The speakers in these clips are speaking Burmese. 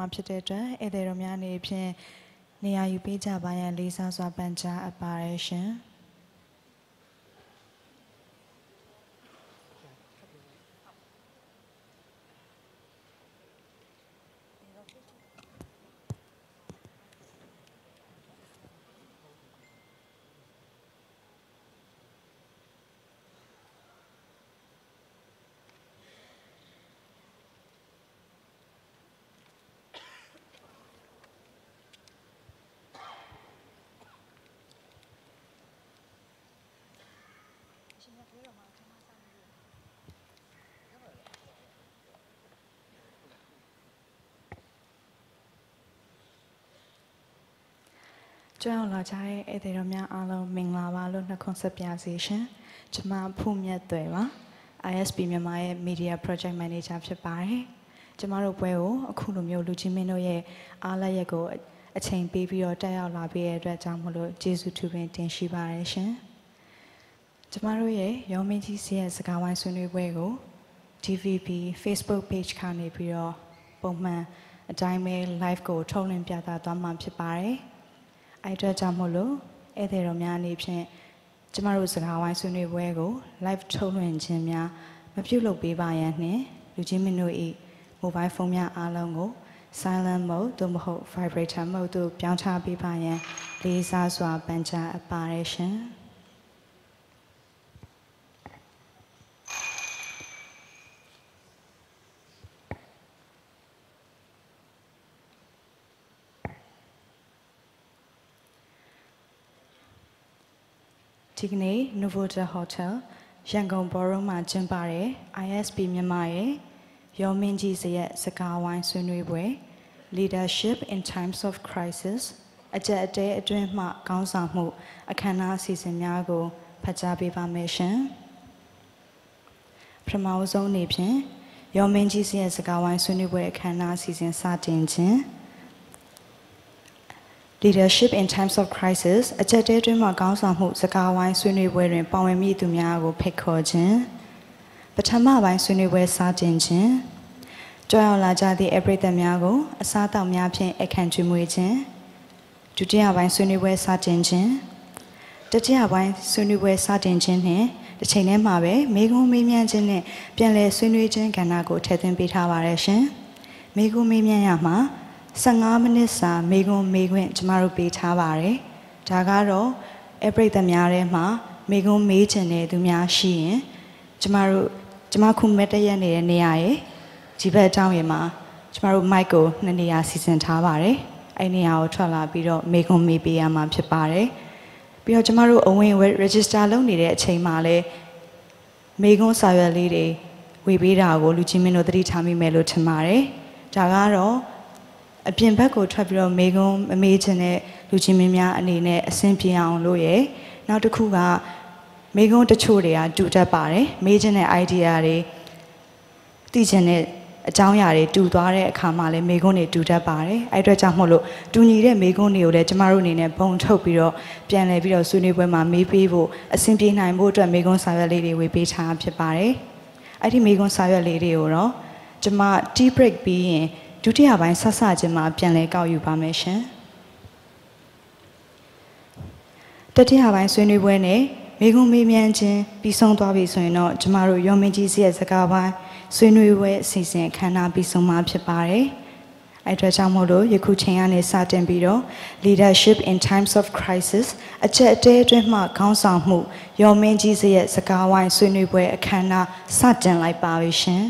ဖြစ်တဲ့အတွက်ဧည့်သည်တော်များအနေဖြင့်နေရာယူပေးကြပါရန်လေးစားစွာပန်ကြားအပ်ပါတယ်ရှင်ကြောက်လာကြတဲ့ဧည့်သည်တော်များအားလုံးမင်္ဂလာပါလို့နှုတ်ခွန်းဆက်ပါစေရှင်။ကျွန်မဖူးမြတ်သွယ်ပါ ISP မြန်မာရဲ့ Media Project Manager ဖြစ်ပါတယ်။ကျွန်မတို့ပွဲကိုအခုလိုမျိုးလူချင်းမင်းတို့ရဲ့အားလက်ရက်ကိုအချိန်ပေးပြီးတော့တက်ရောက်လာပြီးတဲ့အတွက်ကြောင့်မလို့ကျေးဇူးထူးပင်တင်ရှိပါတယ်ရှင်။ကျွန်မတို့ရဲ့ရောမင်းကြီးစီရဲ့စကားဝိုင်းဆွေးနွေးပွဲကို TVB Facebook Page ကနေပြီးတော့ပုံမှန်အတိုင်းပဲ live ကိုထုတ်လွှင့်ပြသသွားမှာဖြစ်ပါတယ်။အဲ့အတွက်ကြောင့်မို့လို့ဧည့်သည်တော်များအနေဖြင့်ကျမတို့စကားဝိုင်းဆွေးနွေးပွဲကို live ထုတ်လွှင့်ခြင်းများမပြုလုပ်ပေးပါရန်နှင့်လူချင်းမင်းတို့၏မိုဘိုင်းဖုန်းများအားလုံးကို silent mode သို့မဟုတ် vibrator mode သို့ပြောင်းချပေးပါရန်လေးစားစွာပန်ကြားအပ်ပါတယ်ရှင်ဒီကနေ့ Novotel Hotel ရန်ကုန်ဘော်ရုံးမှာကျင်းပတဲ့ ISP မြန်မာရဲ့ရောမင်းကြီးစရဲ့စကားဝိုင်းဆွေးနွေးပွဲ Leadership in Times of Crisis အကြက်အတဲအတွင်းမှခေါင်းဆောင်မှုအခမ်းအနားအစီအစဉ်များကိုဖတ်ကြားပေးပါမယ်ရှင်ပထမဆုံးအနေဖြင့်ရောမင်းကြီးစရဲ့စကားဝိုင်းဆွေးနွေးပွဲအခမ်းအနားအစီအစဉ်စတင်ခြင်းLeadership in Times of Crisis အကြက်တဲတွင်မှခေါင်းဆောင်မှုစကားဝိုင်းဆွေးနွေးပွဲတွင်ပါဝင်မိသူများကိုဖိတ်ခေါ်ခြင်းပထမပိုင်းဆွေးနွေးပွဲစတင်ခြင်းကြွရောက်လာကြသည့်အပရိသတ်များကိုအစားအသောက်များဖြင့်အခမ်းကျွေးမွေးခြင်းဒုတိယပိုင်းဆွေးနွေးပွဲစတင်ခြင်းတတိယပိုင်းဆွေးနွေးပွဲစတင်ခြင်းနှင့်တစ်ချိန်တည်းမှာပဲမေကွန်းမေးမြန်းခြင်းနှင့်ပြန်လည်ဆွေးနွေးခြင်းကဏ္ဍကိုထည့်သွင်းပေးထားပါတယ်ရှင်မေကွန်းမေးမြန်းရမှာ15မိနစ်စာမေကွန်းမေးခွင့်ကျမတို့ပေးထားပါတယ်။ဒါကတော့အပရိသတ်များထဲမှာမေကွန်းမေးချင်တဲ့သူများရှိရင်ကျမခုမဲ့တရက်နေတဲ့နေရာရဲ့ဒီဘက်အကြောင်းရမှာကျမတို့ mic ကို2နေရာစီစဉ်ထားပါတယ်။အဲ့နေရာကိုထွက်လာပြီးတော့မေကွန်းမေးပေးရမှာဖြစ်ပါတယ်။ပြီးတော့ကျမတို့အဝင် register လုပ်နေတဲ့အချိန်မှာလည်းမေကွန်းစာရွက်လေးတွေဝေပေးတာကိုလူချင်းမင်းတို့သတိထားမိမယ်လို့ထင်ပါတယ်။ဒါကတော့အပြင်ဘက်ကိုထွက်ပြီးတော့မေကွန်းမမေးချင်တဲ့လူချင်းမင်းများအနေနဲ့အဆင်ပြေအောင်လို့ရယ်နောက်တစ်ခုကမေကွန်းတချို့တွေကတူတတ်ပါတယ်မေးချင်တဲ့ idea တွေသိချင်တဲ့အကြောင်းအရာတွေတူသွားတဲ့အခါမှာလည်းမေကွန်းတွေတူတတ်ပါတယ်အဲ့အတွက်ကြောင့်မို့လို့တူညီတဲ့မေကွန်းတွေကိုလည်းကျမတို့အနေနဲ့ပုံထုတ်ပြီးတော့ပြန်လည်ပြီးတော့ဆွေးနွေးပွဲမှာမေးပေးဖို့အဆင်ပြေနိုင်ဖို့အတွက်မေကွန်းစာရွက်လေးတွေဝေပေးထားဖြစ်ပါတယ်အဲ့ဒီမေကွန်းစာရွက်လေးတွေကိုတော့ကျမ tea break ပြီးရင်ဒုတိယပိုင်းဆက်စခြင်းမှာပြန်လည်ကောက်ယူပါမယ်ရှင်တတိယပိုင်းဆွေးနွေးပွဲနဲ့မေကွန်းမေးမြန်းခြင်းပြီးဆုံးသွားပြီဆိုရင်တော့ကျမတို့ရောမင်းကြီးစီရဲ့စကားပိုင်းဆွေးနွေးပွဲအစီအစဉ်အခမ်းအနားပြီးဆုံးမှာဖြစ်ပါတယ်အဲ့အတွက်ကြောင့်မို့လို့ယခုချိန်ကနေစတင်ပြီးတော့ Leadership in Times of Crisis အချက်အတဲအတွင်းမှခေါင်းဆောင်မှုရောမင်းကြီးစီရဲ့စကားဝိုင်းဆွေးနွေးပွဲအခမ်းအနားစတင်လိုက်ပါပြီရှင်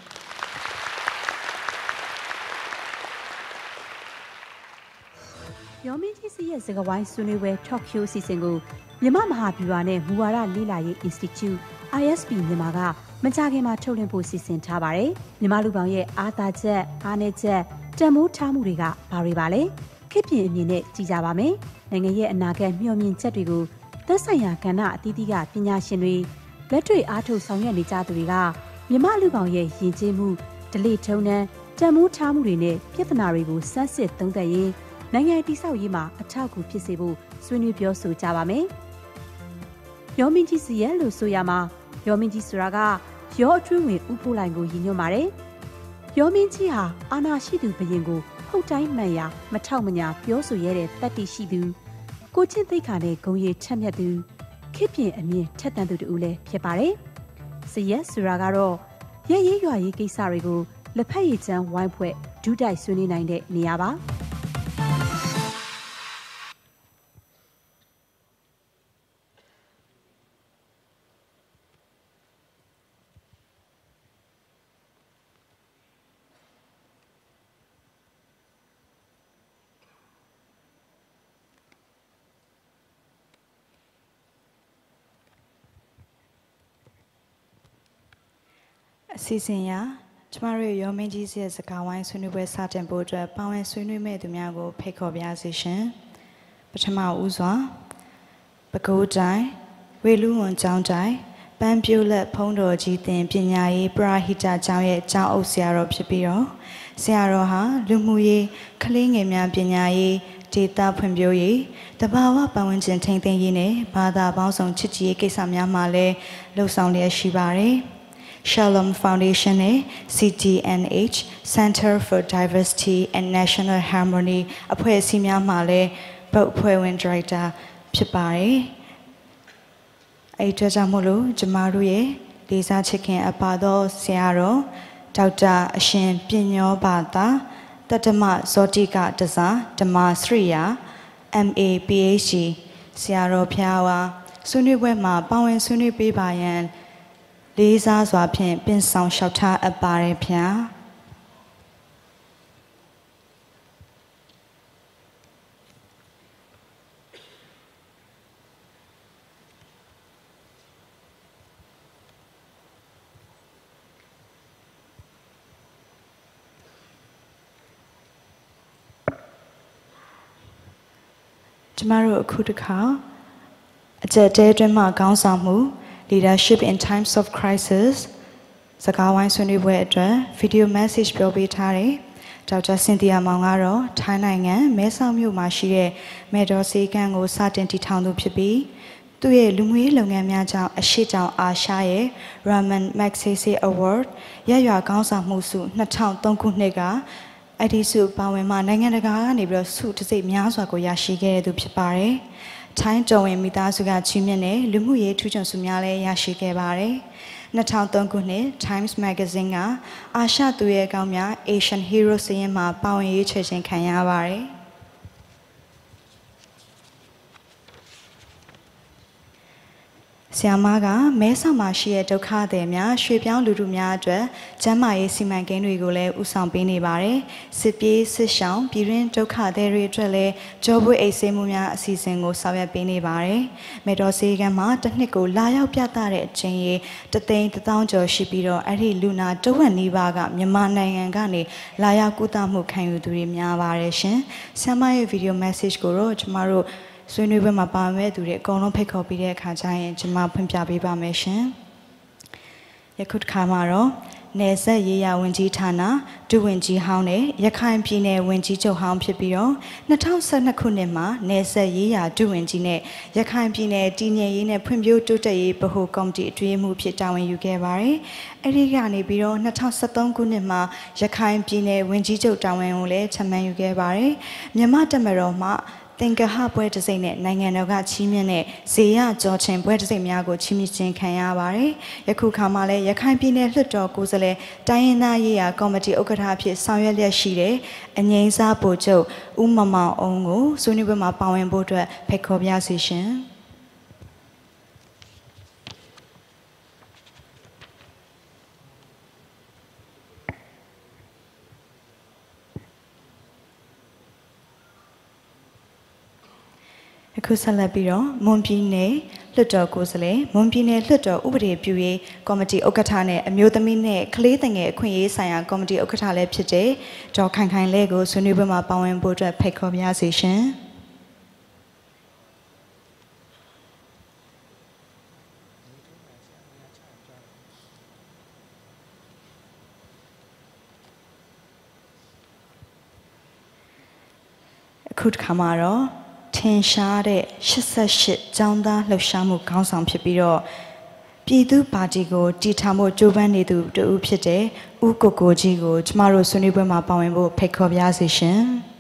ရောမင်းကြီးစီရဲ့စကားဝိုင်းဆွေးနွေးပွဲ Talk Show အစီအစဉ်ကိုမြန်မာမဟာဗျူဟာနဲ့မူဝါဒလေ့လာရေး Institute ISP မြန်မာကမကြာခင်မှာထုတ်လွှင့်ဖို့စီစဉ်ထားပါတယ်။မြန်မာလူပေါင်းရဲ့အားသာချက်၊အားနည်းချက်၊တန်ဖိုးထားမှုတွေကဘာတွေပါလဲ။ခေတ်ပြင်အမြင်နဲ့ကြည့်ကြပါမယ်။နိုင်ငံရဲ့အနာဂတ်မျှော်မြင်ချက်တွေကိုသက်ဆိုင်ရာကဏ္ဍအသီးသီးကပညာရှင်တွေလက်တွေ့အားထုတ်ဆောင်ရွက်နေကြသူတွေကမြန်မာလူပေါင်းရဲ့ယဉ်ကျေးမှုဓလေ့ထုံးတမ်းတန်ဖိုးထားမှုတွေနဲ့ပြဿနာတွေကိုစမ်းစစ်သုံးသပ်ရင်းနိုင်ငံတည်ဆောက်ရေးမှာအထောက်အကူဖြစ်စေဖို့ဆွေးနွေးပြောဆိုကြပါမယ်။ရောမင်းကြီးစီရဲ့လို့ဆိုရမှာရောမင်းကြီးဆိုတာကရောအတွင်းဝင်ဥပိုးလိုင်ကိုရည်ညွှန်းပါတယ်။ရောမင်းကြီးဟာအာဏာရှိသူဘုရင်ကိုဖဟုတ်တိုင်းမှန်ရာမထောက်မညာပြောဆိုရတဲ့တတ္တိရှိသူကိုချင်းသိက္ခာနဲ့ဂုဏ်ရည်ချမ်းမြတ်သူခေပြင်းအမြင်ထက်သန်သူတူလည်းဖြစ်ပါတယ်။စရက်ဆိုတာကတော့ရဲရေးရွာရေးကိစ္စတွေကိုလက်ဖက်ရည်ချမ်းဝိုင်းဖွဲ့ဒုတိုက်ဆွေးနွေးနိုင်တဲ့နေရာပါအစီအစဉ်အရကျမတို့ရောမင်းကြီးရဲ့စကားဝိုင်းဆွေးနွေးပွဲစတင်ဖို့အတွက်ပါဝင်ဆွေးနွေးမဲ့သူများကိုဖိတ်ခေါ်ပါရစေရှင်ပထမဦးစွာပဲခူးတိုင်းဝေလူဝန်ကျောင်းတိုင်းပန်းပြိုးလက်ဖုံးတော်ကြီးတင်ပညာရေးပရာဟိတကျောင်းရဲ့ကျောင်းအုပ်ဆရာတော်ဖြစ်ပြီးတော့ဆရာတော်ဟာလူမှုရေးကလေးငယ်များပညာရေးဒေတာဖွံ့ဖြိုးရေးတဘာဝပတ်ဝန်းကျင်ထိန်းသိမ်းရေးနဲ့ဘာသာပေါင်းစုံချစ်ကြည်ရေးကိစ္စများမှာလည်းလှုပ်ဆောင်လျက်ရှိပါတယ်Shalom Foundation နဲ့ CTNH Center for Diversity and National Harmony အဖွဲ့အစည်းများမှလည်းဗုဒ္ဓအဖွဲ့ဝင်ဒါရိုက်တာဖြစ်ပါတယ်။အဲဒီအတွက်ကြောင့်မို့လို့ကျမတို့ရဲ့လေးစားချစ်ခင်အပ်ပါသောဆရာတော်ဒေါက်တာအရှင်ပညောဘာသာတတ္တမဇောတိကတစားဓမ္မစရိယာ MA PhD ဆရာတော်ဖျားဝါဆွေးနွေးပွဲမှာပါဝင်ဆွေးနွေးပေးပါရန်လေးစားစွာဖြင့်ပင်ဆောင်လျှောက်ထားအပ်ပါတယ်ဗျာကျမတို့အခုတစ်ခါအကျက်တဲအတွင်းမှာခေါင်းဆောင်မှု Leadership in Times of Crisis စကားဝိုင်းဆွေးနွေးပွဲအတွက် video message ပြောပေးထားတယ်။ဒေါက်တာစင်တီယာမောင်ကတော့ထိုင်းနိုင်ငံမဲဆောက်မြို့မှာရှိတဲ့မေဒေါ်စီကန်ကိုစတင်တည်ထောင်သူဖြစ်ပြီးသူ့ရဲ့လူမှုရေးလုပ်ငန်းများကြောင့်အရှိတောင်အာရှရဲ့ Raman Magsaysay Award ရရွာကောင်းဆောင်မှုဆု2003ခုနှစ်ကအဲ့ဒီဆုပါဝင်မှနိုင်ငံတကာကနေပြီးတော့ဆုတစ်စိတ်များစွာကိုရရှိခဲ့တဲ့သူဖြစ်ပါတယ်။ထိုင်းတော်ဝင်မိသားစုကချီးမြှင့်တဲ့လူမှုရေးထူးချွန်ဆုများလည်းရရှိခဲ့ပါတယ်။2003ခုနှစ် Times Magazine ကအာရှသူရဲကောင်းများ Asian Hero စာရင်းမှာပါဝင်ရွေးချယ်ခြင်းခံရပါတယ်။ဆရာမကမဲဆောက်မှာရှိတဲ့ဒုက္ခသည်များရွှေပြောင်းလူထုများအတွက်ကျန်းမာရေးစီမံကိန်းတွေကိုလည်းဦးဆောင်ပေးနေပါတယ်။စစ်ပြေးစစ်ရှောင်ပြည်တွင်းဒုက္ခသည်တွေအတွက်လည်းကြောပွေအိတ်ဆေးမှုများအစီအစဉ်ကိုဆောင်ရွက်ပေးနေပါတယ်။မေတော်စေကမ်းမှာတစ်နှစ်ကိုလာရောက်ပြသတဲ့အချိန်ရေ3,000 ကျော်ရှိပြီးတော့အဲ့ဒီလူနာတဝက်နီးပါးကမြန်မာနိုင်ငံကနေလာရောက်ကုသမှုခံယူသူတွေများပါတယ်ရှင်။ဆရာမရဲ့ဗီဒီယိုမက်ဆေ့ချ်ကိုတော့ကျမတို့ဆွေးနွေးပွဲမှာပါမဲ့သူတွေအကုန်လုံးဖိတ်ခေါ်ပြီးတဲ့အခါကျရင်ကျွန်မဖွင့်ပြပေးပါမယ်ရှင်။ယခုတစ်ခါမှာတော့နယ်စပ်ရေးရာဝန်ကြီးဌာနဒုဝန်ကြီးဟောင်းနဲ့ရခိုင်ပြည်နယ်ဝန်ကြီးချုပ်ဟောင်းဖြစ်ပြီးတော့2012ခုနှစ်မှာနယ်စပ်ရေးရာဒုဝန်ကြီးနဲ့ရခိုင်ပြည်နယ်တည်ငြိမ်ရေးနဲ့ဖွံ့ဖြိုးတိုးတက်ရေးဗဟိုကော်မတီအတွင်းမှုဖြစ်တာဝန်ယူခဲ့ပါတယ်။အဲဒီကနေပြီးတော့2013ခုနှစ်မှာရခိုင်ပြည်နယ်ဝန်ကြီးချုပ်တာဝန်ကိုလည်းချမှတ်ယူခဲ့ပါတယ်။မြန်မာတပ်မတော်မှသင်္ကဟပွဲတစ်စိမ့်နဲ့နိုင်ငံတော်ကချီးမြှင့်တဲ့ဇေယျကျော်ချင်ပွဲတစ်စိမ့်များကိုချီးမြှင့်ခြင်းခံရပါတယ်။ယခုခါမှာလည်းရခိုင်ပြည်နယ်လွှတ်တော်ကိုယ်စားလှယ်တိုင်းရင်းသားရေးရာကော်မတီဥက္ကဋ္ဌအဖြစ်ဆောင်ရွက်လျက်ရှိတဲ့အငိမ့်စားဗိုလ်ချုပ်ဦးမမောင်အောင်ကိုဆွေးနွေးပွဲမှာပါဝင်ဖို့အတွက်ဖိတ်ခေါ်ပါရစေရှင်။အခုဆက်လက်ပြီးတော့မွန်ပြည်နယ်လွှတ်တော်ကိုယ်စားလှယ်မွန်ပြည်နယ်လွှတ်တော်ဥပဒေပြုရေးကော်မတီဥက္ကဋ္ဌနဲ့အမျိုးသမီးနဲ့ကလေးသင်ငယ်အခွင့်အရေးဆိုင်ရာကော်မတီဥက္ကဋ္ဌလည်းဖြစ်တဲ့ဒေါ်ခိုင်ခိုင်လဲကိုဆွေးနွေးပွဲမှာပါဝင်ဖို့အတွက်ဖိတ်ခေါ်ပါရစေရှင်အခုတစ်ခါမှာတော့ထင်ရှားတဲ့88ကျောင်းသားလှုပ်ရှားမှုခေါင်းဆောင်ဖြစ်ပြီးတော့ပြည်သူပါတီကိုတည်ထောင်ဖို့ကြိုးပမ်းနေသူတဦးဖြစ်တဲ့ဦးကိုကိုကြီးကိုကျမတို့ဆွေးနွေးပွဲမှာပါဝင်ဖို့ဖိတ်ခေါ်ပါရစေရှင်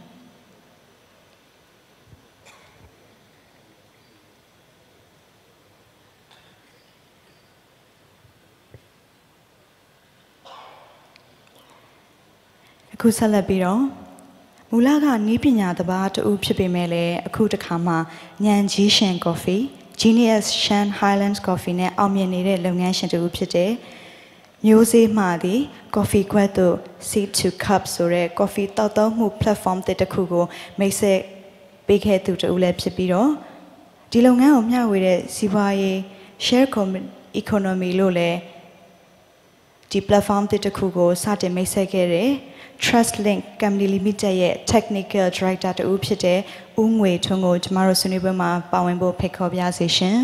အခုဆက်လက်ပြီးတော့မူလကနီးပညာတပါးတဦးဖြစ်ပေမဲ့လည်းအခုတစ်ခါမှညံကြီးရှင် coffee Genius Shan Highlands Coffee နဲ့အောင်မြင်နေတဲ့လုပ်ငန်းရှင်တဦးဖြစ်တဲ့မျိုးစေ့မှသည် coffee ခွက်သို့ seed to cup ဆိုတဲ့ coffee တောက်သုံးမှု platform တစ်ခုကိုမိတ်ဆက်ပေးခဲ့သူတဦးလည်းဖြစ်ပြီးတော့ဒီလုပ်ငန်းကိုမျှဝေတဲ့စီးပွားရေး share economy လို့လည်းဒီ platform တစ်ခုကိုစတင်မိတ်ဆက်ခဲ့တဲ့Trust Link Company Limited ရဲ့ Technical Director တဦးဖြစ်တဲ့ဦးငွေထွန်းကိုကျမတို့ဆွေးနွေးပွဲမှာပါဝင်ဖို့ဖိတ်ခေါ်ပါရစေရှင်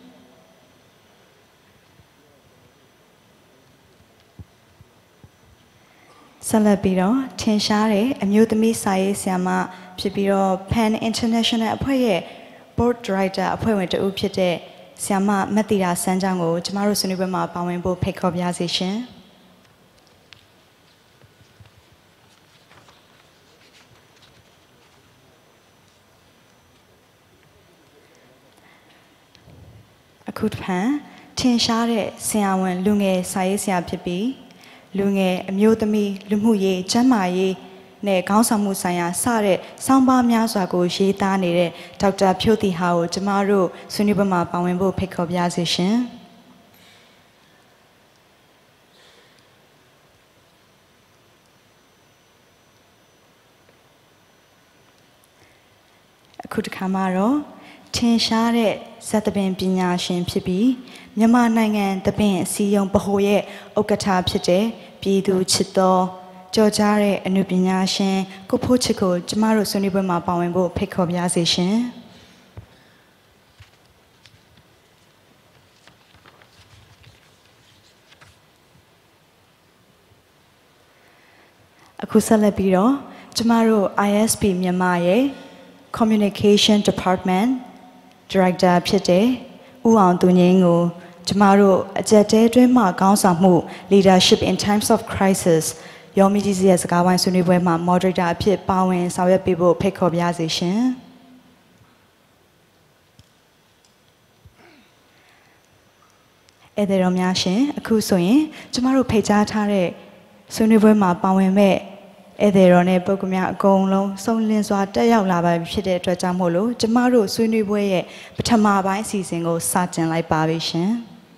ဆက်လက်ပြီးတော့ထင်ရှားတဲ့အမျိုးသမီးစာရေးဆရာမဖြစ်ပြီးတော့ Pan International အဖွဲ့ရဲ့ Board Director အဖွဲ့ဝင်တဦးဖြစ်တဲ့ဆရာမမတ်တီရာစန်းချောင်းကိုကျမတို့ဆွေးနွေးပွဲမှာပါဝင်ဖို့ဖိတ်ခေါ်ပါရစေရှင်အခုတစ်ဖန်ထင်ရှားတဲ့ဆရာဝန်လူငယ်စာရေးဆရာဖြစ်ပြီးလူငယ်အမျိုးသမီးလူမှုရေးကျန်းမာရေးနဲ့ခေါင်းဆောင်မှုဆိုင်ရာစတဲ့စောင်းပါးများစွာကိုရေးသားနေတဲ့ဒေါက်တာဖြိုးတီဟာကိုကျမတို့ဆွေးနွေးပွဲမှာပါဝင်ဖို့ဖိတ်ခေါ်ပါရစေရှင်အခုတစ်ခါမှာတော့ထင်ရှားတဲ့ဇတ်သပင်ပညာရှင်ဖြစ်ပြီးမြန်မာနိုင်ငံသပင်အစည်းအရုံးဗဟိုရဲ့ဥက္ကဋ္ဌဖြစ်တဲ့ပြည်သူချစ်တော်ကြော်ကြားတဲ့အနုပညာရှင်ကိုဖိုးချစ်ကိုကျမတို့ဆွေးနွေးပွဲမှာပါဝင်ဖို့ဖိတ်ခေါ်ပါရစေရှင်အခုဆက်လက်ပြီးတော့ကျမတို့ ISP မြန်မာရဲ့ Communication Department Director ဖြစ်တဲ့ဦးအောင်သူငင်းကိုကျမတို့အကြက်တဲတွင်းမှခေါင်းဆောင်မှု Leadership in Times of Crisis ရောမကြီးစီရဲ့စကားဝိုင်းဆွေးနွေးပွဲမှာ Moderator အဖြစ်ပါဝင်ဆောင်ရွက်ပေးဖို့ဖိတ်ခေါ်ပါရစေရှင်ဧည့်သည်တော်များရှင်အခုဆိုရင်ကျမတို့ဖိတ်ကြားထားတဲ့ဆွေးနွေးပွဲမှာပါဝင်မဲ့ဧည့်သည်တော်နဲ့ပုဂ္ဂိုလ်များအကုန်လုံးစုံလင်စွာတက်ရောက်လာပါဖြစ်တဲ့အတွက်ကြောင့်မို့လို့ကျမတို့ဆွေးနွေးပွဲရဲ့ပထမပိုင်းအစီအစဉ်ကိုစတင်လိုက်ပါပြီရှင်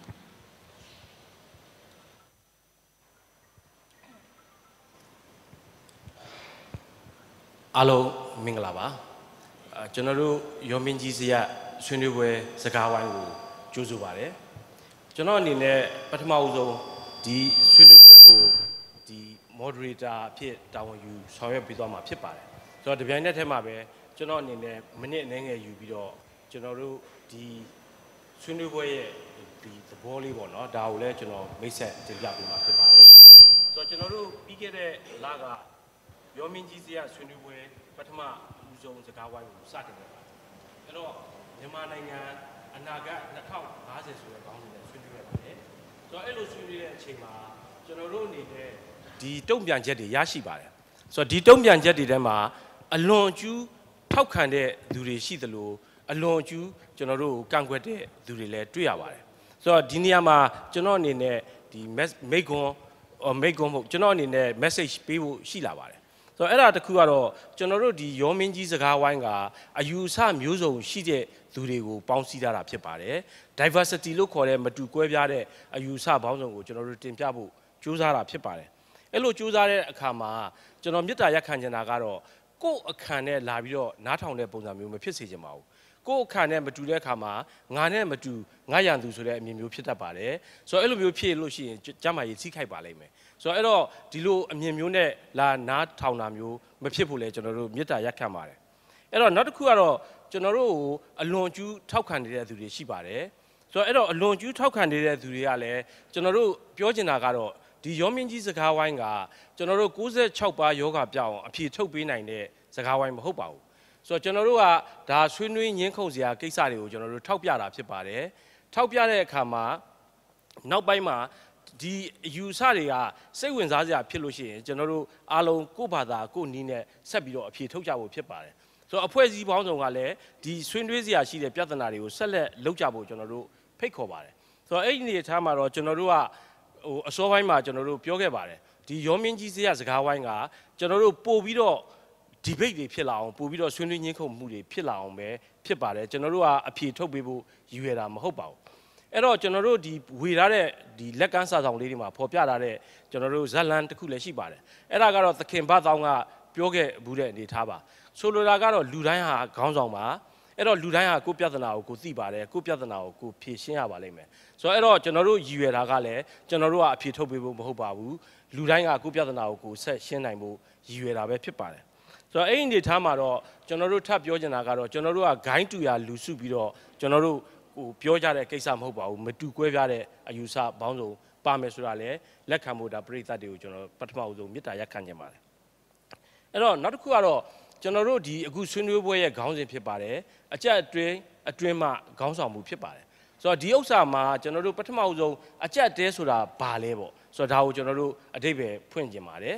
အားလုံးမင်္ဂလာပါကျွန်တော်တို့ရောမင်းကြီးစီရဆွေးနွေးပွဲစကားဝိုင်းကိုကြိုးဆိုပါတယ်ကျွန်တော်အနေနဲ့ပထမဦးဆုံးဒီဆွေးနွေးပွဲကိုဒီ moderator အဖြစ်တာဝန်ယူဆောင်ရွက်ပေးသွားမှာဖြစ်ပါတယ်ဆိုတော့ဒီပြိုင်နက်ထဲမှာပဲကျွန်တော်အနေနဲ့မိနစ်အနည်းငယ်ယူပြီးတော့ကျွန်တော်တို့ဒီဆွေးနွေးပွဲရဲ့ဒီသဘောလေးပေါ့နော်ဒါကိုလည်းကျွန်တော်မိတ်ဆက်တင်ပြပေးမှာဖြစ်ပါတယ်ဆိုတော့ကျွန်တော်တို့ပြီးခဲ့တဲ့လကရောမင်းကြီးစီရဆွေးနွေးပွဲပထမဦးဆုံးစကားဝိုင်းကိုစတင်ခဲ့ပါတယ်အဲ့တော့မြန်မာနိုင်ငံအနာဂတ်2050ဆိုတဲ့ခေါင်းစဉ်နဲ့ဆွေးနွေးခဲ့ပါတယ်ဆိုတော့အဲ့လိုဆွေးနွေးတဲ့အချိန်မှာကျွန်တော်တို့အနေနဲ့ဒီတုံ့ပြန်ချက်တွေရရှိပါတယ်ဆိုတော့ဒီတုံ့ပြန်ချက်တွေထဲမှာအလွန်ကျူးထောက်ခံတဲ့သူတွေရှိသလိုအလွန်ကျူးကျွန်တော်တို့ကန့်ကွက်တဲ့သူတွေလည်းတွေ့ရပါတယ်ဆိုတော့ဒီနေရာမှာကျွန်တော်အနေနဲ့ဒီမိတ်ကွန်းမဟုတ်ကျွန်တော်အနေနဲ့ message ပေးဖို့ရှိလာပါတယ်ဆိုတော့အဲ့ဒါတခုကတော့ကျွန်တော်တို့ဒီရောမင်းကြီးစကားဝိုင်းကအယူအဆမျိုးစုံရှိတဲ့သူတွေကိုပေါင်းစည်းထားတာဖြစ်ပါတယ် diversity လို့ခေါ်တဲ့မတူကွဲပြားတဲ့အယူအဆပေါင်းစုံကိုကျွန်တော်တို့တင်ပြဖို့ကြိုးစားတာဖြစ်ပါတယ်အဲ့လိုကြိုးစားတဲ့အခါမှာကျွန်တော်မေတ္တာရပ်ခံချင်တာကတော့ကိုယ့်အခန့်နဲ့လာပြီးတော့နားထောင်တဲ့ပုံစံမျိုးမဖြစ်စေချင်ပါဘူးကိုယ့်အခန့်နဲ့မတူတဲ့အခါမှာငါနဲ့မတူငါရန်သူဆိုတဲ့အမြင်မျိုးဖြစ်တတ်ပါတယ်ဆိုတော့အဲ့လိုမျိုးဖြစ်လို့ရှိရင်ကျမ်းမာရေးထိခိုက်ပါလိမ့်မယ်ဆိုတော့အဲ့တော့ဒီလိုအမြင်မျိုးနဲ့လာနားထောင်တာမျိုးမဖြစ်ဖို့လဲကျွန်တော်တို့မေတ္တာရပ်ခံပါတယ်အဲ့တော့နောက်တစ်ခုကတော့ကျွန်တော်တို့ကိုအလွန်ကျူးထောက်ခံနေတဲ့သူတွေရှိပါတယ်ဆိုတော့အဲ့တော့အလွန်ကျူးထောက်ခံနေတဲ့သူတွေကလည်းကျွန်တော်တို့ပြောချင်တာကတော့ဒီရောမင်းကြီးစကားဝိုင်းကကျွန်တော်တို့96ပါးယောဂပြောင်းအောင်အဖြေထုတ်ပေးနိုင်တဲ့စကားဝိုင်းမဟုတ်ပါဘူးဆိုတော့ကျွန်တော်တို့ကဒါဆွေးနွေးညှင်းခုန်စရာကိစ္စတွေကိုကျွန်တော်တို့ထောက်ပြတာဖြစ်ပါတယ်ထောက်ပြတဲ့အခါမှာနောက်ပိုင်းမှာဒီယူဆတွေကစိတ်ဝင်စားစရာဖြစ်လို့ရှိရင်ကျွန်တော်တို့အားလုံးကိုယ့်ဘာသာကိုယ့်နည်းနဲ့ဆက်ပြီးတော့အဖြေထုတ်ကြဖို့ဖြစ်ပါတယ်ဆိုတော့အဖွဲ့အစည်းပေါင်းစုံကလည်းဒီဆွေးနွေးစရာရှိတဲ့ပြဿနာတွေကိုဆက်လက်လုပ်ကြဖို့ကျွန်တော်တို့ဖိတ်ခေါ်ပါတယ်ဆိုတော့အဲ့ဒီအနေအထားမှာတော့ကျွန်တော်တို့ကအစောပိုင်းမှာကျွန်တော်တို့ပြောခဲ့ပါတယ်ဒီရောမင်းကြီးစရာစကားဝိုင်းကကျွန်တော်တို့ပို့ပြီးတော့debate တွေဖြစ်လာအောင်ပို့ပြီးတော့ဆွေးနွေးညှိခုံမှုတွေဖြစ်လာအောင်ပဲဖြစ်ပါတယ်ကျွန်တော်တို့ကအဖြေထုတ်ပေးဖို့ရည်ရွယ်တာမဟုတ်ပါဘူးအဲ့တော့ကျွန်တော်တို့ဒီဝေထားတဲ့ဒီလက်ကမ်းစာဆောင်လေးတွေမှာဖော်ပြထားတဲ့ကျွန်တော်တို့ဇက်လန်တစ်ခုလည်းရှိပါတယ်အဲ့ဒါကတော့သခင်ဘသောင်းကပြောခဲ့ဘူးတဲ့အနေထားပါဆိုလိုတာကတော့လူတိုင်းဟာခေါင်းဆောင်ပါအဲ့တော့လူတိုင်းဟာကိုယ်ပြဿနာကိုကိုသိပါတယ်ကိုယ်ပြဿနာကိုကိုဖြေရှင်းရပါလိမ့်မယ်ဆိုတော့အဲ့တော့ကျွန်တော်တို့ရည်ရွယ်တာကလည်းကျွန်တော်တို့ကအဖြေထုတ်ပေးဖို့မဟုတ်ပါဘူးလူတိုင်းကကိုယ်ပြဿနာကိုကိုဆက်ရှင်းနိုင်ဖို့ရည်ရွယ်တာပဲဖြစ်ပါတယ်ဆိုတော့အဲ့ဒီအနေထားမှာတော့ကျွန်တော်တို့ထပ်ပြောချင်တာကတော့ကျွန်တော်တို့ကဂိုင်းတူရလူစုပြီးတော့ကျွန်တော်တို့ဟိုပြောကြတဲ့ကိစ္စမဟုတ်ပါဘူးမတူကွဲပြားတဲ့အယူဆဘောင်းစုံပါမယ်ဆိုတာလည်းလက်ခံဖို့ဒါပရိသတ်တွေကိုကျွန်တော်ပထမဦးဆုံးမေတ္တာရပ်ခံခြင်းပါတယ်အဲ့တော့နောက်တစ်ခုကတော့ကျွန်တော်တို့ဒီအခုဆွေးနွေးပွဲရဲ့ခေါင်းစဉ်ဖြစ်ပါတယ်အကြက်အတွင်းမှခေါင်းဆောင်မှုဖြစ်ပါတယ်ဆိုတော့ဒီဥစ္စာမှာကျွန်တော်တို့ပထမဦးဆုံးအကြက်တဲဆိုတာဘာလဲပေါ့ဆိုတော့ဒါကိုကျွန်တော်တို့အဓိပ္ပာယ်ဖွင့်ခြင်းပါတယ်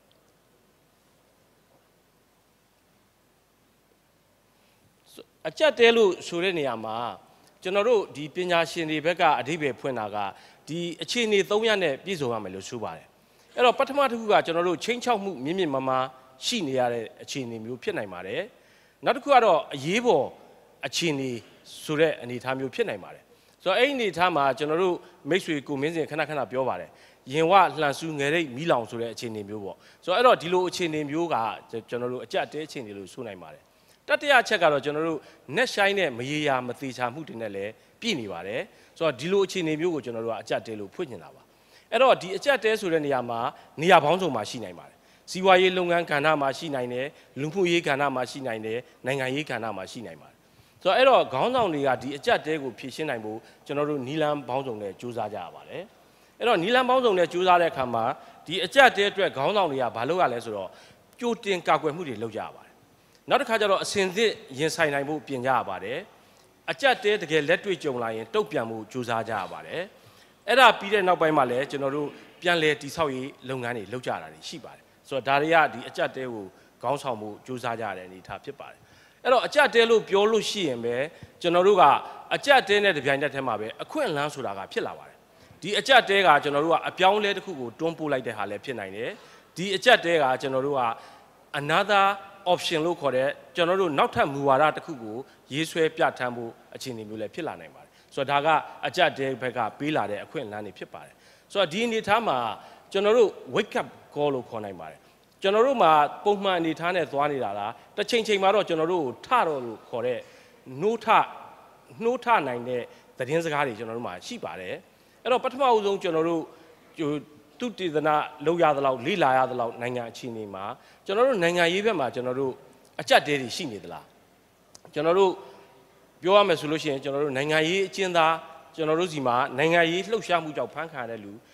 အကြက်တဲလို့ဆိုတဲ့နေရာမှာကျွန်တော်တို့ဒီပညာရှင်တွေဘက်ကအဓိပ္ပာယ်ဖွင့်တာကဒီအခြေအနေ၃ရပ်နဲ့ပြည့်စုံရမယ်လို့ဆိုပါတယ်အဲ့တော့ပထမတစ်ခုကကျွန်တော်တို့ချင်းချောက်မှုမြင့်မြင့်မားမားရှိနေရတဲ့အခြေအနေမျိုးဖြစ်နိုင်ပါတယ်နောက်တစ်ခုကတော့အရေးပေါ်အခြေအနေဆိုတဲ့အနေအထားမျိုးဖြစ်နိုင်ပါတယ်ဆိုတော့အဲ့ဒီအနေအထားမှာကျွန်တော်တို့မိတ်ဆွေကိုမင်းစင်ခဏခဏပြောပါတယ်ရင်ဝလှန်ဆူငယ်ရိတ်မီးလောင်ဆိုတဲ့အခြေအနေမျိုးပေါ့ဆိုတော့အဲ့တော့ဒီလိုအခြေအနေမျိုးကကျွန်တော်တို့အကြက်တဲအခြေအနေလို့ဆိုနိုင်ပါတယ်တတိယချက်ကတော့ကျွန်တော်တို့ net shine နဲ့မရေရာမသေးချာမှုတွေနဲ့လည်းပြည့်နေပါတယ်ဆိုတော့ဒီလိုအခြေအနေမျိုးကိုကျွန်တော်တို့ကအကြက်တဲလို့ဖွင့်နေတာပါအဲ့တော့ဒီအကြက်တဲဆိုတဲ့နေရာမှာနေရာပေါင်းစုံမှာရှိနိုင်ပါတယ်စီးပွားရေးလုပ်ငန်းကဏ္ဍမှာရှိနိုင်တယ်လူမှုရေးကဏ္ဍမှာရှိနိုင်တယ်နိုင်ငံရေးကဏ္ဍမှာရှိနိုင်ပါတယ်ဆိုတော့အဲ့တော့ခေါင်းဆောင်တွေကဒီအကြက်တဲကိုဖြည့်ရှင်းနိုင်ဖို့ကျွန်တော်တို့နီလန်ပေါင်းစုံနဲ့ကြိုးစားကြရပါတယ်အဲ့တော့နီလန်ပေါင်းစုံနဲ့ကြိုးစားတဲ့အခါမှာဒီအကြက်တဲအတွက်ခေါင်းဆောင်တွေကဘာလုပ်ရလဲဆိုတော့ကြိုတင်ကာကွယ်မှုတွေလုပ်ကြရပါတယ်နောက်တစ်ခါကျတော့အစင်သစ်ရင်ဆိုင်နိုင်ဖို့ပြင်ကြရပါတယ်အကြက်တဲတကယ်လက်တွေ့ကြုံလာရင်တုတ်ပြန်မှုကြိုးစားကြရပါတယ်အဲ့ဒါပြီးတဲ့နောက်ပိုင်းမှာလည်းကျွန်တော်တို့ပြန်လည်တည်ဆောက်ရေးလုပ်ငန်းတွေလုပ်ကြတာတွေရှိပါတယ်ဆိုတော့ဒါတွေကဒီအကြက်တဲကိုခေါင်းဆောင်မှုကြိုးစားကြတဲ့အနေအထားဖြစ်ပါတယ်အဲ့တော့အကြက်တဲလို့ပြောလို့ရှိရင်ပဲကျွန်တော်တို့ကအကြက်တဲနဲ့တပြိုင်နက်တည်းမှာပဲအခွင့်အလမ်းဆိုတာကဖြစ်လာပါတယ်ဒီအကြက်တဲကကျွန်တော်တို့ကအပြောင်းလဲတစ်ခုကိုတွန်းပို့လိုက်တဲ့ဟာလည်းဖြစ်နိုင်တယ်ဒီအကြက်တဲကကျွန်တော်တို့က another option လို့ခေါ်တဲ့ကျွန်တော်တို့နောက်ထပ်မူဝါဒတစ်ခုကိုရေးဆွဲပြဋ္ဌာန်းဖို့အခြေအနေမျိုးလည်းဖြစ်လာနိုင်ပါတယ်ဆိုတော့ဒါကအကြက်တဲဘက်ကပေးလာတဲ့အခွင့်အလမ်းတွေဖြစ်ပါတယ်ဆိုတော့ဒီအနေအထားမှာကျွန်တော်တို့ wake up call လို့ခေါ်နိုင်ပါတယ်ကျွန်တော်တို့မှာပုံမှန်အနေအထားနဲ့သွားနေတာလားတစ်ချိန်မှာတော့ကျွန်တော်တို့ထတော့လို့ခေါ်တဲ့နှိုးထနိုင်တဲ့သတင်းစကားတွေကျွန်တော်တို့မှာရှိပါတယ်အဲ့တော့ပထမအဦးဆုံးကျွန်တော်တို့သူတည်သနာလောက်ရသလောက်လိလာရသလောက်နိုင်ငံအခြေအနေမှာကျွန်တော်တို့နိုင်ငံရေးဘက်မှာကျွန်တော်တို့အကြက်တဲတွေရှိနေသလားကျွန်တော်တို့ပြောရမယ်ဆိုလို့ရှိရင်ကျွန်တော်တို့နိုင်ငံရေးအကျဉ်းသားကျွန်တော်တို့စီမှာနိုင်ငံရေးလှုပ်ရှားမှုကြောင့်ဖမ်းခံရတဲ့လူ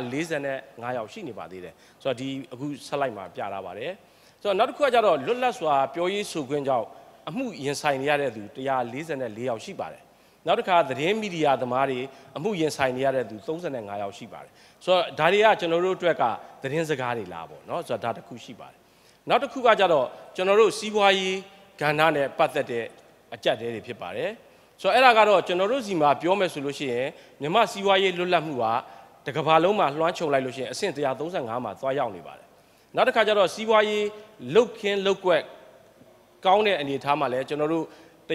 245ယောက်ရှိနေပါသေးတယ်ဆိုတော့ဒီအခုဆက်လိုက်မှာပြလာပါတယ်ဆိုတော့နောက်တစ်ခုကကျတော့လွတ်လပ်စွာပြောရေးဆိုခွင့်ကြောင့်အမှုရင်ဆိုင်နေရတဲ့သူ144ယောက်ရှိပါတယ်နောက်တစ်ခါသတင်းမီဒီယာသမားတွေအမှုရင်ဆိုင်နေရတဲ့သူ35ယောက်ရှိပါတယ်ဆိုတော့ဒါတွေကကျွန်တော်တို့အတွက်ကသတင်းစကားတွေလားပေါ့နော်ဆိုတော့ဒါတစ်ခုရှိပါတယ်နောက်တစ်ခုကကျတော့ကျွန်တော်တို့စီးပွားရေးကဏ္ဍနဲ့ပတ်သက်တဲ့အကြက်တဲတွေဖြစ်ပါတယ်ဆိုတော့အဲ့ဒါကတော့ကျွန်တော်တို့စီမှာပြောမယ်ဆိုလို့ရှိရင်မြန်မာစီးပွားရေးလွတ်လပ်မှုကတကဘာလုံးမှာလွှမ်းခြုံလိုက်လို့ရှိရင်အဆင့်135မှာသွားရောက်နေပါတယ်နောက်တစ်ခါကျတော့စီးပွားရေးလုတ်ခင်းလုတ်ကွက်ကောင်းတဲ့အနေအထားမှာလည်းကျွန်တော်တို့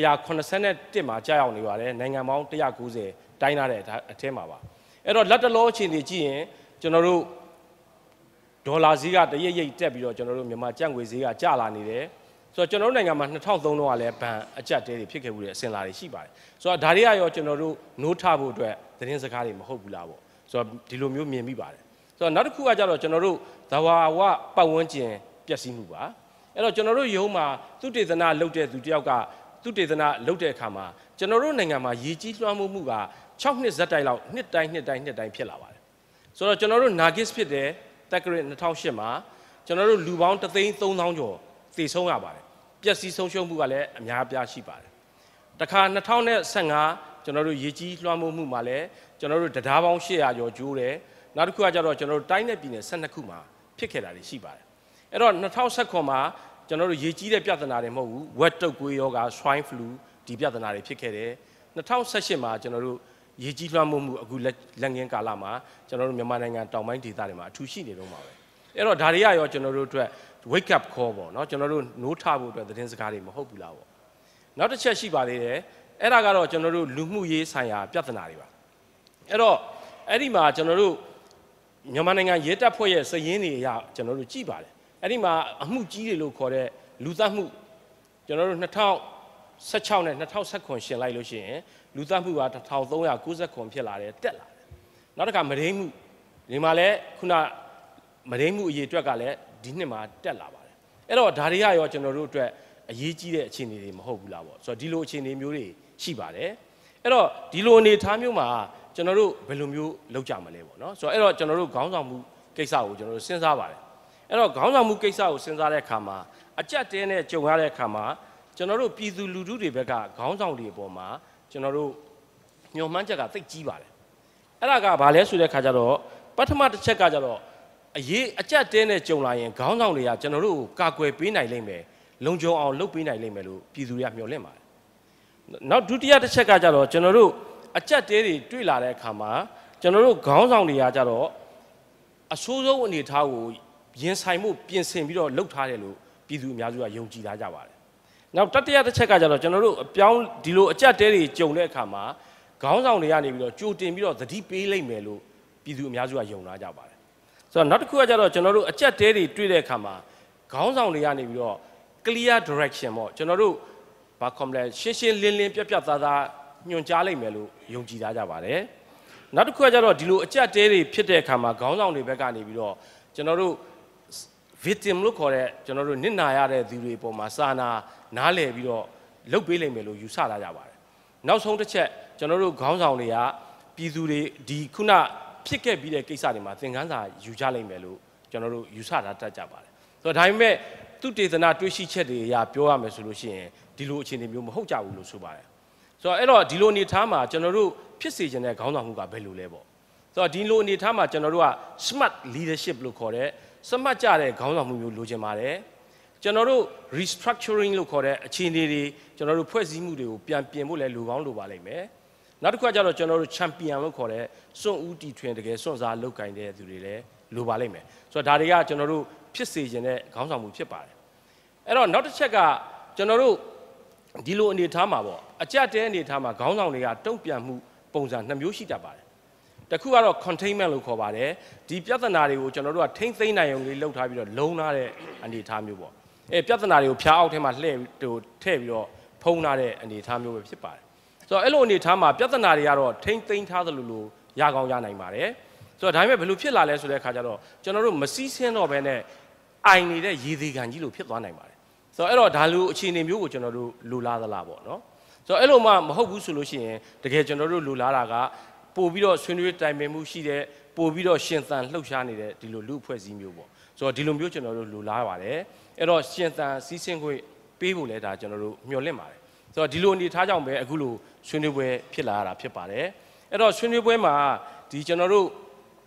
181မှာကြာရောက်နေပါတယ်နိုင်ငံပေါင်း190တိုင်းထားတဲ့အထဲမှာပါအဲ့တော့လက်တလောအခြေအနေကြည့်ရင်ကျွန်တော်တို့ဒေါ်လာဈေးကတရိပ်ရိပ်တက်ပြီးတော့ကျွန်တော်တို့မြန်မာကျပ်ငွေဈေးကကျလာနေတယ်ဆိုတော့ကျွန်တော်တို့နိုင်ငံမှာ2003တုန်းကလည်းဘဏ်အကြက်တဲတွေဖြစ်ခဲ့မှုတွေအစဉ်လာတွေရှိပါတယ်ဆိုတော့ဒါတွေကရောကျွန်တော်တို့နိုးထဖို့အတွက်သတင်းစကားတွေမဟုတ်ဘူးလားပေါ့ဆိုတော့ဒီလိုမျိုးမြင်မိပါတယ်ဆိုတော့နောက်တစ်ခုကကျတော့ကျွန်တော်တို့သဘာဝပတ်ဝန်းကျင်ပျက်စီးမှုပါအဲ့တော့ကျွန်တော်တို့ရုံးမှာသုတေသနလုပ်တဲ့သူတယောက်ကသုတေသနလုပ်တဲ့အခါမှာကျွန်တော်တို့နိုင်ငံမှာရေကြီးလွှမ်းမိုးမှုက6နှစ်ဇက်တိုက်လောက်နှစ်တိုင်းဖြစ်လာပါတယ်ဆိုတော့ကျွန်တော်တို့ Nagis ဖြစ်တဲ့တက္ကရာ2008မှာကျွန်တော်တို့လူပေါင်း330,000ကျော်သေဆုံးရပါတယ်ပျက်စီးဆုံးရှုံးမှုကလည်းအများအပြားရှိပါတယ်တခါ2015 ကျွန်တော်တို့ရေကြီးလွှမ်းမိုးမှုမှာလည်းကျွန်တော်တို့တရားပေါင်း800ကျော်ကျိုးတယ်နောက်တစ်ခုကကျတော့ကျွန်တော်တို့တိုင်းနယ်ပြည်နယ်12ခုမှာဖြစ်ခဲ့တာတွေရှိပါတယ်အဲ့တော့2019မှာကျွန်တော်တို့ရေကြီးတဲ့ပြဿနာတွေမဟုတ်ဘူးဝက်တုပ်ကွေးရောဂါ swine flu ဒီပြဿနာတွေဖြစ်ခဲ့တယ်2018မှာကျွန်တော်တို့ရေကြီးလွှမ်းမိုးမှုအခုလက်ငင်းကာလမှာကျွန်တော်တို့မြန်မာနိုင်ငံတောင်ပိုင်းဒေသတွေမှာအထူးရှိနေတော့မှာပဲအဲ့တော့ဒါတွေကရောကျွန်တော်တို့အတွက် wake up call ပေါ့နော်ကျွန်တော်တို့နိုးထဖို့အတွက်သတင်းစကားတွေမဟုတ်ဘူးလားပေါ့နောက်တစ်ချက်ရှိပါသေးတယ်အဲ့ဒါကတော့ကျွန်တော်တို့လူမှုရေးဆိုင်ရာပြဿနာတွေပါအဲ့တော့အဲ့ဒီမှာကျွန်တော်တို့မြန်မာနိုင်ငံရဲတပ်ဖွဲ့ရဲ့စည်ရင်းတွေအရကျွန်တော်တို့ကြည့်ပါတယ်အဲ့ဒီမှာအမှုကြီးတွေလို့ခေါ်တဲ့လူသတ်မှုကျွန်တော်တို့2016နဲ့2019ရှင်လိုက်လို့ရှိရင်လူသတ်မှုက1390ဖြစ်လာတယ်တက်လာတယ်နောက်တစ်ခါမရင်းမှုဒီမှာလည်းခုနမရင်းမှုအရေးအတွက်ကလည်းဒီနှစ်မှာတက်လာပါတယ်အဲ့တော့ဒါတွေကရောကျွန်တော်တို့အတွက်အရေးကြီးတဲ့အခြေအနေတွေမဟုတ်ဘူးလားပေါ့ဆိုတော့ဒီလိုအခြေအနေမျိုးတွေရှိပါတယ်အဲ့တော့ဒီလိုအနေထားမျိုးမှာကျွန်တော်တို့ဘယ်လိုမျိုးလုပ်ကြမလဲပေါ့နော်ဆိုတော့အဲ့တော့ကျွန်တော်တို့ခေါင်းဆောင်မှုကိစ္စကိုကျွန်တော်တို့စဉ်းစားပါတယ်အဲ့တော့ခေါင်းဆောင်မှုကိစ္စကိုစဉ်းစားတဲ့အခါမှာအကြက်တဲနဲ့ကြုံရတဲ့အခါမှာကျွန်တော်တို့ပြည်သူလူထုတွေဘက်ကခေါင်းဆောင်တွေအပေါ်မှာကျွန်တော်တို့ညှော်မှန်းချက်ကသိပ်ကြီးပါတယ်အဲ့ဒါကဘာလဲဆိုတဲ့အခါကျတော့ပထမတစ်ချက်ကကျတော့အကြက်တဲနဲ့ကြုံလာရင်ခေါင်းဆောင်တွေကကျွန်တော်တို့ကိုကာကွယ်ပေးနိုင်လိမ့်မယ်လုံခြုံအောင်လုပ်ပေးနိုင်လိမ့်မယ်လို့ပြည်သူတွေကမျှော်လင့်ပါတယ်နောက်ဒုတိယတစ်ချက်ကကျတော့ကျွန်တော်တို့အကြက်တဲတွေတွေ့လာတဲ့အခါမှာကျွန်တော်တို့ခေါင်းဆောင်တွေကကျတော့အဆိုးဆုံးအနေအထားကိုရင်ဆိုင်မှုပြင်ဆင်ပြီးတော့လှုပ်ထားတယ်လို့ပြည်သူအများစုကယုံကြည်ထားကြပါတယ်နောက်တတိယတစ်ချက်ကကျတော့ကျွန်တော်တို့အပြောင်းဒီလိုအကြက်တဲတွေကြုံတဲ့အခါမှာခေါင်းဆောင်တွေကနေပြီးတော့ကြိုတင်ပြီးတော့သတိပေးလိုက်မယ်လို့ပြည်သူအများစုကယုံထားကြပါတယ်ဆိုတော့နောက်တစ်ခုကကျတော့ကျွန်တော်တို့အကြက်တဲတွေတွေ့တဲ့အခါမှာခေါင်းဆောင်တွေကနေပြီးတော့ clear direction ပေါ့ကျွန်တော်တို့ဘာခေါ်မလဲရှင်းရှင်းလင်းလင်းပြတ်ပြတ်သားသားညွှန်ကြားလိုက်မယ်လို့ယုံကြည်ထားကြပါတယ်နောက်တစ်ခုကကျတော့ဒီလိုအကြက်တဲတွေဖြစ်တဲ့အခါမှာခေါင်းဆောင်တွေဘက်ကနေပြီးတော့ကျွန်တော်တို့ victim လို့ခေါ်တဲ့ကျွန်တော်တို့နစ်နာရတဲ့သူတွေပေါ်မှာစာနားလည်ပြီးတော့လှုပ်ပေးလိုက်မယ်လို့ယူဆလာကြပါတယ်နောက်ဆုံးတစ်ချက်ကျွန်တော်တို့ခေါင်းဆောင်တွေကပြည်သူတွေဒီခုနဖြစ်ခဲ့ပြီးတဲ့ကိစ္စတွေမှာသင်ခန်းစာယူကြလိုက်မယ်လို့ကျွန်တော်တို့ယူဆတာတတ်ကြပါတယ်ဆိုတော့ဒါပေမဲ့သူတေသနာတွေးရှိချက်တွေအရာပြောရမယ်ဆိုလို့ရှိရင်ဒီလိုအခြေအနေမျိုးမဟုတ်ကြဘူးလို့ဆိုပါတယ်ဆိုတော့အဲ့တော့ဒီလိုအနေထားမှာကျွန်တော်တို့ဖြစ်စေချင်တဲ့ခေါင်းဆောင်မှုကဘယ်လိုလဲပေါ့ဆိုတော့ဒီလိုအနေထားမှာကျွန်တော်တို့က smart leadership လို့ခေါ်တဲ့စမတ်ကြတဲ့ခေါင်းဆောင်မှုမျိုးလိုချင်ပါတယ်ကျွန်တော်တို့ restructuring လို့ခေါ်တဲ့အခြေအနေတွေကျွန်တော်တို့ဖွဲ့စည်းမှုတွေကိုပြန်ပြင်ဖို့လည်းလိုကောင်းလိုပါလိမ့်မယ်နောက်တစ်ခုကကျတော့ကျွန်တော်တို့ champion လို့ခေါ်တဲ့စွန့်ဦးတီထွင်တကယ်စွန့်စားလုပ်ကင်တဲ့သူတွေလည်းလိုပါလိမ့်မယ်ဆိုတော့ဒါတွေကကျွန်တော်တို့ဖြစ်စေချင်တဲ့ခေါင်းဆောင်မှုဖြစ်ပါတယ်အဲ့တော့နောက်တစ်ချက်ကကျွန်တော်တို့ဒီလိုအနေထားမှာပေါ့အကြက်တဲအနေထားမှာခေါင်းဆောင်တွေကတုံ့ပြန်မှုပုံစံ2မျိုးရှိတတ်ပါတယ်တစ်ခုကတော့ containment လို့ခေါ်ပါတယ်ဒီပြဿနာတွေကိုကျွန်တော်တို့ကထိမ့်သိမ်းနိုင်အောင်လေးလုပ်ထားပြီးတော့လုံးထားတဲ့အနေအထားမျိုးပေါ့ပြဿနာတွေကိုဖျားအောက်ထဲမှာလှည့်ထည့်ပြီးတော့ဖုံးထားတဲ့အနေအထားမျိုးပဲဖြစ်ပါတယ်ဆိုတော့အဲ့လိုအနေအထားမှာပြဿနာတွေကတော့ထိမ့်သိမ်းထားသလိုလိုရကောင်းရနိုင်ပါတယ်ဆိုတော့ဒါပေမဲ့ဘယ်လိုဖြစ်လာလဲဆိုတဲ့အခါကျတော့ကျွန်တော်တို့မစည်းစင်းတော့ဘဲနဲ့အိုင်နေတဲ့ရေသေးကန်ကြီးလိုဖြစ်သွားနိုင်ပါတယ်ဆိုတော့အဲ့တော့ဒါလိုအခြေအနေမျိုးကိုကျွန်တော်တို့လိုလားသလားပေါ့နော်ဆိုတော့အဲ့လိုမှမဟုတ်ဘူးဆိုလို့ရှိရင်တကယ်ကျွန်တော်တို့လိုလားတာကပို့ပြီးတော့ဆွေးနွေးတိုင်ပင်မှုရှိတဲ့ပို့ပြီးတော့ရှင်သန်လှုပ်ရှားနေတဲ့ဒီလိုလူအဖွဲ့အစည်းမျိုးပေါ့ဆိုတော့ဒီလိုမျိုးကျွန်တော်တို့လိုလားပါတယ်အဲ့တော့ရှင်သန်စီးဆင်းခွင့်ပေးဖို့လဲဒါကျွန်တော်တို့မျှော်လင့်ပါတယ်ဆိုတော့ဒီလိုအနေထားကြောင့်ပဲအခုလိုဆွေးနွေးပွဲဖြစ်လာရတာဖြစ်ပါတယ်အဲ့တော့ဆွေးနွေးပွဲမှာဒီကျွန်တော်တို့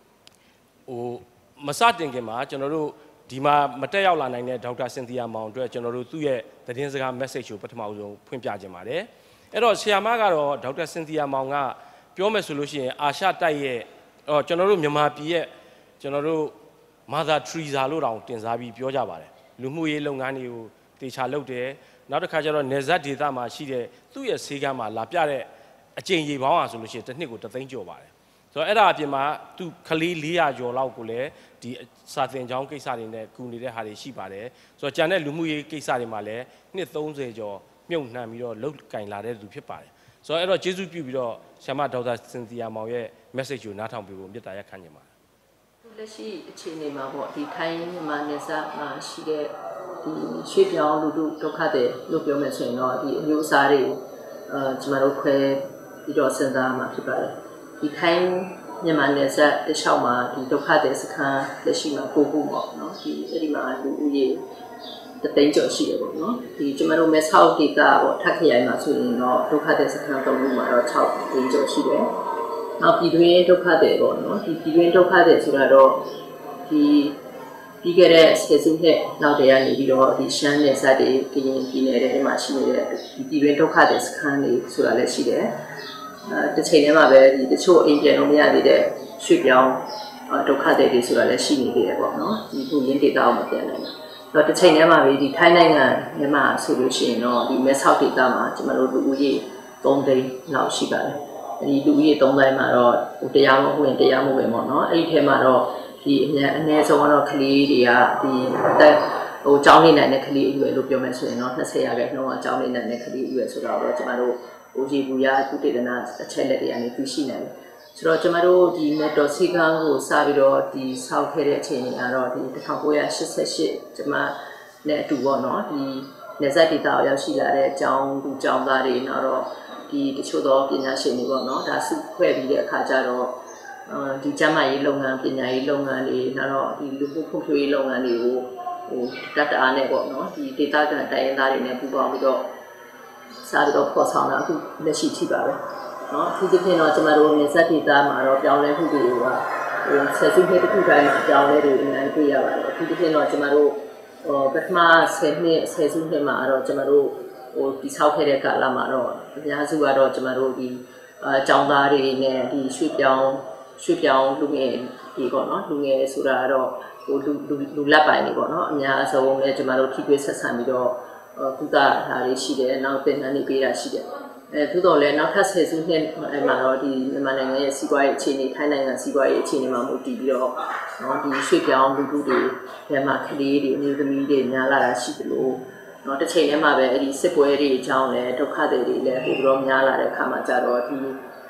မစတင်ခင်မှာကျွန်တော်တို့ဒီမှာမတက်ရောက်လာနိုင်တဲ့ဒေါက်တာစင်သီယာမောင်အတွက်ကျွန်တော်တို့သူ့ရဲ့သတင်းစကား message ကိုပထမဆုံးဖွင့်ပြခြင်းပါတယ်အဲ့တော့ဆရာမကတော့ဒေါက်တာစင်သီယာမောင်ကပြောမယ်ဆိုလို့ရှိရင်အာရှတိုက်ရဲ့ကျွန်တော်တို့မြန်မာပြည်ရဲ့ကျွန်တော်တို့ Mother Teresa လို့တောင်တင်စားပြီးပြောကြပါတယ်လူမှုရေးလုပ်ငန်းတွေကိုတေချာလုပ်တယ်နောက်တစ်ခါကျတော့နေဇက်ဒေသမှာရှိတဲ့သူ့ရဲ့ဆေးကမ်းမှာလာပြတဲ့အကျင့်ရေပေါင်းအားဆိုလို့ရှိရင်တစ်နှစ်ကို3သိန်းကျော်ပါတယ်ဆိုတော့အဲ့ဒါအပြင်မှာသူကလေး400ကျော်လောက်ကိုလည်းဒီစာသင်ကျောင်းကိစ္စတွေနဲ့ကူနေတဲ့ဟာတွေရှိပါတယ်ဆိုတော့ကျန်တဲ့လူမှုရေးကိစ္စတွေမှာလည်းနှစ်30ကျော်မြုပ်နှံပြီးတော့လုတ်ကင်လာတဲ့သူဖြစ်ပါတယ်ဆိုတော့အဲ့တော့ကျေးဇူးပြုပြီးတော့ဆရာမဒေါက်တာစင်သီယာမောင်ရဲ့ message ကိုနားထောင်ပေးဖို့မေတ္တာရပ်ခံနေပါတယ်လက်ရှိအခြေအနေမှာပေါ့ဒီထိုင်းမြန်မာနယ်စပ်မှာရှိတဲ့ဒီရွှေပြောင်းလူတို့ဒုက္ခတွေလို့ပြောမယ်ဆိုရင်တော့ဒီအမျိုးအစားတွေကျွန်တော်တို့ခွဲပြီးတော့စဉ်းစားမှာဖြစ်ပါတယ်ဒီထိုင်းမြန်မာနယ်စပ်တခြားမှာဒီဒုက္ခတွေစခန်းလက်ရှိမှာပို့ဖို့ပေါ့နော်ဒီအဲ့ဒီမှာလူဦးရေတိန်ကျော်ရှိတယ်ပေါ့နော်ဒီကျွန်တော်တို့မဲ6ဒေတာပေါ့ထပ်ခရိုင်မှာဆိုရင်တော့ဒုက္ခသည်စခန်း3ခုမှာတော့6တိန်ကျော်ရှိတယ်နောက်ပြည်တွင်းဒုက္ခသည်ပေါ့နော်ဒီပြည်တွင်းဒုက္ခသည်ဆိုတာတော့ဒီပြီးခဲ့တဲ့ဆယ်စုနှစ်နောက်တည်းကနေပြီးတော့ဒီရှမ်းနယ်စပ်တွေကရင်ပြည်နယ်တွေမှာရှိနေတဲ့ဒီပြည်တွင်းဒုက္ခသည်စခန်းတွေဆိုတာလည်းရှိတယ်တစ်ချိန်တည်းမှာပဲဒီတချို့အိမ်ပြန်လို့မရသေးတဲ့ရွှေ့ပြောင်းဒုက္ခသည်တွေဆိုတာလည်းရှိနေသေးတယ်ပေါ့နော်ဒီခုရင်းဒေတာအောင်မပြန်နိုင်ဘူးတော့တစ်ချိန်တည်းမှာပဲဒီထိုင်းနိုင်ငံမှာဆိုလို့ရှိရင်တော့ဒီမဲဆောက်ဒေတာမှာကျွန်တော်တို့လူဦးရေ3သိန်းလောက်ရှိပါတယ်ဒီလူဦးရေ3သိန်းမှာတော့တရားမဟုတ်ရင်တရားမဟုတ်ပဲပေါ့နော်အဲ့ဒီထဲမှာတော့ဒီအနည်းဆုံးတော့ကလေးတွေကဒီကျောင်းနေနိုင်တဲ့ကလေးအရွယ်လို့ပြောမယ်ဆိုရင်တော့20ရာခိုင်နှုန်းကကျောင်းနေနိုင်တဲ့ကလေးအရွယ်ဆိုတော့ကျွန်တော်တို့ရေဘူးရကုတေသနာအချက်လက်တွေအနေနဲ့သိရှိနိုင်တယ်ဆိုတော့ကျွန်တော်တို့ဒီ Metal စီကန်းကိုစပြီးတော့ဒီဆောက်ခဲ့တဲ့အချိန်ကတော့ဒီ1988ကျွန်မနဲ့အတူပေါ့နော်ဒီနေဆက်ဒေတာရောက်ရှိလာတဲ့အကြောင်းသူကျောင်းသားတွေနောက်တော့ဒီတချို့သောပညာရှင်တွေပေါ့နော်ဒါစုဖွဲ့ပြီးတဲ့အခါကျတော့ဒီကျန်းမာရေးလုပ်ငန်းပညာရေးလုပ်ငန်းတွေနောက်တော့ဒီလူမှုဖွံ့ဖြိုးရေးလုပ်ငန်းတွေကိုတတ်အားနဲ့ပေါ့နော်ဒီဒေတာကန်တိုင်းရင်းသားတွေနဲ့ပူးပေါင်းပြီးတော့စားပြီးတော့ပေါ်ဆောင်တာအခုလက်ရှိထိပါပဲနော်ဒီတစ်ပြင်တော့ကျွန်တော်တို့နေဆက်ဒေတာမှာတော့ပြောင်းလဲမှုတွေကဆယ်စုနှစ်တစ်ခုတိုင်းမှာပြောင်းလဲတွေအများကြီးတွေ့ရပါတယ်အခုတစ်ပြင်တော့ကျွန်တော်တို့ပထမ10စုနှစ်မှာတော့ကျွန်တော်တို့ဒီဆောက်ခဲ့တဲ့ကာလမှာတော့အများစုကတော့ကျွန်တော်တို့ဒီကျောင်းသားတွေနဲ့ဒီရွှေ့ပြောင်းလူငယ်ဒီပေါ့နော်လူငယ်ဆိုတာတော့လူလက်ပိုင်းတွေပေါ့နော်အများအဆုံးနဲ့ကျွန်တော်တို့ထိတွေ့ဆက်ဆံပြီးတော့ကုသတာတွေရှိတယ်နောက်သင်တန်းတွေပေးတာရှိတယ်သို့တော်လည်းနောက်ထပ်10စုနှစ်မှာတော့ဒီမြန်မာနိုင်ငံရဲ့စီးပွားရေးအခြေအနေထိုင်းနိုင်ငံစီးပွားရေးအခြေအနေမှာမူတည်ပြီးတော့နော်ဒီရွှေ့ပြောင်းလူထုတွေဘယ်မှာကလေးတွေအမျိုးသမီးတွေများလာတာရှိတယ်လို့နော်တစ်ချိန်တည်းမှာပဲအဲ့ဒီစစ်ပွဲတွေအကြောင်းလည်းဒုက္ခတွေလည်းပိုပြီးတော့များလာတဲ့အခါမှာကြတော့ဒီ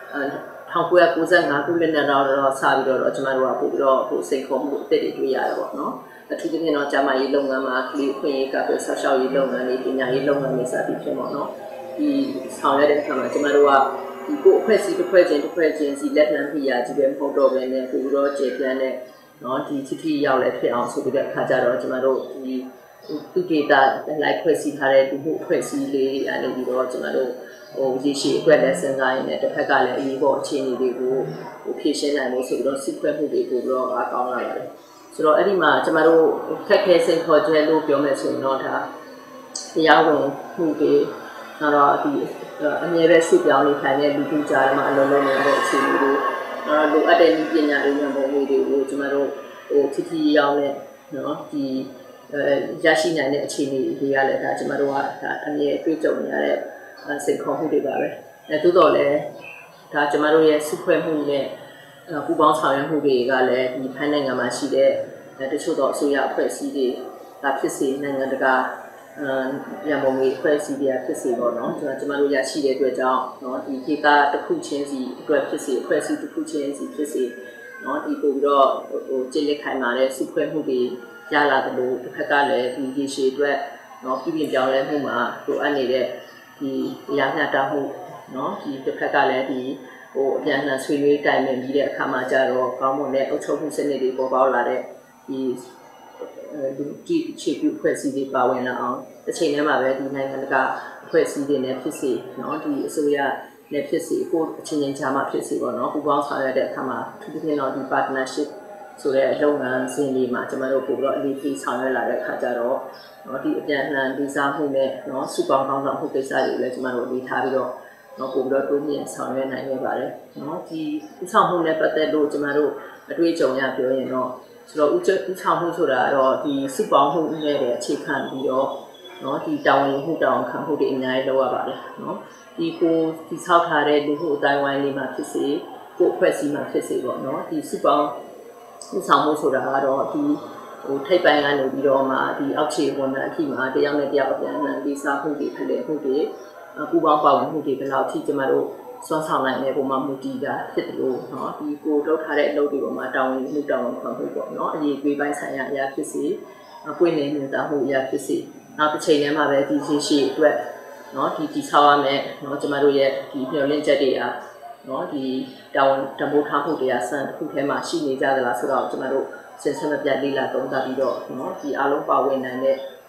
1995ခုနှစ်နဲ့တော့စပြီးတော့ကျွန်တော်တို့ကပို့ပြီးတော့စိတ်ခေါ်မှုအသစ်တွေတွေ့ရတယ်ပေါ့နော်အထူးသဖြင့်တော့ကျန်းမာရေးလုပ်ငန်းမှာကလေးခွင့်ရေးကပဲဆောက်ရှောက်ရေးလုပ်ငန်းတွေပညာရေးလုပ်ငန်းတွေစသည်ဖြင့်ပေါ့နော်ဒီဆောင်ရတဲ့အခါမှာကျွန်တော်တို့ကဒီကိုအဖွဲ့အစည်းတစ်ဖွဲ့ချင်းစီလက်လှမ်းပြရကြည့်ပဲမဟုတ်တော့ဘဲနဲ့ပို့ပြီးတော့ကျေပြန့်တဲ့နော်ဒီထိရောက်လည်းဖြစ်အောင်ဆိုပြီးတဲ့အခါကျတော့ကျွန်တော်တို့ဒီသူဒေတာလိုက်ဖွဲ့စည်းထားတဲ့ဒီမှုအဖွဲ့အစည်းလေးတွေအနေပြီးတော့ကျွန်တော်တို့ရေရှည်အတွက်လည်းစဉ်းစားရင်းနဲ့တစ်ဖက်ကလည်းအရေးပေါ်အခြေအနေတွေကိုဖြည့်ရှင်းနိုင်ဖို့ဆိုပြီးတော့စစ်ဖွဲ့မှုတွေကိုတော့အားကောင်းလာပါတယ်ဆိုတော့အဲ့ဒီမှာကျွန်တော်တို့ခက်ခဲစိန်ခေါ်ချက်လို့ပြောမယ်ဆိုရင်တော့ဒါတရားဝင်မှုတွေနောက်တော့ဒီအမြဲပဲစုပြောင်းနေထိုင်တဲ့လူထုကြားမှာအလုံးလုံးနေတဲ့အခြေအနေတွေလိုအပ်တဲ့ပညာတွေဉာဏ်ပုံတွေကိုကျွန်တော်တို့ထိရောက်တဲ့နော်ဒီရရှိနိုင်တဲ့အခြေအနေတွေကလည်းဒါကျွန်တော်တို့ကဒါအမြဲတွေ့ကြုံနေရတဲ့စိတ်ခေါ်မှုတွေပါပဲသို့တော်လည်းဒါကျွန်တော်တို့ရဲ့စုဖွဲ့မှုနဲ့ပူးပေါင်းဆောင်ရွက်မှုတွေကလည်းဒီဖိုင်းနိုင်ငံမှာရှိတဲ့တချို့သောအစိုးရအဖွဲ့အစည်းတွေဒါဖြစ်စေနိုင်ငံတကာရန်ပုံငွေအဖွဲ့အစည်းတွေဖြစ်စေပေါ့နော်ကျွန်တော်တို့ရရှိတဲ့အတွက်ကြောင့်နော်ဒီဒေတာတစ်ခုချင်းစီအတွက်ဖြစ်စေအဖွဲ့အစည်းတစ်ခုချင်းစီဖြစ်စေနော်ဒီပို့ပြီးတော့ကျင့်လက်ခိုင်မာတဲ့စုဖွဲ့မှုတွေရလာတယ်လို့တစ်ခါကလည်းဒီရေရှည်အတွက်နော်ပြည်ပြောင်းလဲမှုမှာလိုအပ်နေတဲ့ဒီရမျှတမှုနော်ဒီတစ်ခါကလည်းဒီအပြန်အလှန်ဆွေးနွေးတိုင်ပင်ပြီးတဲ့အခါမှာကျတော့ကောင်းမွန်တဲ့အုပ်ချုပ်မှုစနစ်တွေပေါ်ပေါက်လာတဲ့ဒီခြေပြုဖွဲ့စည်းတွေပါဝင်လာအောင်တစ်ချိန်တည်းမှာပဲဒီနိုင်ငံတကာဖွဲ့စည်းတွေနဲ့ဖြစ်စေနော်ဒီအစိုးရနဲ့ဖြစ်စေကိုအချင်းချင်းကြားမှာဖြစ်စေပေါ့နော်ပူးပေါင်းဆောင်ရွက်တဲ့အခါမှာသူတို့ကတော့ဒီ partnership ဆိုတဲ့လုပ်ငန်းစဉ်တွေမှာကျွန်တော်တို့ပို့ပြီးတော့အလေးပေးဆောင်ရွက်လာတဲ့အခါကျတော့နော်ဒီအပြန်အလှန်ဒီစားမှုနဲ့နော်စုပေါင်းကောင်းဆောင်မှုကိစ္စတွေလည်းကျွန်တော်တို့လေးထားပြီးတော့နော်ပို့ပြီးတော့တိုးမြင့်ဆောင်ရွက်နိုင်ခဲ့ပါတယ်နော်ဒီဥဆောင်မှုနဲ့ပတ်သက်လို့ကျွန်တော်တို့အတွေ့အကြုံရပြောရင်တော့ဆိုတော့ဥဆောင်မှုဆိုတာတော့ဒီစုပေါင်းမှုနဲ့အခြေခံပြီးတော့နော်ဒီတာဝန်မှုတောင်းခံမှုတွေအများကြီးလုပ်ရပါတယ်နော်ဒီဆောက်ထားတဲ့လူမှုအတိုင်းဝိုင်းလေးမှာဖြစ်စေကိုအဖွဲ့အစည်းမှာဖြစ်စေပေါ့နော်ဒီစုပေါင်းဥဆောင်မှုဆိုတာကတော့ဒီထိပ်ပိုင်းကနေပြီးတော့မှဒီအောက်ခြေဝန်ထမ်းအထိမှာတယောက်နဲ့တယောက်အပြန်အလှန်လေးစားမှုတွေဖလှယ်မှုတွေပူပေါင်းပါဝင်မှုတွေဘယ်လောက်ထိကျမတို့စွမ်းဆောင်နိုင်တဲ့ပုံမှန်မူတည်တာဖြစ်တယ်လို့เนาะဒီကိုလောက်ထားတဲ့အလုပ်တွေပေါ်မှာတာဝန်ယူမှုတာဝန်ခံမှုပေါ့เนาะအရေးအသွေးပိုင်းဆိုင်ရာအရာဖြစ်စေပွင့်လင်းနေတာမှုအရာဖြစ်စေနောက်တစ်ချိန်တည်းမှာပဲဒီရှိအတွက်เนาะဒီဆောက်ရမယ်เนาะကျမတို့ရဲ့ဒီမျှော်လင့်ချက်တွေအားเนาะဒီတာဝန်တမိုးထားမှုတရားစံတစ်ခုထဲမှာရှိနေကြသလားဆိုတော့ကျမတို့စဉ်ဆက်မပြတ်လေ့လာသုံးသပ်ပြီးတော့เนาะဒီအားလုံးပါဝင်နိုင်တဲ့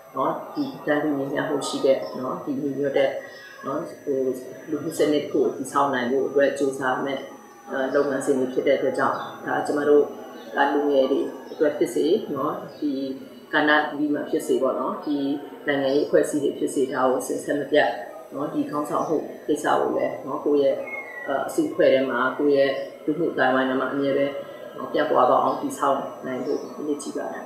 နော်ဒီတန်တူညီမျှမှုရှိတဲ့နော်ဒီညီညွတ်တဲ့နော်ဟိုလူမှုစနစ်ကိုတည်ဆောက်နိုင်ဖို့အတွက်စူးစမ်းမဲ့လုပ်ငန်းစဉ်တွေဖြစ်တဲ့အတွက်ကြောင့်ဒါကျမတို့လူငယ်တွေအတွက်ဖြစ်စေနော်ဒီကဏ္ဍဒီမှာဖြစ်စေပေါ့နော်ဒီနိုင်ငံရေးအဖွဲ့အစည်းတွေဖြစ်စေဒါကိုစဉ်ဆက်မပြတ်နော်ဒီခေါင်းဆောင်မှုကိစ္စကိုလည်းနော်ကိုယ့်ရဲ့အစုအဖွဲ့ထဲမှာကိုယ့်ရဲ့လူမှုတိုင်းဝိုင်းထဲမှာအမြဲပဲပြတ်ပွားတော့အောင်တည်ဆောက်နိုင်ဖို့အရေးကြီးပါတယ်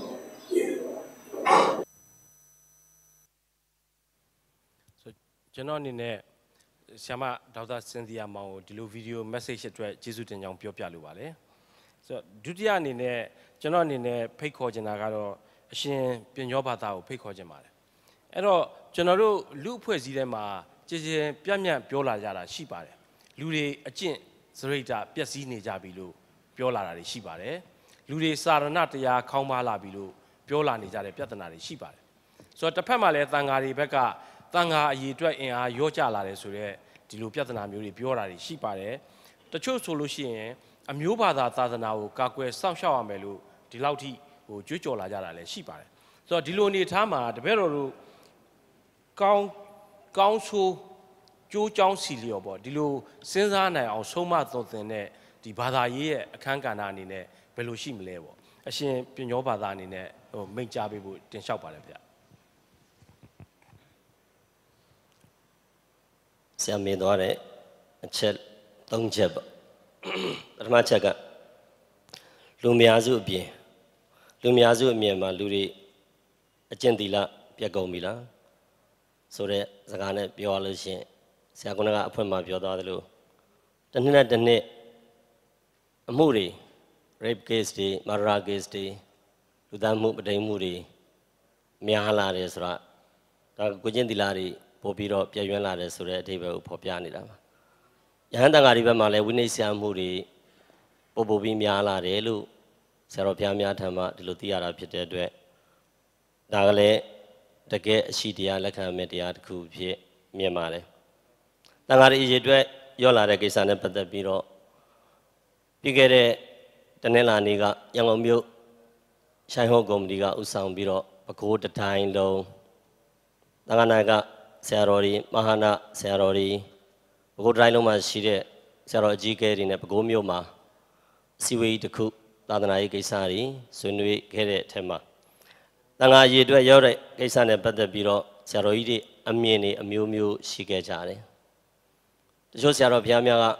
ကျွန်တော်အနေနဲ့ဆရာမဒေါက်တာစင်သီယာမောင်ကိုဒီလိုဗီဒီယို message အတွက်ကျေးဇူးတင်ကြောင်းပြောပြလိုပါတယ်ဆိုတော့ဒုတိယအနေနဲ့ကျွန်တော်အနေနဲ့ဖိတ်ခေါ်ချင်တာကတော့အရှင်ပညောဘာသာကိုဖိတ်ခေါ်ချင်ပါတယ်အဲ့တော့ကျွန်တော်တို့လူအဖွဲ့အစည်းထဲမှာကြည်ကြည်ပြန့်ပြန့်ပြောလာကြတာရှိပါတယ်လူတွေအကျင့်စရိတ်ပျက်စီးနေကြပြီလို့ပြောလာတာတွေရှိပါတယ်လူတွေစာရဏတရားခေါင်းပါလာပြီလို့ပြောလာနေကြတဲ့ပြဿနာတွေရှိပါတယ်ဆိုတော့တစ်ဖက်မှာလည်းတန်ဃာတွေဘက်ကတန်ဃာအရေးအတွက်အင်အားရောကြလာတယ်ဆိုတော့ဒီလိုပြဿနာမျိုးတွေပြောတာတွေရှိပါတယ်တချို့ဆိုလို့ရှိရင်အမျိုးဘာသာသာသနာကိုကာကွယ်စောင့်ရှောက်ရမယ်လို့ဒီလောက်ထိဟိုကြွေးကြော်လာကြတာလည်းရှိပါတယ်ဆိုတော့ဒီလိုအနေထားမှာတပည့်တော်တို့ကောင်းဆိုးကျိုးကြောင်းစီလျော်ပေါ့ဒီလိုစဉ်းစားနိုင်အောင်ဆုံးမသွန်သင်တဲ့ဒီဘာသာရေးရဲ့အခန်းကဏ္ဍအနေနဲ့ဘယ်လိုရှိမလဲပေါ့အရှင်ပညောဘာသာအနေနဲ့ဟိုမိန့်ကြားပေးဖို့တင်လျှောက်ပါတယ်ဗျဆရာမေးသွားတဲ့အချက်၃ချက်ပေါ့ပထမချက်ကလူများစုအပြင်မှာလူတွေအကျင့်သီလပြတ်ကုန်ပြီလားဆိုတဲ့စကားနဲ့ပြောရလို့ရှိရင်ဆရာကအဖွင့်မှာပြောသွားသလိုတစ်နှစ်နဲ့တစ်နှစ်အမှုတွေ rape case တွေ murder case တွေလူသတ်မှုပဋိမှုတွေများလာတယ်ဆိုတော့ဒါကိုကျင့်သီလတွေပို့ပြီးတော့ပြည့်ရွံ့လာတယ်ဆိုတဲ့အဓိပ္ပာယ်ကိုဖော်ပြနေတာပါယဟန်တန်ဃာတွေဘက်မှာလည်းဝိနည်းဆရာမှုတွေပို့ပြီးများလာတယ်လို့ဆရာတော်ဘုရားများထံမှဒီလိုသိရတာဖြစ်တဲ့အတွက်ဒါကလည်းတကယ်အရှိတရားလက်ခံမဲ့တရားတစ်ခုဖြစ်မြင်ပါတယ်တန်ဃာတွေအရေးအတွက်ရောလာတဲ့ကိစ္စနဲ့ပတ်သက်ပြီးတော့ပြီးခဲ့တဲ့တနင်္လာနေ့ကရန်ကုန်မြို့ရှိုင်းဟောကုမ္ပဏီကဥဆောင်ပြီးတော့ပဲခူးတတိုင်းလုံးတန်ဃာနာကဆရာတော်တွေမဟာနာဆရာတော်တွေပဲခူးတိုင်းလုံးမှာရှိတဲ့ဆရာတော်အကြီးအကဲတွေနဲ့ပဲခူးမြို့မှာအစည်းအဝေးတစ်ခုသာသနာရေးကိစ္စတွေဆွေးနွေးခဲ့တဲ့အထက်မှာတန်ဃာရေးအတွက်ရောက်တဲ့ကိစ္စနဲ့ပတ်သက်ပြီးတော့ဆရာတော်ကြီးတွေအမြင်တွေအမျိုးမျိုးရှိခဲ့ကြတယ်တချို့ဆရာတော်ဘုရားများက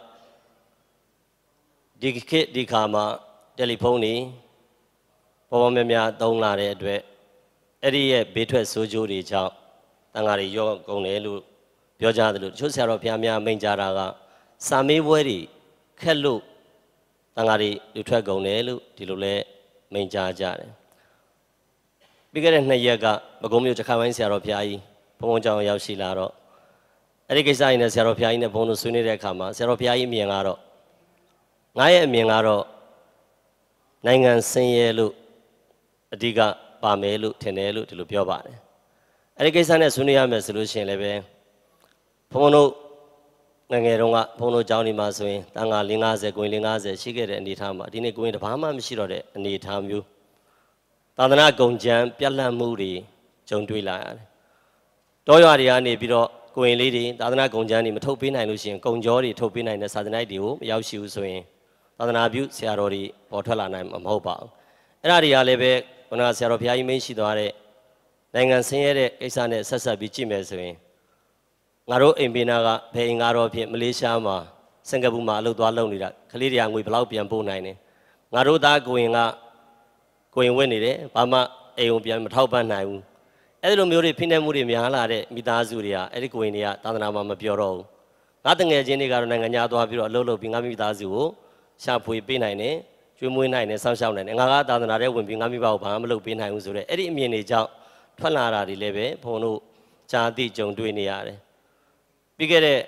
ဒီခေတ်ဒီခါမှာတယ်လီဖုန်းတွေပေါ်ပေါ်များများသုံးလာတဲ့အတွက်အဲ့ဒီရဲ့ဘေးထွက်ဆိုးကျိုးတွေကြောင့်တန်ဃာတွေရောကုန်တယ်လို့ပြောကြတယ်လို့တချို့ဆရာတော်ဘုရားများမိန့်ကြတာကစာမေးပွဲတွေခက်လို့တန်ဃာတွေလူထွက်ကုန်တယ်လို့ဒီလိုလဲမိန့်ကြားကြတယ်ပြီးခဲ့တဲ့2ရက်ကပဲခူးမြို့တခါပိုင်းဆရာတော်ဘုရားကြီးဘုံဘုံကျောင်းရောက်ရှိလာတော့အဲ့ဒီကိစ္စရင်းနဲ့ဆရာတော်ဘုရားကြီးနဲ့ဘုံတို့ဆွေးနွေးတဲ့အခါမှာဆရာတော်ဘုရားကြီးအမြင်ကတော့ငါရဲ့အမြင်ကတော့နိုင်ငံဆင်းရဲလို့အဓိကပါမယ်လို့ထင်တယ်လို့ဒီလိုပြောပါတယ်အဲ့ဒီကိစ္စနဲ့ဆွေးနွေးရမယ်ဆိုလို့ရှိရင်လည်းပဲဘုံတို့ငငယ်တုန်းကဘုံတို့ကျောင်းဒီမှာဆိုရင်တန်ဃာ50ကိုရင်50ရှိခဲ့တဲ့အနေအထားမှာဒီနေ့ကိုရင်တဘာမှမရှိတော့တဲ့အနေအထားမျိုးသာသနာဂုံကြံပြက်လက်မှုတွေကြုံတွေ့လာရတယ်တောရွာတွေကနေပြီးတော့ကိုရင်လေးတွေသာသနာဂုံကြံတွေမထုတ်ပေးနိုင်လို့ရှိရင်ဂုံကြောတွေထုတ်ပေးနိုင်တဲ့စာသနိုက်တွေကိုမရောက်ရှိဘူးဆိုရင်သာသနာပြုဆရာတော်တွေပေါ်ထွက်လာနိုင်မှာမဟုတ်ပါဘူးအဲ့ဒါတွေကလည်းပဲခုနကဆရာတော်ဘုရားကြီးမင်းရှိသွားတဲ့နိုင်ငံဆင်းရဲတဲ့ကိစ္စနဲ့ဆက်ဆက်ပြီးကြည့်မယ်ဆိုရင်ငါတို့အိမ်ပေးနာကဘယ်အင်္ဂါတော်ဖြစ်မလေးရှားမှာစင်ကာပူမှာအလုပ်သွားလုပ်နေတာကလေးတွေကငွေဘလောက်ပြန်ပို့နိုင်တယ်ငါတို့သားကိုရင်ဝင့်နေတယ်ဘာမှအိမ်ုံပြန်မထောက်ပံ့နိုင်ဘူးအဲ့ဒီလိုမျိုးတွေဖိနှိပ်မှုတွေများလာတဲ့မိသားစုတွေကအဲ့ဒီကိုရင်တွေကသာသနာမှာမပြောတော့ဘူးငါတငယ်ချင်းတွေကတော့နိုင်ငံခြားသွားပြီးတော့အလုပ်လုပ်ပြီးငါမိသားစုကိုရှာဖွေပေးနိုင်တယ်ကျွေးမွေးနိုင်တယ်စောင့်ရှောက်နိုင်တယ်ငါကသာသနာထဲဝင်ပြီးငါမိဘကိုဘာမှမလုပ်ပေးနိုင်ဘူးဆိုတော့အဲ့ဒီအမြင်တွေကြောင့်ထွက်လာတာတွေလည်းပဲဘုံတို့ဂျာတိကြုံတွေ့နေရတယ်ပြီးခဲ့တဲ့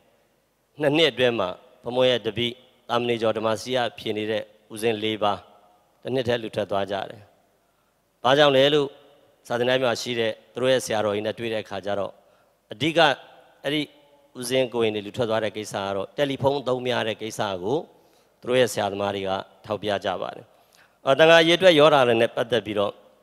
2နှစ်အတွင်းမှာဘုံမရဲ့တပိတာမဏေကျော်ဓမ္မစီယဖြေနေတဲ့ဦးစင်း4ပါးတစ်နှစ်တည်းလူထွက်သွားကြတယ်။ဘာကြောင့်လဲလို့စာသင်တိုင်းမှာရှိတဲ့သူတို့ရဲ့ဆရာတော်ကြီးနဲ့တွေ့တဲ့အခါကျတော့အဓိကအဲ့ဒီဦးစင်းကိုရင်တွေလူထွက်သွားတဲ့ကိစ္စကတော့တယ်လီဖုန်းသုံးများတဲ့ကိစ္စကိုသူတို့ရဲ့ဆရာသမားတွေကထောက်ပြကြပါတယ်။တန်ခါရေးအတွက်ရောတာလည်းနဲ့ပတ်သက်ပြီးတော့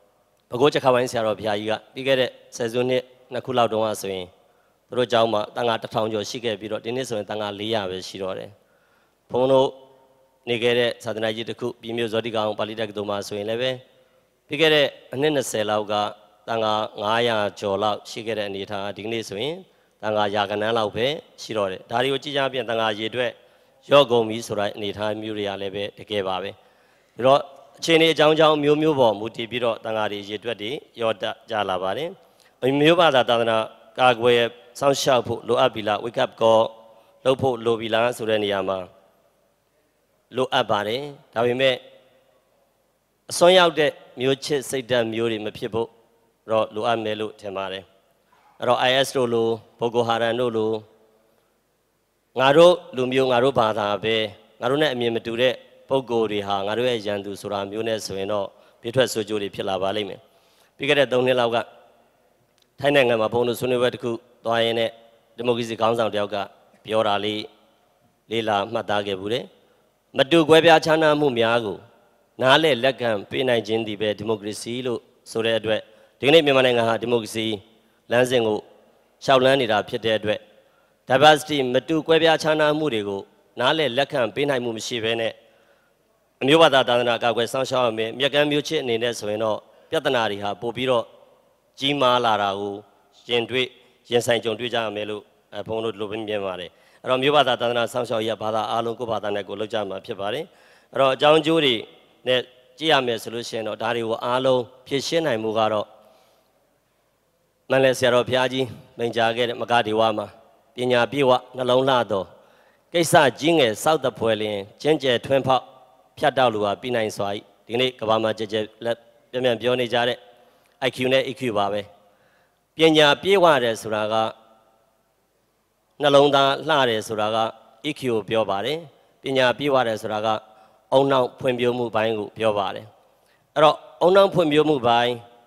ဘကိုးချက်ခါပိုင်းဆရာတော်ဘုရားကြီးကပြီးခဲ့တဲ့ဆယ်စုနှစ်နှစ်ခုလောက်တုန်းကဆိုရင်သူတို့ကျောင်းမှာတန်ခါ1000ကျော်ရှိခဲ့ပြီးတော့ဒီနေ့ဆိုရင်တန်ခါ400ပဲရှိတော့တယ်ဘုန်းတို့နေခဲ့တဲ့သာသနာကြီးတစ်ခုပြည်မြို့ဇောတိကောင်ပါဠိတက္ကသိုလ်မှာဆိုရင်လည်းပဲပြီးခဲ့တဲ့အနှစ်20လောက်ကတန်ခါ900ကျော်လောက်ရှိခဲ့တဲ့အနေထားဒီကနေ့ဆိုရင်တန်ခါရာကနန်းလောက်ပဲရှိတော့တယ်ဒါတွေကိုကြည့်ကြပြန်တန်ခါရေအတွက်ရော့ကုန်ပြီဆိုတာအနေထားမျိုးတွေကလည်းပဲတကယ်ပါပဲဒါတော့အခြေအနေအကြောင်းမျိုးမျိုးပေါ်မူတည်ပြီးတော့တန်ခါတွေရေအတွက်တွေရော့တကြလာပါတယ်မျိုးဘာသာသာသနာကာကွယ်စောင့်ရှောက်ဖို့လိုအပ်ပြီလား wake up call လုပ်ဖို့လိုပြီလားဆိုတဲ့နေရာမှာလိုအပ်ပါတယ်ဒါပေမဲ့အစွမ်းရောက်တဲ့မျိုးချစ်စိတ်ဓာတ်မျိုးတွေမဖြစ်ဖို့တော့လိုအပ်မယ်လို့ထင်ပါတယ်အဲ့တော့ IS တို့လိုဘိုကိုဟာရန်တို့လိုငါတို့လူမျိုးငါတို့ဘာသာပဲငါတို့နဲ့အမြင်မတူတဲ့ပုံကိုယ်တွေဟာငါတို့ရဲ့ရန်သူဆိုတာမျိုးနဲ့ဆိုရင်တော့ပြည့်ထွက်ဆိုကြိုးတွေဖြစ်လာပါလိမ့်မယ်ပြီးခဲ့တဲ့3နှစ်လောက်ကထိုင်းနိုင်ငံမှာဘုံတို့ဆွေးနွေးပွဲတစ်ခုသွားရင်းနဲ့ဒီမိုကရေစီခေါင်းဆောင်တယောက်ကပြောတာလေးလာမှတ်သားခဲ့ဘူးတယ်မတူကွဲပြားခြားနားမှုများကိုနားလဲလက်ခံပေးနိုင်ခြင်းဒီပဲဒီမိုကရေစီလို့ဆိုတဲ့အတွက်ဒီကနေ့မြန်မာနိုင်ငံဟာဒီမိုကရေစီလမ်းစဉ်ကိုရှောက်လန်းနေတာဖြစ်တဲ့အတွက် diversity မတူကွဲပြားခြားနားမှုတွေကိုနားလဲလက်ခံပေးနိုင်မှုမရှိဘဲနဲ့အမျိုးဘာသာသာသနာကာကွယ်စောင့်ရှောက်ရမယ်မြက်ကမ်းမျိုးချစ်အနေနဲ့ဆိုရင်တော့ပြဿနာတွေဟာပို့ပြီးတော့ကြီးမားလာတာကိုရင်ဆိုင်ကြုံတွေ့ကြရမယ်လို့ဘုန်းတို့လိုပဲမြင်ပါတယ်အဲ့တော့မျိုးဘာသာသာသနာစောင့်ရှောက်ရေးဘာသာအားလုံးကိုဘာသာနဲ့ကိုလောက်ကြမှာဖြစ်ပါတယ်အဲ့တော့အကြောင်းအကျိုးတွေနဲ့ကြည့်ရမယ်ဆိုလို့ရှိရင်တော့ဒါတွေကိုအားလုံးဖြည့်ရှင်းနိုင်မှုကတော့မန္တလေးဆရာတော်ဘုရားကြီးမိန့်ကြားခဲ့တဲ့မဂ္ဂဒေဝမှာပညာပြည့်ဝနှလုံးလှသောကိစ္စကြီးငယ်စောက်တပွဲလျင်ကျင့်ကြံထွန်းဖောက်ဖြတ်တောက်လူဟာပြီးနိုင်စွာဤဒီနေ့ကဘာမှာကြဲလက်ပြန်ပြောနေကြတဲ့ IQ နဲ့ EQ ပါပဲပညာပြည့်ဝတယ်ဆိုတာကနှလုံးသားလှတယ်ဆိုတာက EQ ကိုပြောပါတယ်ပညာပြည့်ဝတယ်ဆိုတာကအုံနောက်ဖွံ့ဖြိုးမှုပိုင်းကိုပြောပါတယ်အဲ့တော့အုံနောက်ဖွံ့ဖြိုးမှုပိုင်း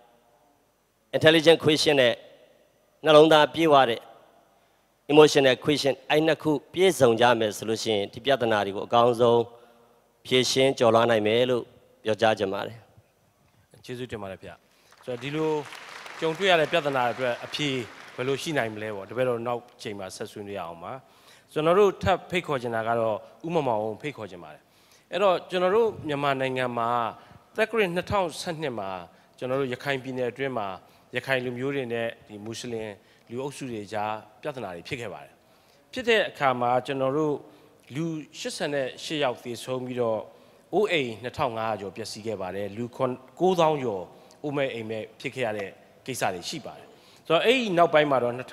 intelligent quotient နဲ့နှလုံးသားပြည့်ဝတဲ့ emotional quotient အဲ့နှစ်ခုပြည့်စုံကြမယ်ဆိုလို့ရှိရင်ဒီပြဿနာတွေကိုအကောင်းဆုံးဖြေရှင်းကျော်လွှားနိုင်မယ်လို့ပြောကြားချင်ပါတယ်ကျေးဇူးတင်ပါတယ်ဗျဆိုတော့ဒီလိုကြုံတွေ့ရတဲ့ပြဿနာတွေအတွက်အဖြေဘယ်လိုရှိနိုင်မလဲပေါ့တပည့်တော်နောက်ချိန်မှာဆက်ဆွေးနွေးရအောင်ပါကျွန်တော်တို့ထပ်ဖိတ်ခေါ်ချင်တာကတော့ဥမမောင်ဖိတ်ခေါ်ချင်ပါတယ်အဲ့တော့ကျွန်တော်တို့မြန်မာနိုင်ငံမှာသက္ကရာ2012မှာကျွန်တော်တို့ရခိုင်ပြည်နယ်အတွင်းမှာရခိုင်လူမျိုးတွေနဲ့ဒီမွတ်စလင်လူအုပ်စုတွေကြားပြဿနာတွေဖြစ်ခဲ့ပါတယ်ဖြစ်တဲ့အခါမှာကျွန်တော်တို့လူ88ယောက်သေဆုံးပြီးတော့အိုးအိမ်2500ကျော်ပျက်စီးခဲ့ပါတယ်လူ9000ကျော်အိုးမဲ့အိမ်မဲ့ဖြစ်ခဲ့ရတဲ့ကိစ္စတွေရှိပါတယ်ဆိုတော့အဲ့ဒီနောက်ပိုင်းမှာတော့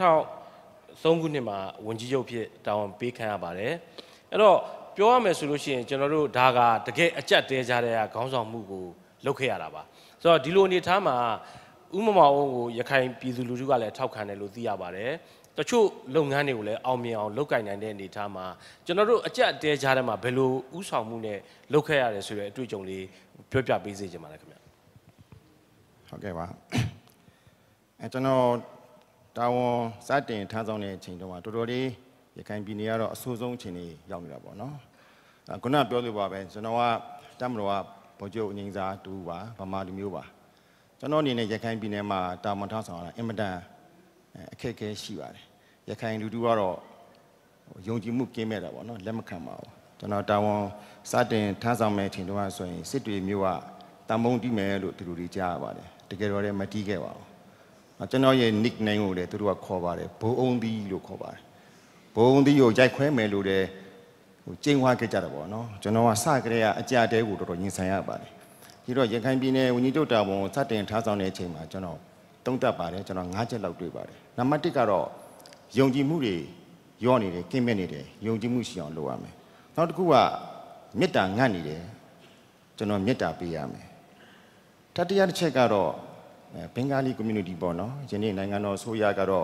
2003ခုနှစ်မှာဝန်ကြီးချုပ်ဖြစ်တာဝန်ပေးခံရပါတယ်အဲ့တော့ပြောရမယ်ဆိုလို့ရှိရင်ကျွန်တော်တို့ဒါကတကယ်အကြက်တဲကြတဲ့ခေါင်းဆောင်မှုကိုလုပ်ခဲ့ရတာပါဆိုတော့ဒီလိုအနေထားမှာဥမမောင်ကိုရခိုင်ပြည်သူလူထုကလည်းထောက်ခံတယ်လို့သိရပါတယ်တချို့လုပ်ငန်းတွေကိုလည်းအောင်မြင်အောင်လုပ်ကိုင်နိုင်တဲ့အနေအထားမှာကျွန်တော်တို့အကြက်တဲကြတဲ့မှာဘယ်လိုဥဆောင်မှုနဲ့လုပ်ခဲ့ရတယ်ဆိုတဲ့အတွေ့အကြုံလေးပြောပြပေးစေချင်ပါတယ်ခင်ဗျဟုတ်ကဲ့ပါကျွန်တော်တာဝန်စတင်ထမ်းဆောင်တဲ့အချိန်တုန်းကတော်တော်လေးရခိုင်ပြည်နယ်ကတော့အဆိုးဆုံးအချိန်လေးရောက်နေတာပေါ့နော်ခုနပြောလို့ပါပဲကျွန်တော်ကတမတော်ကဗိုလ်ချုပ်အငိမ့်စာတူပါဗမာလူမျိုးပါကျွန်တော်အနေနဲ့ရခိုင်ပြည်နယ်မှာတာဝန်ထမ်းဆောင်ရတာအင်မတန်အခက်အခဲရှိပါတယ်ရခိုင်လူထုကတော့ယုံကြည်မှုကင်းမဲ့တာပေါ့နော်လက်မခံပါဘူးကျွန်တော်တာဝန်စတင်ထမ်းဆောင်မဲ့အချိန်တုန်းကဆိုရင်စစ်တွေမျိုးကတမုံတီးမယ်လို့သူတို့တွေကြားရပါတယ်တကယ်တော့လည်းမတီးခဲ့ပါဘူးကျွန်တော်ရဲ့ nickname ကိုလည်းသူတို့ကခေါ်ပါတယ်ဘိုးအုံးသီးလို့ခေါ်ပါတယ်ဘိုးအုံးသီးကိုရိုက်ခွဲမယ်လို့လည်းကျင်းဝါခဲ့ကြတယ်ပေါ့နော်ကျွန်တော်ကစကြတဲ့ကအကြတဲကိုတော်တော်ရင်ဆိုင်ရပါတယ်ဒီတော့ရခိုင်ပြည်နယ်ဝန်ကြီးချုပ်တာဝန်စတင်ထားဆောင်တဲ့အချိန်မှာကျွန်တော်သုံးသပ်ပါတယ်ကျွန်တော်9ချက်လောက်တွေ့ပါတယ်နံပါတ်1ကတော့ယုံကြည်မှုတွေရော့နေတယ်ကင်းမဲ့နေတယ်ယုံကြည်မှုရှိအောင်လုပ်ရမယ်နောက်တစ်ခုကမေတ္တာငတ်နေတယ်ကျွန်တော်မေတ္တာပေးရမယ်တတိယတစ်ချက်ကတော့ဘင်္ဂါလီ community ပေါ့နော်ယနေ့နိုင်ငံတော်ဆိုရကတော့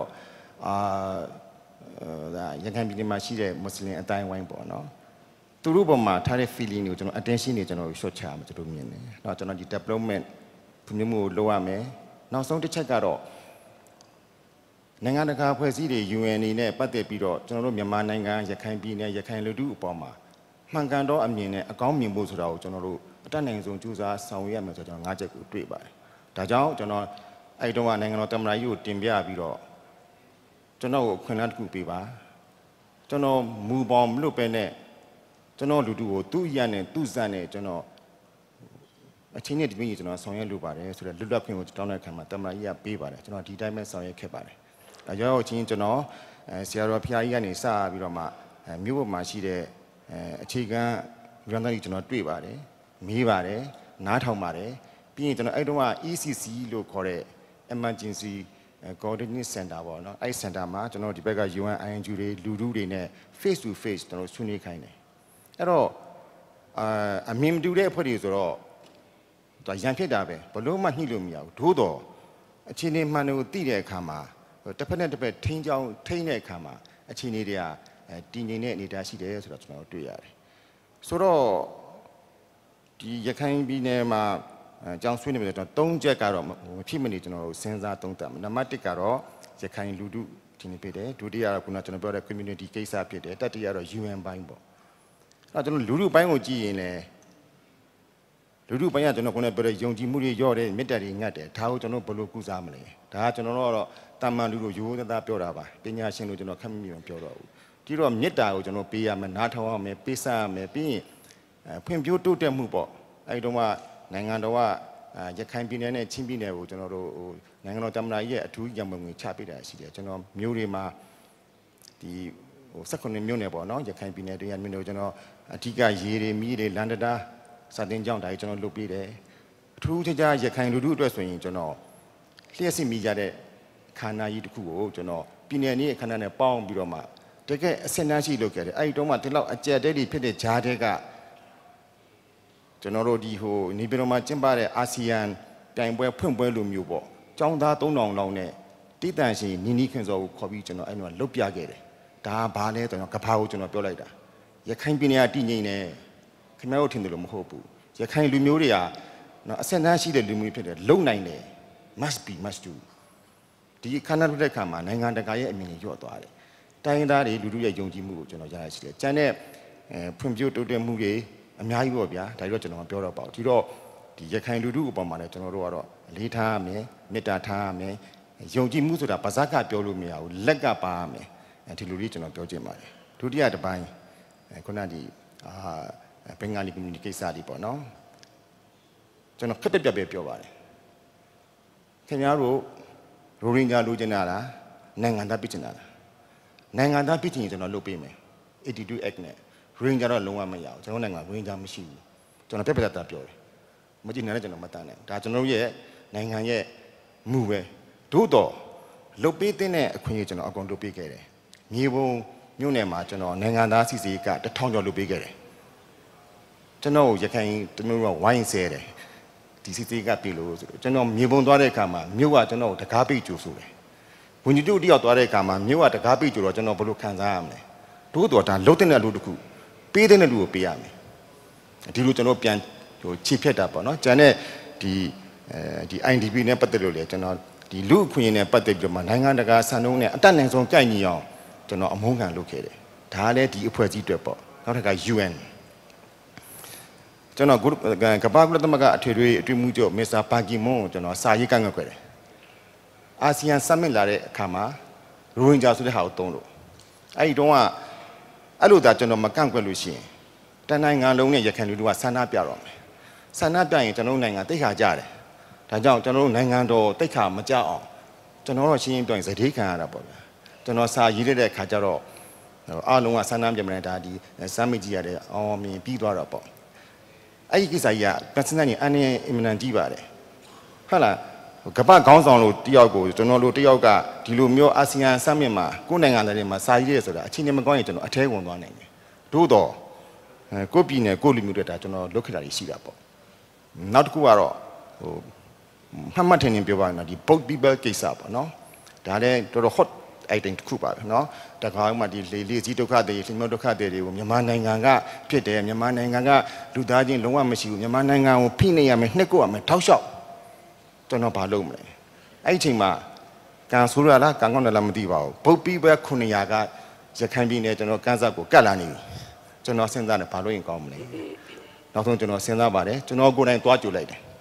ရခိုင်ပြည်နယ်မှာရှိတဲ့မွတ်စလင်အတိုင်းဝိုင်းပေါ့နော်သူတို့ပေါ်မှာထားတဲ့ feeling တွေကိုကျွန်တော် attention တွေကျွန်တော် short ချမှာကျွန်တော်မြင်တယ်။နောက်ကျွန်တော်ဒီ development ဖွံ့ဖြိုးမှုကိုလုပ်ရမယ်။နောက်ဆုံးတစ်ချက်ကတော့နိုင်ငံတကာဖွဲ့စည်းတွေ UN အနေနဲ့ပတ်သက်ပြီးတော့ကျွန်တော်တို့မြန်မာနိုင်ငံရခိုင်ပြည်နယ်ရခိုင်လူထုအပေါ်မှာမှန်ကန်သောအမြင်နဲ့အကောင်းမြင်ဖို့ဆိုတာကိုကျွန်တော်တို့အတတ်နိုင်ဆုံးကြိုးစားဆောင်ရွက်ရမယ်ဆိုတော့ကျွန်တော်၅ချက်ကိုတွေ့ပါတယ်။ဒါကြောင့်ကျွန်တော်အဲ့တုန်းကနိုင်ငံတော်သမ္မတကြီးကိုတင်ပြပြီးတော့ကျွန်တော်ကိုခွင့်လန်းတစ်ခုပေးပါကျွန်တော်မူပေါင်းမလွတ်ပဲနဲ့ကျွန်တော်လူတူကိုသူ့ရနဲ့သူ့ဇက်နဲ့ကျွန်တော်အချင်းနဲ့ဒီနေ့ကျွန်တော်ဆောင်ရွက်လုပ်ပါတယ်ဆိုတော့လွတ်လပ်ခွင့်ကိုတောင်းတဲ့အခါမှာသမ္မတကြီးကပေးပါတယ်ကျွန်တော်ဒီတိုင်းပဲဆောင်ရွက်ခဲ့ပါတယ်ဒါကြောင့်ချင်းကျွန်တော်ဆရာတော်ဖျားကြီးကနေစပြီးတော့မှမြို့ပေါ်မှာရှိတဲ့အခြေခံရန်သားကြီးကျွန်တော်တွေ့ပါတယ်မေးပါတယ်နားထောင်ပါတယ်ပြီးရင်ကျွန်တော်အဲ့တုန်းက ECC လို့ခေါ်တဲ့ Emergency Coordination Center ပေါ့နော်အဲ့ center မှာကျွန်တော်ဒီဘက်က UN INGO တွေလူထုတွေနဲ့ face to face ကျွန်တော်ဆွေးနွေးခိုင်းတယ်အဲ့တော့အမြင်တူတဲ့အဖွဲ့တွေဆိုတော့ဒါရန်ဖြစ်တာပဲဘလို့မှညှိလို့မရဘူးသို့တော့အခြေအနေမှန်တွေကိုသိတဲ့အခါမှာတစ်ဖက်နဲ့တစ်ဖက်ထိန်းတဲ့အခါမှာအခြေအနေတွေကတည်ငြိမ်တဲ့အနေအထားရှိတယ်ဆိုတော့ကျွန်တော်တွေ့ရတယ်ဆိုတော့ဒီရခိုင်ပြည်နယ်မှာကျောင်းဆွေးနွေးမယ်ဆိုတော့၃ချက်ကတော့မဖြစ်မနေကျွန်တော်တို့စဉ်းစားသုံးသပ်မယ်နံပါတ်1ကတော့ရခိုင်လူထုဒီနေ့ဖြစ်တယ်ဒုတိယကတော့ခုနကျွန်တော်ပြောတဲ့ community ကိစ္စဖြစ်တယ်တတိယကတော့ UN ဘိုင်းပေါ့အဲ့တော့ကျွန်တော်လူထုဘိုင်းကိုကြည့်ရင်လည်းလူထုဘိုင်းကကျွန်တော်ခုနပြောတဲ့ယုံကြည်မှုတွေရော့တယ်မေတ္တာတွေငတ်တယ်ဒါကိုကျွန်တော်ဘယ်လိုကုစားမလဲဒါကကျွန်တော်တို့ကတော့တာမန်လူတို့ရိုးသားသားပြောတာပါပညာရှင်လို့ကျွန်တော်ခက်မိမပြောတော့ဘူးဒီတော့မေတ္တာကိုကျွန်တော်ပေးရမယ်နားထောင်ရမယ်ပေးစားရမယ်ပြီးရင်ဖွံ့ဖြိုးတိုးတက်မှုပေါ့အဲဒီတော့မှနိုင်ငံတော်ကရခိုင်ပြည်နယ်နဲ့ချင်းပြည်နယ်ကိုကျွန်တော်တို့နိုင်ငံတော်သမ္မတကြီးရဲ့အထူးရံပုံငွေချပေးတာရှိတယ်ကျွန်တော်မျိုးတွေမှာဒီ18မြို့နယ်ပေါ့နော်ရခိုင်ပြည်နယ်တရားမြို့နယ်ကျွန်တော်အဓိကရေတွေမီးတွေလန်ဒတာစတင်ကြောင်းဒါကြီးကျွန်တော်လုပ်ပေးတယ်အထူးခြားရခိုင်လူထုအတွက်ဆိုရင်ကျွန်တော်လျှက်စစ်မိကြတဲ့ခန္ဓာကြီးတစ်ခုကိုကျွန်တော်ပြည်နယ်နဲ့ခန္ဓာနဲ့ပေါင်းပြီးတော့မှတကယ်အစင်တန်းရှိလုပ်ခဲ့တယ်အဲ့ဒီတော့မှဒီလောက်အကြက်တဲတွေဖြစ်တဲ့ဂျားတွေကကျွန်တော်တို့ဒီနေပြည်တော်မှာကျင်းပတဲ့အာဆီယံတိုင်ပွဲဖွင့်ပွဲလိုမျိုးပေါ့ចောင်းသား3000လောက်နဲ့တိတန်ရှင်နီနီခင်စောကိုခေါ်ပြီးကျွန်တော်အဲ့တော့လုတ်ပြခဲ့တယ်ဒါဘာလဲဆိုတော့ကဘာကိုကျွန်တော်ပြောလိုက်တာရခိုင်ပြည်နယ်ကတည်ငြိမ်နေခင်ဗျားတို့ထင်တယ်လို့မဟုတ်ဘူးရခိုင်လူမျိုးတွေကနော်အစင်တန်းရှိတဲ့လူမျိုးဖြစ်တယ်လုံနိုင်တယ် must do ဒီခန္ဓာထုတ်တဲ့ခါမှာနိုင်ငံတကာရဲ့အမြင်ကြီးညော့သွားတယ်တိုင်းသားတွေလူထုရဲ့ယုံကြည်မှုကိုကျွန်တော်ရရရှိတယ်ကျန်တဲ့ဖွံ့ဖြိုးတိုးတက်မှုတွေအများကြီးပေါ့ဗျာဒါကြီးတော့ကျွန်တော်မပြောတော့ပါဘူးဒီတော့ဒီရခိုင်လူထုအပေါ်မှာလည်းကျွန်တော်တို့ကတော့အလေးထားရမယ်မေတ္တာထားရမယ်ယုံကြည်မှုဆိုတာပါဇက်ကပြောလို့မရဘူးလက်ကပါရမယ်ဒီလိုလေးကျွန်တော်ပြောချင်ပါတယ်ဒုတိယတစ်ပိုင်းခုနဒီဘင်္ဂါလီ community ကိစ္စတွေပေါ့နော်ကျွန်တော်ခက်တက်ပြပဲပြောပါတယ်ခင်ဗျားတို့ရိုဟင်ဂျာလူချင်တာလားနိုင်ငံသားပြည်ချင်တာလားနိုင်ငံသားပြည်ချင်ရင်ကျွန်တော်လုပ်ပေးမယ်82 act နဲ့ရိုဟင်ဂျာတော့လုံးဝမရအောင်ကျွန်တော်နိုင်ငံရိုဟင်ဂျာမရှိဘူးကျွန်တော်ပြက်ပြက်သားပြောတယ်မကြည့်နိုင်လည်းကျွန်တော်မတန်းနိုင်ဒါကျွန်တော်ရဲ့နိုင်ငံရဲ့မူပဲသို့တော့လုပ်ပေးတဲ့အခွင့်အရေးကျွန်တော်အကုန်လုပ်ပေးခဲ့တယ်မြေပုံမြို့နယ်မှာကျွန်တော်နိုင်ငံသားစီစီက1000ကျော်လုပ်ပေးခဲ့တယ်ကျွန်တော်ရခိုင်တမျိုးကဝိုင်းဆဲတယ်ဒီစီစီကပြီလို့ကျွန်တော်မြေပုံသွားတဲ့အခါမှာမြို့ကကျွန်တော်တကားပိတ်ကြိုဆိုတယ်ဝန်ကြီးတို့တယောက်သွားတဲ့အခါမှာမြို့ကတကားပိတ်ကြိုတော့ကျွန်တော်ဘယ်လိုခံစားရမလဲသို့တော့ဒါလုံးတဲ့လူတစ်ခုပေးတဲ့လူကိုပေးရမယ်ဒီလိုကျွန်တော်ပြန်ခြေဖြတ်တာပေါ့နော်ကျန်တဲ့ဒီ IDP နဲ့ပတ်သက်လို့လေကျွန်တော်ဒီလူအခွင့်အရေးနဲ့ပတ်သက်ပြီးတော့နိုင်ငံတကာစံနှုန်းနဲ့အတက်နိုင်ဆုံးကြိုက်ညီအောင်ကျွန်တော်အမုန်းခံလုပ်ခဲ့တယ်ဒါလည်းဒီအဖွဲ့အစည်းတွေပေါ့နောက်တစ်ခါ UN ကျွန်တော်ကမ္ဘာကုလသမဂ္ဂအထွေထွေအတွင်းမှုချုပ်မစ္စတာပါကီမွန်ကိုကျွန်တော်စာရေးကန့်ကွက်ခဲ့တယ်အာဆီယံ summit လာတဲ့အခါမှာရိုဟင်ဂျာဆိုတဲ့ဟာကိုသုံးလို့အဲ့ဒီတော့အဲ့လိုသာကျွန်တော်မကန့်ကွက်လို့ရှိရင်တနိုင်ငံလုံးနဲ့ရခိုင်လူထုကဆန္ဒပြတော့မယ်ဆန္ဒပြရင်ကျွန်တော်နိုင်ငံတိတ်ခါကြတယ်ဒါကြောင့်ကျွန်တော်တို့နိုင်ငံတော်တိတ်ခါမကြအောင်ကျွန်တော်တို့ရှင်းရှင်းပြောရင်စတေးခံရတာပေါ့ဗျာကျွန်တော်စာရေးတဲ့အခါကျတော့အားလုံးကဆန္ဒပြမနေတာဒီစမ်းမကြီးရတဲ့အောင်မြင်ပြီးသွားတော့ပေါ့အဲ့ဒီကိစ္စကြီးကပတ်စံနေအန်အင်မနန်ကြီးပါတယ်ဟုတ်လားကပ္ပခေါင်းဆောင်လို့တယောက်ကိုကျွန်တော်တို့တယောက်ကဒီလိုမျိုးအာဆီယံဆမ်မစ်မှာကိုယ်နိုင်ငံတွေမှာစာရေးရဲဆိုတာအချင်းချင်းမကောင်းရင်ကျွန်တော်အထဲဝင်သွားနိုင်တယ်သို့တော့ကိုပြည်နယ်ကိုလူမျိုးတွေဒါကျွန်တော်လုပ်ခဲ့တာရှိတာပေါ့နောက်တစ်ခုကတော့မှတ်ထင်နေပြောပါမယ်ဒီ boat people ကိစ္စပေါ့နော်ဒါလည်းတော်တော် hot item တစ်ခုပါပဲနော်တခါမှဒီလေစီဒုက္ခတွေလှမျောဒုက္ခတွေကိုမြန်မာနိုင်ငံကဖြစ်တယ်မြန်မာနိုင်ငံကလူသားချင်းလုံးဝမရှိဘူးမြန်မာနိုင်ငံကိုဖိနေရမယ်နှစ်ကိုရမယ်ထောက်လျှောက်ကျွန်တော်ဘာလုပ်မလဲအဲ့ဒီအချိန်မှာကန်ဆိုးရလားကန်ကောင်းတယ်လားမသိပါဘူးပုတ်ပြီးပဲ900ကရခိုင်ပြည်နယ်ကျွန်တော်ကန်းစားကိုကတ်လာနေပြီကျွန်တော်စဉ်းစားတယ်ဘာလို့ရင်ကောင်းမလဲနောက်ဆုံးကျွန်တော်စဉ်းစားပါတယ်ကျွန်တော်ကိုယ်တိုင်သွားကြိုလိုက်တယ်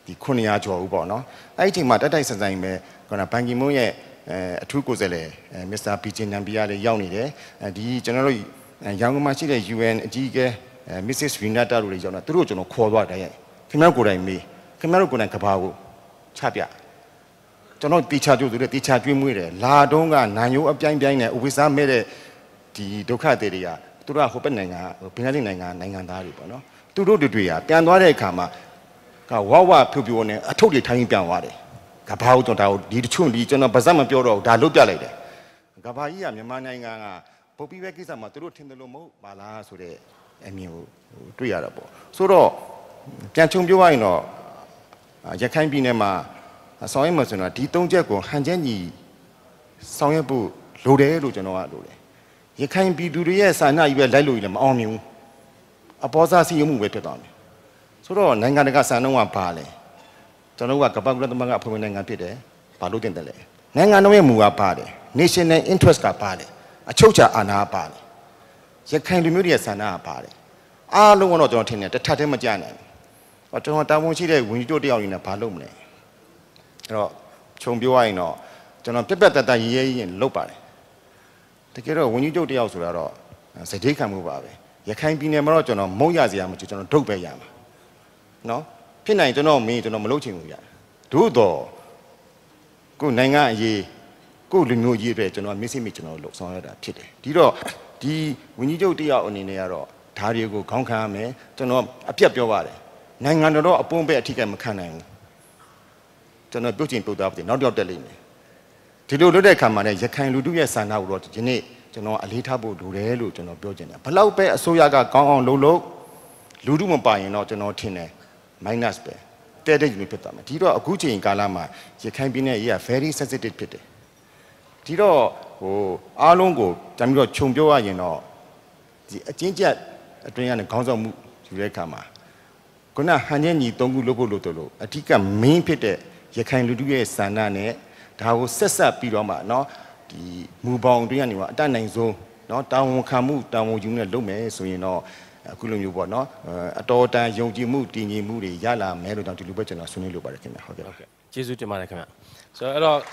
ဒီ900ကျော်ဦးပေါ့နော်အဲ့ဒီအချိန်မှာတိုက်ဆိုင်ဆိုင်ပဲခုနဘန်ကီမွန်းရဲ့အထူးကိုယ်စားလှယ်မစ္စတာပီဂျင်နမ်ဘီယာလည်းရောက်နေတယ်ဒီကျွန်တော်တို့ရန်ကုန်မှာရှိတဲ့ UN အကြီးအကဲMrs. Vinata တို့လည်းရောက်နေတာသူတို့ကျွန်တော်ခေါ်သွားတယ်ခင်ဗျားကိုယ်တိုင်မေးခင်ဗျားတို့ကိုယ်တိုင်ကဘာကိုချပြကျွန်တော်တီချာကျိုးဆိုတဲ့တီချာကျွေးမွေးတယ်လာတုံးကနိုင်ရိုးအပြိုင်ပြိုင်နဲ့ဥပ္ပစာမဲ့တဲ့ဒီဒုက္ခတွေတွေကသူတို့ကဟိုဘက်နိုင်ငံဘင်္ဂလားဒေ့ရှ်နိုင်ငံသားတွေပေါ့နော်သူတို့တွေကပြန်သွားတဲ့အခါမှာကဝဝဖြိုးဖြိုးနဲ့အထုပ်တွေထိုင်းပြန်သွားတယ်ကဘာကိုကျွန်တော်ဒီတချို့ဒီကျွန်တော်ဗဇက်မပြောတော့ဒါလုတ်ပြလိုက်တယ်ကဘာကြီးကမြန်မာနိုင်ငံကပုတ်ပြီးပဲကိစ္စမှာသူတို့ထင်တယ်လို့မဟုတ်ပါလားဆိုတဲ့အမြင်ကိုတွေ့ရတာပေါ့ဆိုတော့ပြန်ချုံပြောရရင်တော့ရခိုင်ပြည်နယ်မှာဆောင်ရွက်မှာဆိုတော့ဒီ၃ချက်ကိုဟန်ချက်ညီဆောင်ရွက်ဖို့လိုတယ်လို့ကျွန်တော်ကလိုတယ်ရခိုင်ပြည်သူတွေရဲ့စာနာကြီးပဲလိုက်လို့လည်းမအောင်မြင်ဘူးအပေါ်စားစီရင်မှုပဲဖြစ်သွားမယ်ဆိုတော့နိုင်ငံတကာစာနှုန်းကဘာလဲကျွန်တော်ကကပ္ပကုလသမဂ္ဂအဖွဲ့ဝင်နိုင်ငံဖြစ်တယ်ဘာလို့တင်တယ်လဲနိုင်ငံတော်ရဲ့မူကပါတယ် national interest ကပါတယ်အချုပ်ချာအာဏာကပါတယ်ရခိုင်လူမျိုးတွေရဲ့စာနာကပါတယ်အားလုံးကတော့ကျွန်တော်ထင်တယ်တစ်ထပ်တည်းမကြနိုင်ဘူးကျွန်တော်တာဝန်ရှိတဲ့ဝန်ကြီးချုပ်တယောက်အနေနဲ့ဘာလုပ်မလဲအဲ့တော့ခြုံပြောရရင်တော့ကျွန်တော်ပြက်ပြက်တတ်ရေးရင်လုပ်ပါတယ်တကယ်တော့ဝန်ကြီးချုပ်တယောက်ဆိုတာတော့စတိခံမှုပါပဲရခိုင်ပြည်နယ်မှာတော့ကျွန်တော်မုံရစရာမကြည့်ကျွန်တော်ဒုတ်ပဲရမှာနော်ဖြစ်နိုင်ကျွန်တော်မင်းကျွန်တော်မလုပ်ချင်ဘူးရတို့တော့ကိုနိုင်ငံအရေးကိုလူမျိုးရေးပဲကျွန်တော်မစ်စစ်မိကျွန်တော်လုပ်ဆောင်ရတာဖြစ်တယ်ဒီတော့ဒီဝန်ကြီးချုပ်တယောက်အနေနဲ့ကတော့ဓာရီကိုခေါင်းခံရမယ်ကျွန်တော်အပြတ်ပြောပါတယ်နိုင်ငံတော်တော့အပွန်းပဲအထီးကမခံနိုင်ဘူးကျွန်တော်ပြုတ်ချင်ပြုတ်သားပြီနောက်တစ်ယောက်တက်လိမ့်မယ်ဒီလိုလုပ်တဲ့အခါမှာလည်းရခိုင်လူထုရဲ့ဆန္ဒကိုတော့ဒီနေ့ကျွန်တော်အလေးထားဖို့လိုတယ်လို့ကျွန်တော်ပြောချင်တယ်ဘလောက်ပဲအစိုးရကကောင်းအောင်လုပ်လူထုမပါရင်တော့ကျွန်တော်ထင်တယ် minus ပဲတဲ့တဲ့ယူနေဖြစ်သွားမယ်ဒီတော့အခုချိန်ကာလမှာရခိုင်ပြည်နယ်ရေးက very sensitive ဖြစ်တယ်ဒီတော့ဟိုအားလုံးကိုတမ်းပြီးတော့ခြုံပြောရရင်တော့ဒီအချင်းကျက်အတွင်းကနေခေါင်းဆောင်မှုယူတဲ့အခါမှာခုနဟန်ချက်ညီ၃ခုလုပ်ဖို့လို့တို့အဓိက main ဖြစ်တဲ့ရခိုင်လူထုရဲ့ဆန္ဒနဲ့ဒါကိုဆက်ပြီးတော့မှเนาะဒီမူပေါင်းတွင်းကနေမှာအတတ်နိုင်ဆုံးเนาะတာဝန်ခံမှုတာဝန်ယူနဲ့လုပ်မယ်ဆိုရင်တော့အခုလိုမျိုးပေါ့เนาะအတော်တန်ယုံကြည်မှုတည်ငြိမ်မှုတွေရလာမယ်လို့တောင်ဒီလိုပဲကျွန်တော်ဆွေးနွေးလိုပါတယ်ခင်ဗျဟုတ်ကဲ့ကျေးဇူးတင်ပါတယ်ခင်ဗျဆိုတော့အဲ့တော့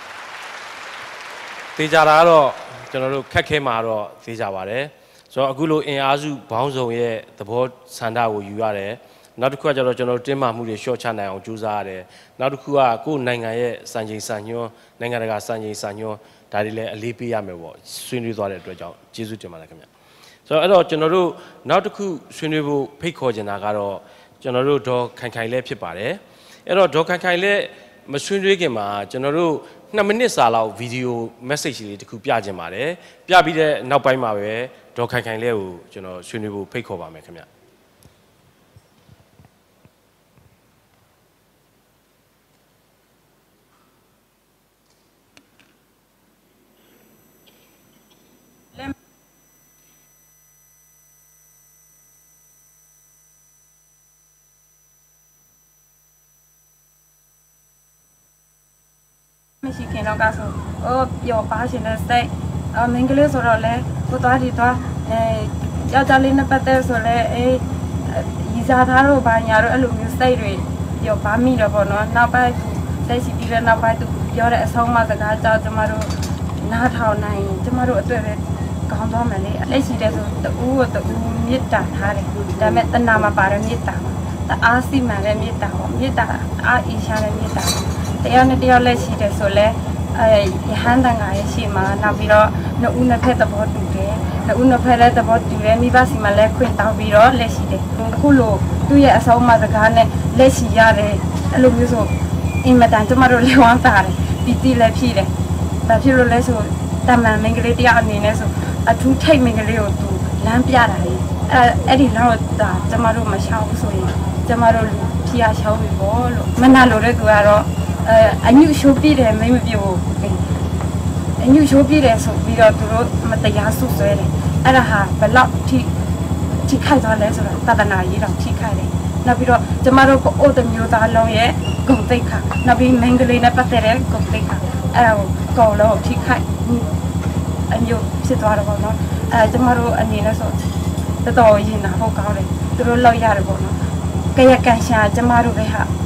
သေချာတာကတော့ကျွန်တော်တို့ခက်ခဲမှာတော့သေချာပါတယ်ဆိုတော့အခုလိုအင်အားစုဘောင်းဆောင်ရဲ့သဘောဆန္ဒကိုယူရတယ်နောက်တစ်ခုကကျတော့ကျွန်တော်တင်းမာမှုတွေရှော့ချနိုင်အောင်ကြိုးစားရတယ်နောက်တစ်ခုကကိုယ်နိုင်ငံရဲ့စံချိန်စံညွှန်းနိုင်ငံတကာစံချိန်စံညွှန်းဒါတွေလည်းအလေးပေးရမယ်ပေါ့ဆွေးနွေးသွားတဲ့အတွက်ကြောင့်ကျေးဇူးတင်ပါတယ်ခင်ဗျဆိုတော့အဲ့တော့ကျွန်တော်တို့နောက်တစ်ခုဆွေးနွေးဖို့ဖိတ်ခေါ်ချင်တာကတော့ကျွန်တော်တို့ဒေါ်ခိုင်ခိုင်လည်းဖြစ်ပါတယ်အဲ့တော့ဒေါ်ခိုင်ခိုင်လည်းမဆွေးနွေးခင်မှာကျွန်တော်တို့2မိနစ်စာလောက်ဗီဒီယို message လေးတစ်ခုပြချင်ပါတယ်ပြပြီးတဲ့နောက်ပိုင်းမှာပဲဒေါ်ခိုင်ခိုင်လည်းကိုကျွန်တော်ဆွေးနွေးဖို့ဖိတ်ခေါ်ပါမယ်ခင်ဗျမရှိခင်တော့ကဆိုပျော်ပါရှင်တဲ့စိတ်မင်္ဂလေးဆိုတော့လဲကိုသွားဒီသွားယောက်ျားလေးနဲ့ပတ်သက်ဆိုလဲရီစားသားတို့ဘာညာတို့အဲ့လိုမျိုးစိတ်တွေပျော်ပါမိတော့ပေါ့နော်နောက်ပိုင်းလက်ရှိပြီးတဲ့နောက်ပိုင်းသူပြောတဲ့အဆုံးအမစကားကြောင့်ကျမတို့နားထောင်နိုင်ကျမတို့အတွက်ပဲကောင်းသွားမယ်လေလက်ရှိတဲ့ဆိုတူကိုတူမေတ္တာထားတယ်ဒါပေမဲ့တဏှာမှာပါတဲ့မေတ္တာပါအားစီမှန်တဲ့မေတ္တာပေါ့မေတ္တာအားအီရှာတဲ့မေတ္တာတရားနဲ့တရားလက်ရှိတယ်ဆိုလဲယဟန်တန်ငါရဲ့ရှိမှာနောက်ပြီးတော့နှစ်ဦးနှစ်ဖက်သဘောတူတယ်နှစ်ဦးနှစ်ဖက်လည်းသဘောတူတယ်မိဘစီမှာလည်းခွင့်တောင်းပြီးတော့လက်ရှိတယ်အခုလိုသူ့ရဲ့အဆုံးအမစကားနဲ့လက်ရှိရတယ်အဲ့လိုမျိုးဆိုအင်မတန်ကျမတို့လည်းဝမ်းသာတယ်ပီတိလည်းဖြစ်တယ်ဘာဖြစ်လို့လဲဆိုတမန်မင်္ဂလေးတရားအနေနဲ့ဆိုအထူးထိတ်မင်္ဂလေးကိုသူလမ်းပြတာလေအဲ့ဒီလောက်တာကျမတို့မရှောင်ဘူးဆိုရင်ကျမတို့ဖြီးရရှောင်းပြီပေါ့လို့မနာလို့တဲ့သူကတော့အညုရှိုးပြတယ်မင်းမပြောအညုရှိုးပြတယ်ဆိုပြီးတော့သူတို့မတရားဆုဆွဲတယ်အဲ့ဒါဟာဘလောက်ထိခိုက်သွားလဲဆိုတော့သာသနာရေးတော့ထိခိုက်တယ်နောက်ပြီးတော့ကျမတို့ကိုအိုတမျိုးသားလုံးရဲ့ဂုဏ်သိက္ခာနောက်ပြီးမင်္ဂလေးနဲ့ပတ်သက်တဲ့ဂုဏ်သိက္ခာအဲ့ဒါကိုကောလုံးထိခိုက်အညုဖြစ်သွားတော့ပေါ့နော်ကျမတို့အနေနဲ့ဆိုတော်တော်ရင်နာဖို့ကောင်းတယ်သူတို့လောက်ရတယ်ပေါ့နော်ကြရကန်ရှာကျမတို့ပဲဟာကျ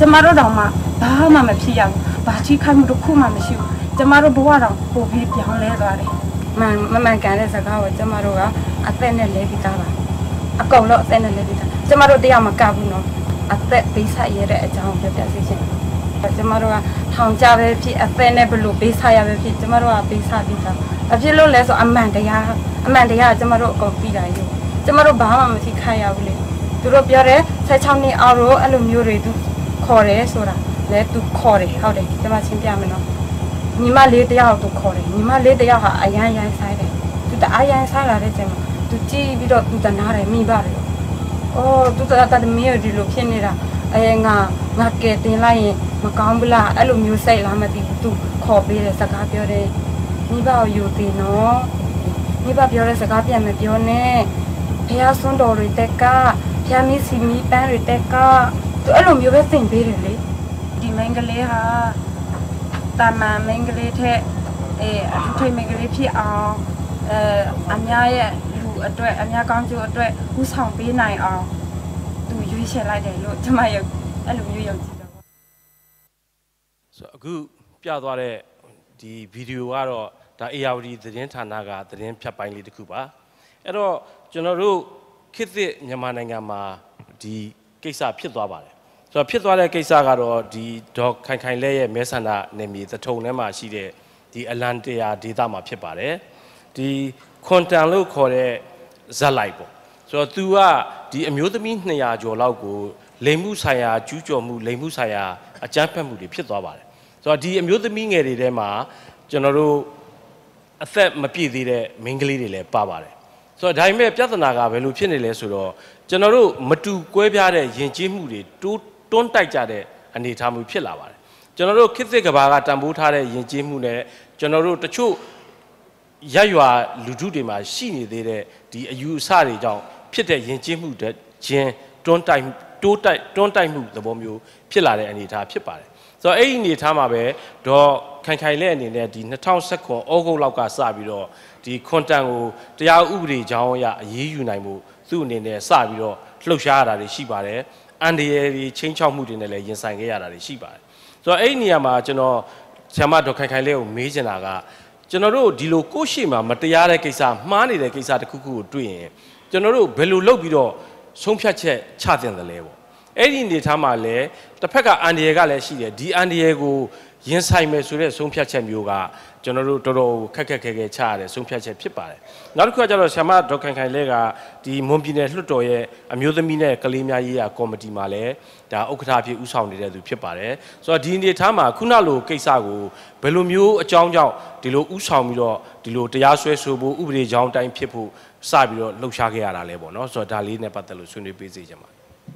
ကျမတို့တော့မှဘာမှမဖြစ်ရဘူးဘာကြီးခိုင်းမှုတစ်ခုမှမရှိဘူးကျမတို့ဘဝတော့ပို့ပြီးပြောင်းလဲသွားတယ်မန်ကန်တဲ့စကားကိုကျမတို့ကအသက်နဲ့လဲပြီးသားပါအကုန်လုံးအသက်နဲ့လဲပြီးသားကျမတို့တရားမကဘူးနော်အသက်ပေးဆက်ရတဲ့အကြောင်းပြောပြစီခြင်းကျမတို့ကထောင်ကြပဲဖြစ်အသက်နဲ့ဘလို့ပေးဆက်ရပဲဖြစ်ကျမတို့ကပေးဆက်ပြီးသားအဖြစ်လို့လဲဆိုအမှန်တရားကကျမတို့အကုန်ပြီးတာယူကျမတို့ဘာမှမထိခိုက်ရဘူးလေသူတို့ပြောတယ်16နှစ်အောက်တော့အဲ့လိုမျိုးတွေသူခေါ်တယ်ဆိုတာလဲသူခေါ်တယ်ဟုတ်တယ်ကျမရှင်းပြမယ်နော်ညီမလေးတယောက်သူခေါ်တယ်ညီမလေးတယောက်ဟာအရန်ဆိုင်တယ်သူတအားရန်ဆိုင်လာတဲ့ချိန်မှာသူကြည့်ပြီးတော့သူတနာတယ်မိပါတယ်အော်သူတမီးဒီလိုဖြစ်နေတာငါကဲတင်လိုက်ရင်မကောင်းဘူးလားအဲ့လိုမျိုးစိတ်လားမသိဘူးသူခေါ်ပေးတယ်စကားပြောတယ်မိဘကိုယူသေးနော်မိဘပြောတဲ့စကားပြန်မပြောနဲ့ဖះဆွန်းတော်တွေတက်ကဖះမီစီမီပန်းတွေတက်ကသူအဲ့လိုမျိုးပဲသင်ပေးတယ်လေဒီမင်္ဂလေးဟာတာမန်မင်္ဂလေးထက်အထူးထိပ်မင်္ဂလေးဖြစ်အောင်အများရဲ့လူအတွက်အများကောင်းကျိုးအတွက်ဥဆောင်ပေးနိုင်အောင်သူရွေးချယ်လိုက်တယ်လို့ကျွန်မယုံအဲ့လိုမျိုးယုံကြည်တယ်ပေါ့ဆိုအခုပြသွားတဲ့ဒီဗီဒီယိုကတော့ဒါ ARD သတင်းဌာနကသတင်းဖြတ်ပိုင်းလေးတစ်ခုပါအဲ့တော့ကျွန်တော်တို့ခေတ်သစ်မြန်မာနိုင်ငံမှာဒီကိစ္စဖြစ်သွားပါတယ်ဆိုတော့ဖြစ်သွားတဲ့ကိစ္စကတော့ဒီဒေါ်ခိုင်ခိုင်လဲရဲ့မဲဆန္ဒနယ်မြေသထုံထဲမှာရှိတဲ့ဒီအလန်တရာဒေသမှာဖြစ်ပါတယ်ဒီခွန်တန်လို့ခေါ်တဲ့ဇက်လိုက်ပေါ့ဆိုတော့ तू ကဒီအမျိုးသမီး200ကျော်လောက်ကိုလိမ်မှုဆိုင်ရာကျူးကျော်မှုလိမ်မှုဆိုင်ရာအကြမ်းဖက်မှုတွေဖြစ်သွားပါတယ်ဆိုတော့ဒီအမျိုးသမီးငယ်တွေထဲမှာကျွန်တော်တို့အသက်မပြည့်သေးတဲ့မိန်းကလေးတွေလည်းပါပါတယ်ဆိုတော့ဒါပေမဲ့ပြဿနာကဘယ်လိုဖြစ်နေလဲဆိုတော့ကျွန်တော်တို့မတူကွဲပြားတဲ့ယဉ်ကျေးမှုတွေတွန်းတိုက်ကြတဲ့အနေအထားမျိုးဖြစ်လာပါတယ်ကျွန်တော်တို့ခေတ်သစ်ကဘာကတန်ဖိုးထားတဲ့ယဉ်ကျေးမှုနဲ့ကျွန်တော်တို့တချို့ရက်ရွာလူထုတွေမှာရှိနေသေးတဲ့ဒီအယူအဆတွေကြောင့်ဖြစ်တဲ့ယဉ်ကျေးမှုတဲ့ချင်းတွန်းတိုက်မှုသဘောမျိုးဖြစ်လာတဲ့အနေအထားဖြစ်ပါတယ်ဆိုတော့အဲ့ဒီအနေအထားမှာပဲတော့ခိုင်ခိုင်လဲအနေနဲ့ဒီ2019ဩဂုတ်လောက်ကစပြီးတော့ဒီခွန်တန်ကိုတရားဥပဒေကြောင်းအရအရေးယူနိုင်မှုသူ့အနေနဲ့စပြီးတော့လှုပ်ရှားရတာတွေရှိပါတယ်အန်ဒီရယ်ဒီချင်းချောက်မှုတွေနဲ့လည်းရင်ဆိုင်ခဲ့ရတာတွေရှိပါတယ်ဆိုတော့အဲ့ဒီနေရာမှာကျွန်တော်ဆရာမဒေါ်ခိုင်ခိုင်လဲကိုမေးချင်တာကကျွန်တော်တို့ဒီလိုကိုယ့်ရှိမှာမတရားတဲ့ကိစ္စမှားနေတဲ့ကိစ္စတစ်ခုခုကိုတွေ့ရင်ကျွန်တော်တို့ဘယ်လိုလုပ်ပြီးတော့ဆုံးဖြတ်ချက်ချသင့်တယ်လဲပေါ့အဲ့ဒီအနေထားမှာလည်းတစ်ဖက်ကအန်ဒီရယ်ကလည်းရှိတယ်ဒီအန်ဒီရယ်ကိုရင်ဆိုင်မယ်ဆိုတဲ့ဆုံးဖြတ်ချက်မျိုးကကျွန်တော်တို့တော်တော်ခက်ခဲချရတယ်ဆုံးဖြတ်ချက်ဖြစ်ပါတယ်နောက်တစ်ခုကကျတော့ဆရာမဒေါက်ခိုင်ခိုင်လဲကဒီမွန်ပြည်နယ်လွှတ်တော်ရဲ့အမျိုးသမီးနဲ့ကလေးများရေးရာကော်မတီမှာလည်းဒါဥက္ကဋ္ဌအဖြစ်ဦးဆောင်နေတဲ့သူဖြစ်ပါတယ်ဆိုတော့ဒီအနေထားမှာခုနလိုကိစ္စကိုဘယ်လိုမျိုးအကြောင်းကြောင့်ဒီလိုဦးဆောင်ပြီးတော့ဒီလိုတရားစွဲဆိုဖို့ဥပဒေကြောင်းတိုင်းဖြစ်ဖို့စပြီးတော့လှုပ်ရှားခဲ့ရတာလဲပေါ့နော်ဆိုတော့ဒါလေးနဲ့ပတ်သက်လို့ဆွေးနွေးပေးစေချင်ပါတယ်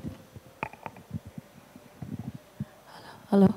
ဟယ်လို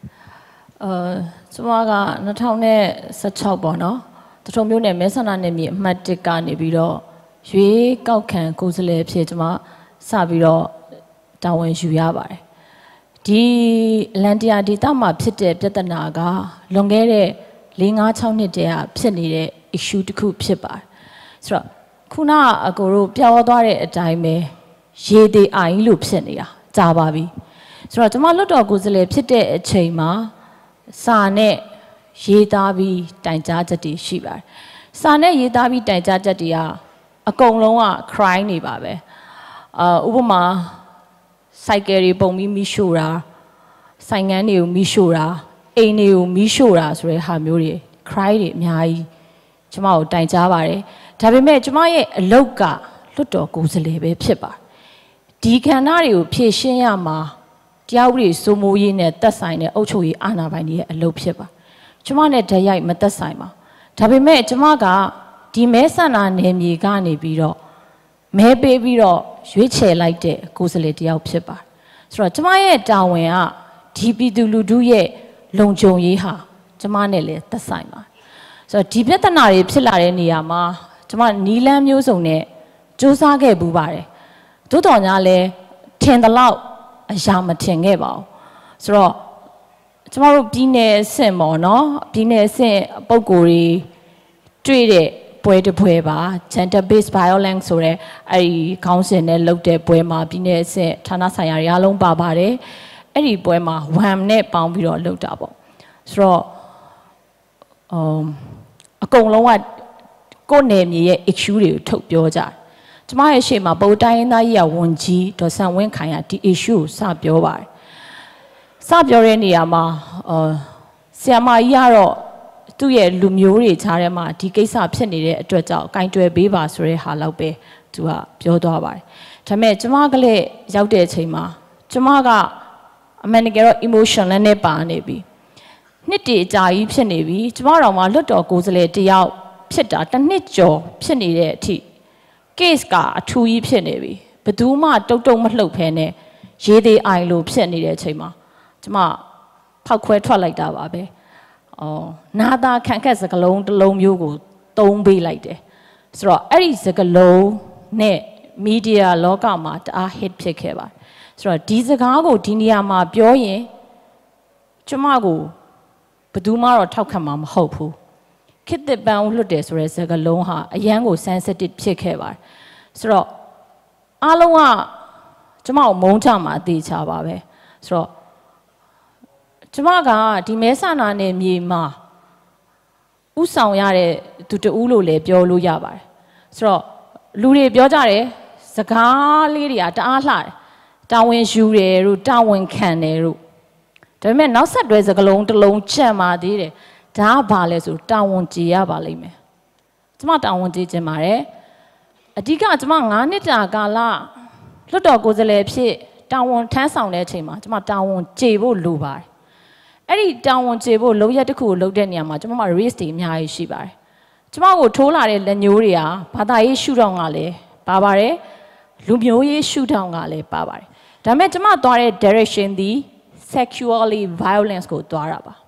ကျွန်မက2016ပေါ့နော်တထုံမြို့နယ်မဲဆန္ဒနယ်မြေအမှတ်1ကနေပြီးတော့ရွေးကောက်ခံကိုယ်စားလှယ်ဖြစ်ကျွန်မစပြီးတော့တာဝန်ယူရပါတယ်ဒီလန်တရာဒေသမှာဖြစ်တဲ့ပြဿနာကလွန်ခဲ့တဲ့4-5-6နှစ်တည်းကဖြစ်နေတဲ့ issue တစ်ခုဖြစ်ပါတယ်ဆိုတော့ခုနအကိုတို့ပြောင်းသွားတဲ့အတိုင်းပဲရေသေးအိုင်လို့ဖြစ်နေတာကြာပါပြီဆိုတော့ကျွန်မလွတ်တော်ကိုယ်စားလှယ်ဖြစ်တဲ့အချိန်မှာစာနဲ့ရေးသားပြီးတိုင်ကြားချက်တွေရှိပါတယ်စာနဲ့ရေးသားပြီးတိုင်ကြားချက်တွေကအကုန်လုံးက crime နေပါပဲဥပမာစိုက်ကယ်တွေပုံပြီးမိရှို့တာဆိုင်ငန်းတွေကိုမိရှို့တာအိမ်တွေကိုမိရှို့တာဆိုတဲ့ဟာမျိုးတွေ crime တွေအများကြီးကျွန်မကိုတိုင်ကြားပါတယ်ဒါပေမဲ့ကျွန်မရဲ့အလုပ်ကလွတ်တော်ကိုယ်စားလှယ်ပဲဖြစ်ပါတယ်ဒီခန္ဓာတွေကိုဖြည့်ရှင်းရမှာတရားဥပဒေစိုးမိုးရေးနဲ့သက်ဆိုင်တဲ့အုပ်ချုပ်ရေးအာဏာပိုင်တွေရဲ့အလုပ်ဖြစ်ပါကျမနဲ့ဓာတ်ရိုက်မသက်ဆိုင်ပါဒါပေမဲ့ကျမကဒီမဲဆန္ဒနယ်မြေကနေပြီးတော့မဲပေးပြီးတော့ရွေးချယ်လိုက်တဲ့ကိုယ်စားလှယ်တယောက်ဖြစ်ပါဆိုတော့ကျမရဲ့တာဝန်ကဒီပြည်သူလူထုရဲ့လုံခြုံရေးဟာကျမနဲ့လည်းသက်ဆိုင်ပါဆိုတော့ဒီပြဿနာတွေဖြစ်လာတဲ့နေရာမှာကျမနီလန်းမျိုးစုံနဲ့စူးစမ်းခဲ့ပူပါတယ်သို့တော်ညာလည်းထင်သလောက်အရာမထင်ခဲ့ပါဘူးဆိုတော့ကျမတို့ပြည်နယ်အဆင့်ပေါ့နော်ပြည်နယ်အဆင့်ပုံကိုယ်တွေတွေ့တဲ့ပွဲတစ်ပွဲပါ gender based violence ဆိုတဲ့အဲဒီခေါင်းစဉ်နဲ့လုပ်တဲ့ပွဲမှာပြည်နယ်အဆင့်ဌာနဆိုင်ရာတွေအားလုံးပါပါတယ်အဲ့ဒီပွဲမှာ1နဲ့ပေါင်းပြီးတော့လုပ်တာပေါ့ဆိုတော့အကုန်လုံးကကိုယ်နယ်မြေရဲ့ issue တွေကိုထုတ်ပြောကြတယ်ကျမရဲ့ရှေ့မှာဗုဒ္ဓတိုင်းသားကြီးကဝန်ကြီးဒေါ်ဆန်ဝင်းခိုင်ကဒီ issue ကိုစပြောပါတယ်စပြောတဲ့နေရာမှာဆရာမကြီးကတော့သူ့ရဲ့လူမျိုးတွေခြားထဲမှာဒီကိစ္စဖြစ်နေတဲ့အတွက်ကြောင့်ကင်တွယ်ပေးပါဆိုတဲ့ဟာလောက်ပဲသူကပြောသွားပါတယ်ဒါပေမဲ့ကျမကလည်းရောက်တဲ့အချိန်မှာကျမကအမှန်တကယ်တော့ emotion နဲ့ပါနေပြီနှစ်တည်းအကြာကြီးဖြစ်နေပြီကျမတော်မှာလွတ်တော်ကိုယ်စားလှယ်တယောက်ဖြစ်တာတစ်နှစ်ကျော်ဖြစ်နေတဲ့အထိ case ကအထူးကြီးဖြစ်နေပြီဘယ်သူမှတုံမလှုပ်ဖဲနဲ့ရေးသေးအိုင်လို့ဖြစ်နေတဲ့အချိန်မှာကျမဖောက်ခွဲထွက်လိုက်တာပါပဲနာသာခံခက်စကလုံးတစ်လုံးမျိုးကိုသုံးပေးလိုက်တယ်ဆိုတော့အဲ့ဒီစကလုံးနဲ့မီဒီယာလောကမှာတအား hit ဖြစ်ခဲ့ပါတယ်ဆိုတော့ဒီစကားကိုဒီနေရာမှာပြောရင်ကျမကိုဘယ်သူမှတော့ထောက်ခံမှာမဟုတ်ဘူးခေတ်သစ်ပန်းလွတ်တယ်ဆိုတဲ့စကားလုံးဟာအရန်ကို sensitive ဖြစ်ခဲ့ပါတယ်ဆိုတော့အားလုံးကကျမကိုမုန်းချမှာအသေးချပါပဲဆိုတော့ကျမကဒီမဲဆန္ဒနယ်မြေမှာဥဆောင်ရတဲ့သူတဦးလို့လည်းပြောလို့ရပါတယ်ဆိုတော့လူတွေပြောကြတယ်စကားလေးတွေကတအားလှတယ်တာဝန်ယူတယ်တို့တာဝန်ခံတယ်တို့ဒါပေမဲ့နောက်ဆက်တွဲစကားလုံးတစ်လုံးချက်မှသေးတယ်ဒါကဘာလဲဆိုတာဝန်ကျေရပါလိမ့်မယ်ကျမတာဝန်ကျေခြင်းပါတယ်အဓိကကျမ9နှစ်တာကာလလွတ်တော်ကိုယ်စားလှယ်ဖြစ်တာဝန်ထမ်းဆောင်တဲ့အချိန်မှာကျမတာဝန်ကျေဖို့လိုပါတယ်အဲ့ဒီတာဝန်ကျေဖို့လုံရက်တစ်ခုကိုလုပ်တဲ့နေရာမှာကျမမှာ risk တွေအများကြီးရှိပါတယ်ကျမကိုထိုးလာတဲ့လက်ညိုးတွေကဘာသာရေးရှုထောင့်ကလည်းပါပါတယ်လူမျိုးရေးရှုထောင့်ကလည်းပါပါတယ်ဒါပေမဲ့ကျမသွားတဲ့ direction သည် sexually violence ကိုသွားတာပါ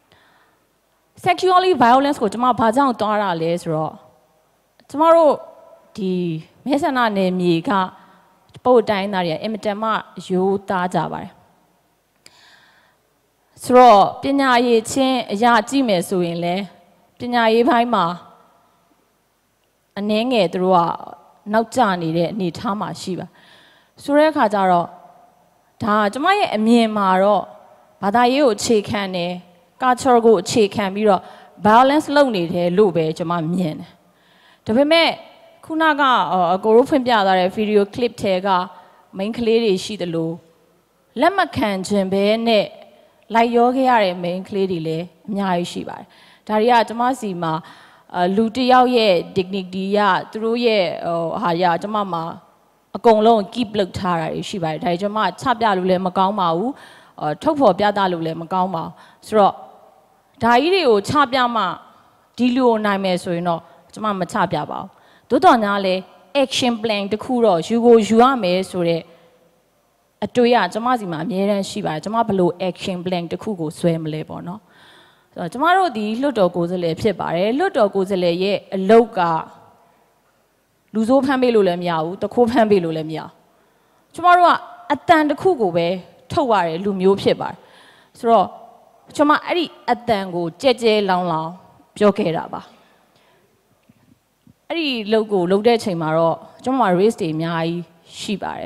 sexually violence ကိုကျမဘာကြောင့်သွားတာလဲဆိုတော့ကျမတို့ဒီမဲဆန္ဒနယ်မြေကပုတ်တိုင်းသားတွေအင်မတန်မှရိုးသားကြပါတယ်ဆိုတော့ပညာရေးချင်းအရာကြည့်မယ်ဆိုရင်လည်းပညာရေးဘိုင်းမှာအနည်းငယ်သူတို့ကနောက်ကျနေတဲ့အနေအထားမှာရှိပါဆိုတဲ့အခါကျတော့ဒါကျမရဲ့အမြင်မှာတော့ဘာသာရေးကိုအခြေခံတယ် culture ကိုအခြေခံပြီးတော့ balance လုပ်နေတယ်လို့ပဲကျမမြင်တယ်ဒါပေမဲ့ခုနကအကိုတို့ဖွင့်ပြသွားတဲ့ video clip ထဲက main ကလေးတွေရှိသလိုလက်မခံခြင်းပဲနဲ့လိုက်ရောခဲ့ရတဲ့ main ကလေးတွေလည်းအများကြီးရှိပါတယ်ဒါတွေကကျမစီမှာလူတစ်ယောက်ရဲ့ dignity ရသူတို့ရဲ့ဟာရကျမမှာအကုန်လုံး keep လုပ်ထားတာရှိပါတယ်ဒါကျမချပြလို့လည်းမကောင်းပါဘူးထုတ်ဖော်ပြသလို့လည်းမကောင်းပါဘူးဆိုတော့ဒါကြီးတွေကိုချပြမှဒီလူကိုနိုင်မယ်ဆိုရင်တော့ကျမမချပြပါဘူးသို့တော်ညာလဲ action plan တခုတော့ယူရမယ်ဆိုတဲ့အတွေ့အကြုံကျမစီမှာအများတန်းရှိပါတယ်ကျမဘယ်လို action plan တခုကိုဆွဲမလဲပေါ့နော်ဆိုတော့ကျမတို့ဒီလွတ်တော်ကိုယ်စားလှယ်ဖြစ်ပါတယ်လွတ်တော်ကိုယ်စားလှယ်ရဲ့အလုပ်ကလူစိုးဖမ်းပေးလို့လည်းမရဘူးတခိုးဖမ်းပေးလို့လည်းမရကျမတို့ကအတန်တစ်ခုကိုပဲထုတ်ရတယ်လူမျိုးဖြစ်ပါတယ်ဆိုတော့ကျမအဲ့ဒီအတန်ကိုကြဲကြဲလောင်းလောင်းပြောခဲ့တာပါအဲ့ဒီလုပ်ကိုလုပ်တဲ့အချိန်မှာတော့ကျမ race တွေအများကြီးရှိပါတယ်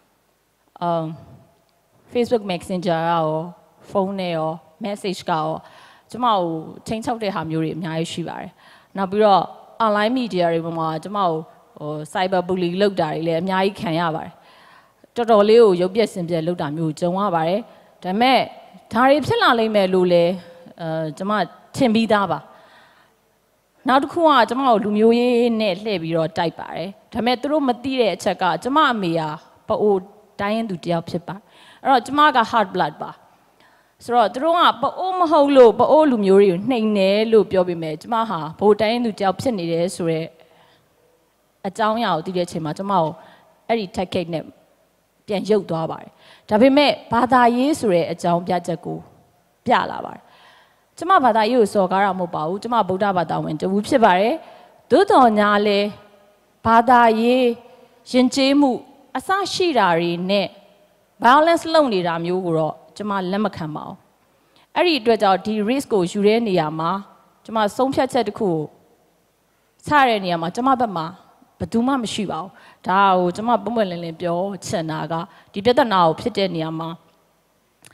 Facebook Messenger ရောဖုန်းနဲ့ရော message ကရောကျမကိုချိန်ချောက်တဲ့ဟာမျိုးတွေအများကြီးရှိပါတယ်နောက်ပြီးတော့ online media တွေပေါ်မှာကျမကိုcyber bully လုပ်တာတွေလည်းအများကြီးခံရပါတယ်တော်တော်လေးကိုရုပ်ပြက်စင်ပြက်လုပ်တာမျိုးကြုံရပါတယ်ဒါပေမဲ့ဒါတွေဖြစ်လာလိမ့်မယ်လို့လည်းကျမထင်ပြီးသားပါနောက်တစ်ခုကကျမကိုလူမျိုးရေးနဲ့လှည့်ပြီးတော့တိုက်ပါတယ်ဒါပေမဲ့သူတို့မသိတဲ့အချက်ကကျမအမေကပအိုတိုင်းရင်သူတယောက်ဖြစ်ပါအဲ့တော့ကျမက hard blood ပါဆိုတော့သူတို့ကပအိုမဟုတ်လို့ပအိုလူမျိုးတွေကိုနှိမ်တယ်လို့ပြောပေမဲ့ကျမဟာဘိုးတိုင်းရင်သူတယောက်ဖြစ်နေတယ်ဆိုတော့အကြောင်းအရာကိုသိတဲ့အချိန်မှာကျမကိုအဲ့ဒီ tactic နဲ့ပြန်ရုပ်သွားပါတယ်ဒါပေမဲ့ဘာသာရေးဆိုတဲ့အကြောင်းပြချက်ကိုပြလာပါတယ်ကျမဘာသာရေးကိုစော်ကားတာမဟုတ်ပါဘူးကျမဗုဒ္ဓဘာသာဝင်တဝူဖြစ်ပါတယ်သို့တော်ညာလဲဘာသာရေးယဉ်ကျေးမှုအစရှိတာတွေနဲ့ balance လုပ်နေတာမျိုးကိုတော့ကျမလက်မခံပါဘူးအဲ့ဒီအတွက်ကြောင့်ဒီ risk ကိုယူတဲ့နေရာမှာကျမဆုံးဖြတ်ချက်တစ်ခုကိုချတဲ့နေရာမှာကျမဘက်မှာဘယ်သူမှမရှိပါဘူးဒါကိုကျမပုံမှန်လင်းလင်းပြောချင်တာကဒီပြဿနာကိုဖြစ်တဲ့နေရာမှာ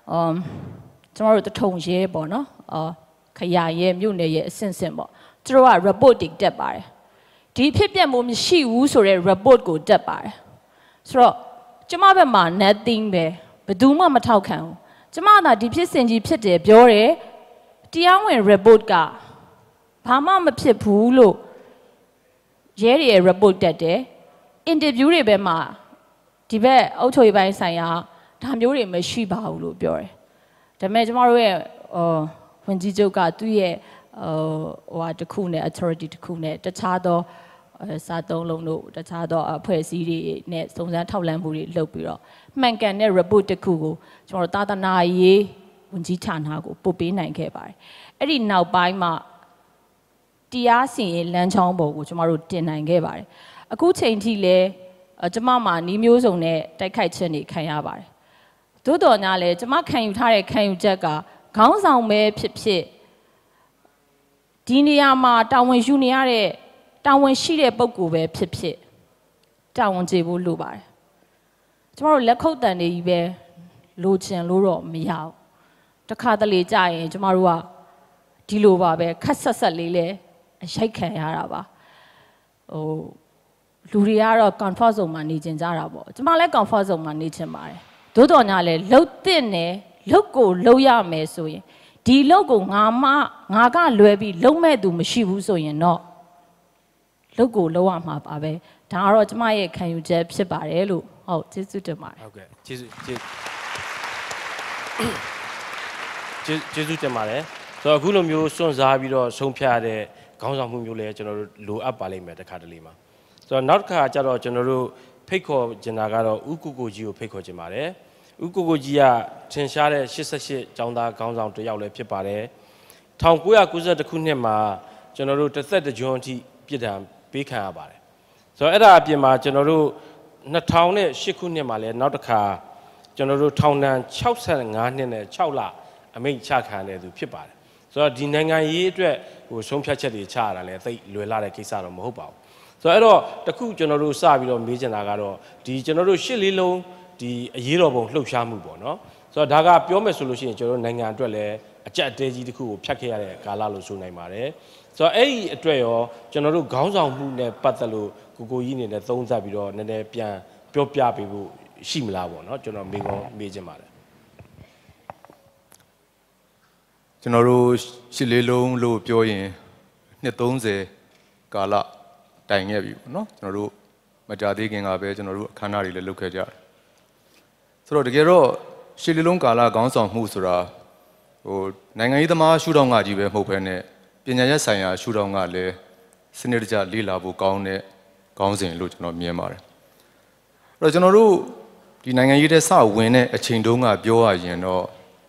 ကျမတို့တထုံရဲပေါ့နော်ခရရဲမြို့နယ်ရဲ့အဆင့်ဆင့်ပေါ့သူတို့က report တွေတက်ပါတယ်ဒီဖြစ်ပျက်မှုမရှိဘူးဆိုတဲ့ report ကိုတက်ပါတယ်ဆိုတော့ကျမဘက်မှာ nothing ပဲဘယ်သူမှမထောက်ခံဘူးကျမကဒီဖြစ်စဉ်ကြီးဖြစ်တယ်ပြောတယ်တရားဝင် report ကဘာမှမဖြစ်ဘူးလို့ရဲတွေရဲ့ report တက်တယ် interview တွေပဲမှာဒီဘက်အုပ်ချုပ်ရေးပိုင်းဆိုင်ရာဒါမျိုးတွေမရှိပါဘူးလို့ပြောတယ်ဒါပေမဲ့ကျမတို့ရဲ့ဝန်ကြီးချုပ်ကသူ့ရဲ့တစ်ခုနဲ့ authority တစ်ခုနဲ့တခြားသောစာသုံးလုံးတို့တခြားသောအဖွဲ့အစည်းတွေနဲ့စုံစမ်းထောက်လှမ်းမှုတွေလုပ်ပြီးတော့မှန်ကန်တဲ့ report တစ်ခုကိုကျွန်တော်သာသနာရေးဝန်ကြီးဌာနကိုပို့ပေးနိုင်ခဲ့ပါတယ်အဲ့ဒီနောက်ပိုင်းမှာတရားစီရင်လမ်းချောင်းပေါ်ကိုကျွန်တော်တို့တင်နိုင်ခဲ့ပါတယ်အခုချိန်ထိလည်းကျမမှာနီးမျိုးစုံနဲ့တိုက်ခိုက်ချက်တွေခံရပါတယ်သို့တော်ညာလည်းကျမခံယူထားတဲ့ခံယူချက်ကခေါင်းဆောင်ပဲဖြစ်ဖြစ်ဒီနေရာမှာတာဝန်ယူနေရတဲ့တာဝန်ရှိတဲ့ပုဂ္ဂိုလ်ပဲဖြစ်ဖြစ်တာဝန်ကျေဖို့လိုပါတယ်ကျမတို့လက်ခုပ်တန်တွေကြီးပဲလိုချင်လို့တော့မရဘူးတခါတလေကြာရင်ကျမတို့ကဒီလိုပါပဲခက်ဆက်ဆက်လေးလဲအရိုက်ခံရတာပါလူတွေကတော့ comfort zone မှာနေကျင်ကြတာပေါ့ကျမလည်း comfort zone မှာနေချင်ပါတယ်သို့တော်ညာလဲလှုပ်တဲ့နဲ့လှုပ်ကိုလှုပ်ရမယ်ဆိုရင်ဒီလှုပ်ကိုငါကလွယ်ပြီးလှုပ်မဲ့သူမရှိဘူးဆိုရင်တော့လှုပ်ကိုလှုပ်ရမှာပါပဲဒါကတော့ကျမရဲ့ခံယူချက်ဖြစ်ပါတယ်လို့ဟုတ်ကျေးဇူးတင်ပါတယ်ဟုတ်ကဲ့ကျေးဇူးတင်ပါတယ်ဆိုတော့အခုလိုမျိုးစွန့်စားပြီးတော့ဆုံးဖြတ်ရတဲ့ခေါင်းဆောင်မှုမျိုးလည်းကျွန်တော်တို့လိုအပ်ပါလိမ့်မယ်တစ်ခါတလေမှာဆိုတော့နောက်တစ်ခါကျတော့ကျွန်တော်တို့ဖိတ်ခေါ်ကျင်တာကတော့ဦးကိုကိုကြီးကိုဖိတ်ခေါ်ကျင်ပါတယ်ဦးကိုကိုကြီးကထင်ရှားတဲ့88ကျောင်းသားခေါင်းဆောင်တစ်ယောက်လည်းဖြစ်ပါတယ်1992ခုနှစ်မှာကျွန်တော်တို့တစ်သက်တစ်ကြွအထိပြည်ထံပေးခံရပါတယ်ဆိုတော့အဲ့ဒါအပြင်မှာကျွန်တော်တို့2008ခုနှစ်မှာလည်းနောက်တစ်ခါကျွန်တော်တို့ထောင်ဒဏ်65နှစ်နဲ့6လအမိန့်ချခံရသူဖြစ်ပါတယ်ဆိုတော့ဒီနိုင်ငံရေးအတွက်ဆုံးဖြတ်ချက်တွေချရတာလည်းသိလွယ်လာတဲ့ကိစ္စတော့မဟုတ်ပါဘူးဆိုတော့အဲ့တော့တခုကျွန်တော်တို့စပြီးတော့မေးချင်တာကတော့ဒီကျွန်တော်တို့ရှစ်လေးလုံးဒီအရေးတော်ပုံလှုပ်ရှားမှုပေါ့နော်ဆိုတော့ဒါကပြောမယ်ဆိုလို့ရှိရင်ကျွန်တော်တို့နိုင်ငံအတွက်လည်းအကြက်အတဲကြီးတစ်ခုကိုဖြတ်ခဲ့ရတဲ့ကာလလို့ဆိုနိုင်ပါတယ်ဆိုတော့အဲ့ဒီအတွက်ရောကျွန်တော်တို့ခေါင်းဆောင်မှုနဲ့ပတ်သက်လို့ကိုကြီးအနေနဲ့သုံးသပ်ပြီးတော့နည်းနည်းပြန်ပြောပြပေးဖို့ရှိမလားပေါ့နော်ကျွန်တော်မေးချင်ပါတယ်ကျွန်တော်တို့ရှစ်လေးလုံးလို့ပြောရင်နှစ်30ကာလတိုင်ခဲ့ပြီပေါ့နော်ကျွန်တော်တို့မကြသေးခင်ကပဲကျွန်တော်တို့အခမ်းအနားတွေလည်းလုပ်ခဲ့ကြတယ်ဆိုတော့တကယ်တော့ရှစ်လေးလုံးကာလခေါင်းဆောင်မှုဆိုတာနိုင်ငံရေးသမားရှုထောင့်ကကြီးပဲမဟုတ်ဘဲနဲ့ပညာရေးဆိုင်ရာရှုထောင့်ကလည်းစနစ်တကျလေ့လာဖို့ကောင်းတဲ့ခေါင်းစဉ်လို့ကျွန်တော်မြင်ပါတယ်အဲ့တော့ကျွန်တော်တို့ဒီနိုင်ငံရေးတဲ့စဝင်တဲ့အချိန်တုန်းကပြောရရင်တော့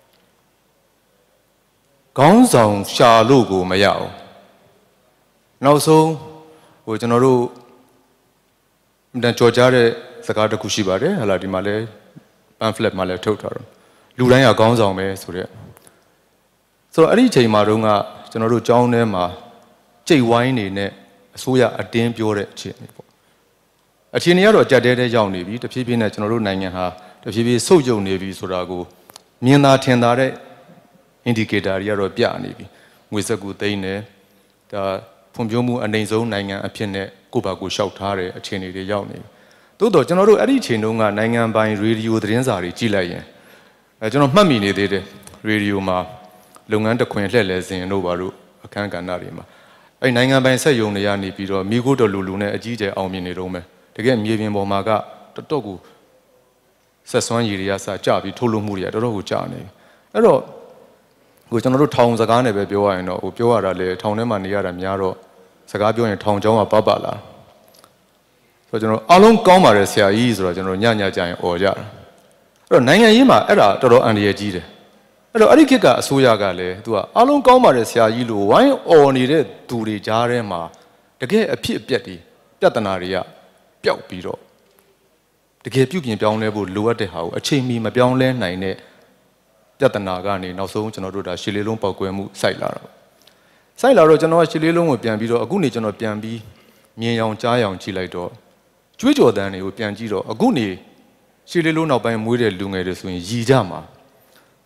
ခေါင်းဆောင်ရှာလို့ကိုမရအောင်နောက်ဆုံးကျွန်တော်တို့အမှန်ကြော်ကြားတဲ့စကားတစ်ခုရှိပါတယ်ဟလာဒီမှာလဲ pamphlet မှာလဲထုတ်ထားတော့လူတိုင်းကခေါင်းဆောင်ပဲဆိုတော့အဲ့ဒီအချိန်မှာတုန်းကကျွန်တော်တို့ကျောင်းထဲမှာကြိတ်ဝိုင်းနေနဲ့အစိုးရအတင်းပြောတဲ့အခြေအနေပေါ့အခြေအနေကတော့ကြက်တဲရောက်နေပြီတဖြည်းဖြည်းနဲ့ကျွန်တော်တို့နိုင်ငံဟာတဖြည်းဖြည်းဆုတ်ယုံနေပြီဆိုတာကိုမြင်သာထင်သာတဲ့ indicator တွေကတော့ပြနေပြီငွေစက်ကူသိမ်းတယ်ဒါဖွံ့ဖြိုးမှုအနိုင်ဆုံးနိုင်ငံအဖြစ်နဲ့ကိုယ့်ဘာကိုလျှောက်ထားတဲ့အခြေအနေတွေရောက်နေပြီသို့တော့ကျွန်တော်တို့အဲ့ဒီအချိန်တုန်းကနိုင်ငံပိုင်ရေဒီယိုသတင်းစာတွေကြည့်လိုက်ရင်ကျွန်တော်မှတ်မိနေသေးတယ်ရေဒီယိုမှာလုပ်ငန်းတစ်ခွင်လှည့်လည်စဉ်တို့ဘာလို့အခန်းကဏ္ဍတွေမှာအဲ့နိုင်ငံပိုင်ဆက်ယုံတွေရနေပြီးတော့မိခိုးတော်လူနဲ့အကြီးကျယ်အောင်မြင်နေတော့မယ်တကယ်မြေပြင်ပေါ်မှာကတော်တော်ကိုဆက်စွမ်းရည်တွေကစကြပြီးထုတ်လို့မှုတွေကတော်တော်ကိုကြာနေပြီအဲ့တော့ကျွန်တော်တို့ထောင်စကားနဲ့ပဲပြောရရင်တော့ပြောရတာလေထောင်ထဲမှာနေရတာများတော့စကားပြောရင်ထောင်ချောင်းကပလာဆိုတော့ကျွန်တော်အားလုံးကောင်းပါတယ်ဆရာကြီးဆိုတော့ကျွန်တော်ညကြရင်អော်ကြတာအဲ့တော့နိုင်ငံရေးမှာအဲ့ဒါတော်တော်အန္တရာယ်ကြီးတယ်အဲ့တော့အဲ့ဒီခေတ်ကအစိုးရကလည်းသူကအားလုံးကောင်းပါတယ်ဆရာကြီးလို့ဝိုင်းអော်နေတဲ့သူတွေကြားထဲမှာတကယ်အဖြစ်အပျက်တွေပြဿနာတွေကပျောက်ပြီးတော့တကယ်ပြုပြင်ပြောင်းလဲဖို့လိုအပ်တဲ့ဟာကိုအချိန်မီမပြောင်းလဲနိုင်တဲ့ပြဿနာကနေနောက်ဆုံးကျွန်တော်တို့ဒါရှစ်လေးလုံးပောက်ကွဲမှုစိုက်လာတော့ကျွန်တော်ကရှစ်လေးလုံးကိုပြန်ပြီးတော့အခုနေကျွန်တော်ပြန်ပြီးမြင်ရောင်ကြားရောင်ကြည့်လိုက်တော့ကြွေးကြော်တန်းတွေကိုပြန်ကြည့်တော့အခုနေရှစ်လေးလုံးနောက်ပိုင်းမွေးတဲ့လူငယ်တွေဆိုရင်ရည်ကြမှာ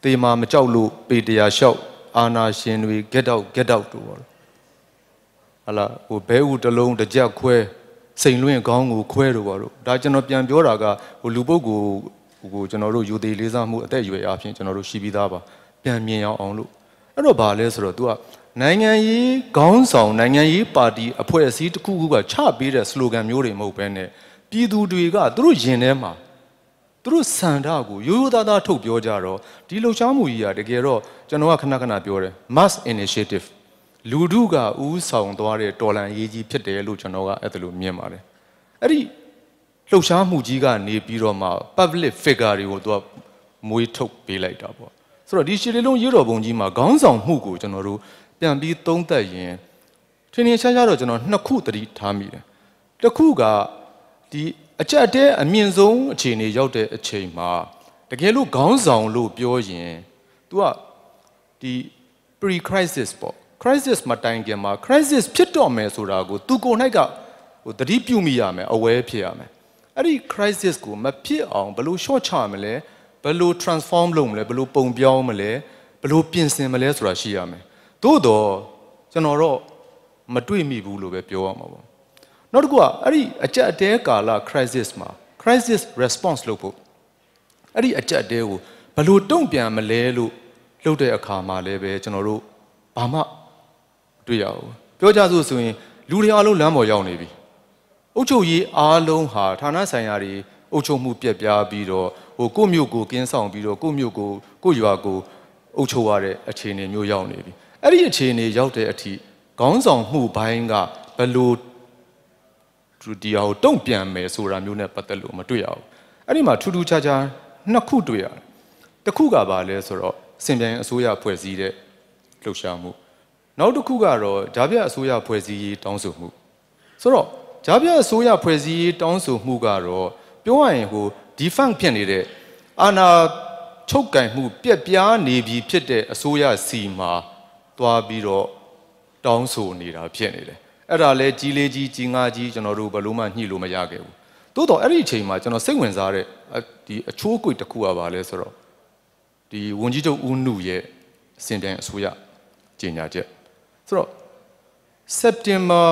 တေမာမကြောက်လို့ပေတရားလျှောက်အာနာရှင်တွေ get out တို့ပေါ့ဟလာဟိုဘဲဥတလုံးတစ်ကြက်ခွဲစိန်လွင့်ခေါင်းကိုခွဲတို့ပေါ့လို့ဒါကျွန်တော်ပြန်ပြောတာကဟိုလူပုဂ္ဂိုလ်ဟိုကျွန်တော်တို့ယူသေးလေးစားမှုအသက်အရွယ်အပြင်ကျွန်တော်တို့ရှိပြီးသားပါပြန်မြင်အောင်လို့အဲ့တော့ဘာလဲဆိုတော့ तू ကနိုင်ငံရေးခေါင်းဆောင်နိုင်ငံရေးပါတီအဖွဲ့အစည်းတစ်ခုခုကချပေးတဲ့ slogan မျိုးတွေမဟုတ်ဘဲနဲ့ပြည်သူတွေကသူတို့ယင်ထဲမှာသူတို့စံတာကိုရိုးရိုးသားသားထုတ်ပြောကြတော့ဒီလှုပ်ရှားမှုကြီးကတကယ်တော့ကျွန်တော်ကခဏပြောတယ် mass initiative လူထုကဦးဆောင်သွားတဲ့တော်လှန်ရေးကြီးဖြစ်တယ်လို့ကျွန်တော်ကအဲ့ဒါလိုမြင်ပါတယ်အဲ့ဒီလှုပ်ရှားမှုကြီးကနေပြီးတော့မှ public figure တွေကိုသူကမွေးထုတ်ပေးလိုက်တာပေါ့ဆိုတော့ဒီရှည်လေးလုံးရေးတော်ပုံကြီးမှာခေါင်းဆောင်မှုကိုကျွန်တော်တို့ပြန်ပြီးသုံးသပ်ရင်ထင်ထင်ရှားရှားတော့ကျွန်တော်နှစ်ခုသတိထားမိတယ်တစ်ခုကဒီအကြက်တဲ့အမြင့်ဆုံးအခြေအနေရောက်တဲ့အချိန်မှာတကယ်လို့ခေါင်းဆောင်လို့ပြောရင် तू ကဒီ pre crisis ပေါ့ crisis မတိုင်ခင်မှာ crisis ဖြစ်တော့မယ်ဆိုတာကို तू ကိုယ်၌ကဟိုသတိပြုမိရမယ် aware ဖြစ်ရမယ်အဲ့ဒီ crisis ကိုမဖြစ်အောင်ဘယ်လို short ချမလဲဘယ်လို transform လုပ်မလဲဘယ်လိုပုံပြောင်းမလဲဘယ်လိုပြင်ဆင်မလဲဆိုတာရှိရမယ်သို့တော့ကျွန်တော်တော့မတွေ့မိဘူးလို့ပဲပြောရမှာပေါ့နောက်တစ်ခုကအဲ့ဒီအကြက်အတဲကာလ crisis မှာ crisis response လုပ်ဖို့အဲ့ဒီအကြက်အတဲကိုဘယ်လိုတုံ့ပြန်မလဲလို့လုပ်တဲ့အခါမှာလည်းပဲကျွန်တော်တို့ဘာမှတွေ့ရဘူးပြောကြစို့ဆိုရင်လူတွေအားလုံးလမ်းပေါ်ရောက်နေပြီအုပ်ချုပ်ရေးအားလုံးဟာဌာနဆိုင်ရာတွေအုပ်ချုပ်မှုပြက်ပြားပြီးတော့ဟိုကိုမြို့ကိုကင်းဆောင်ပြီးတော့ကိုမြို့ကိုရွာကိုအုပ်ချုပ်ရတဲ့အခြေအနေမျိုးရောက်နေပြီအဲ့ဒီအခြေအနေရောက်တဲ့အထိခေါင်းဆောင်မှုဘိုင်းကဘယ်လိုဒီဟာကိုတုံ့ပြန်မယ်ဆိုတာမျိုးနဲ့ပတ်သက်လို့မတွေ့ရဘူးအဲ့ဒီမှာထူးထူးခြားခြားနှစ်ခုတွေ့ရတယ်တစ်ခုကဘာလဲဆိုတော့စင်ပြန်အစိုးရဖွဲ့စည်းတဲ့လှုပ်ရှားမှုနောက်တစ်ခုကတော့ဂျာပြအစိုးရဖွဲ့စည်းရေးတောင်းဆိုမှုဆိုတော့ဂျာပြအစိုးရဖွဲ့စည်းရေးတောင်းဆိုမှုကတော့ပြောရရင်ဟို defunct ဖြစ်နေတဲ့အာဏာချုပ်ကင်မှုပြက်ပြားနေပြီဖြစ်တဲ့အစိုးရစီမှာသွားပြီးတော့တောင်းဆိုနေတာဖြစ်နေတယ်အဲ့ဒါလဲကြီးလေးကြီးကြီးငါကြီးကျွန်တော်တို့ဘယ်လို့မှညှိလို့မရခဲ့ဘူးတိုးတော့အဲ့ဒီအချိန်မှာကျွန်တော်စိတ်ဝင်စားတဲ့ဒီအချိုးအကွေတစ်ခုကပါလဲဆိုတော့ဒီဝန်ကြီးချုပ်ဦးနုရဲ့အစဉ်ပြန်အစိုးရကြေညာချက်ဆိုတော့စက်တင်ဘာ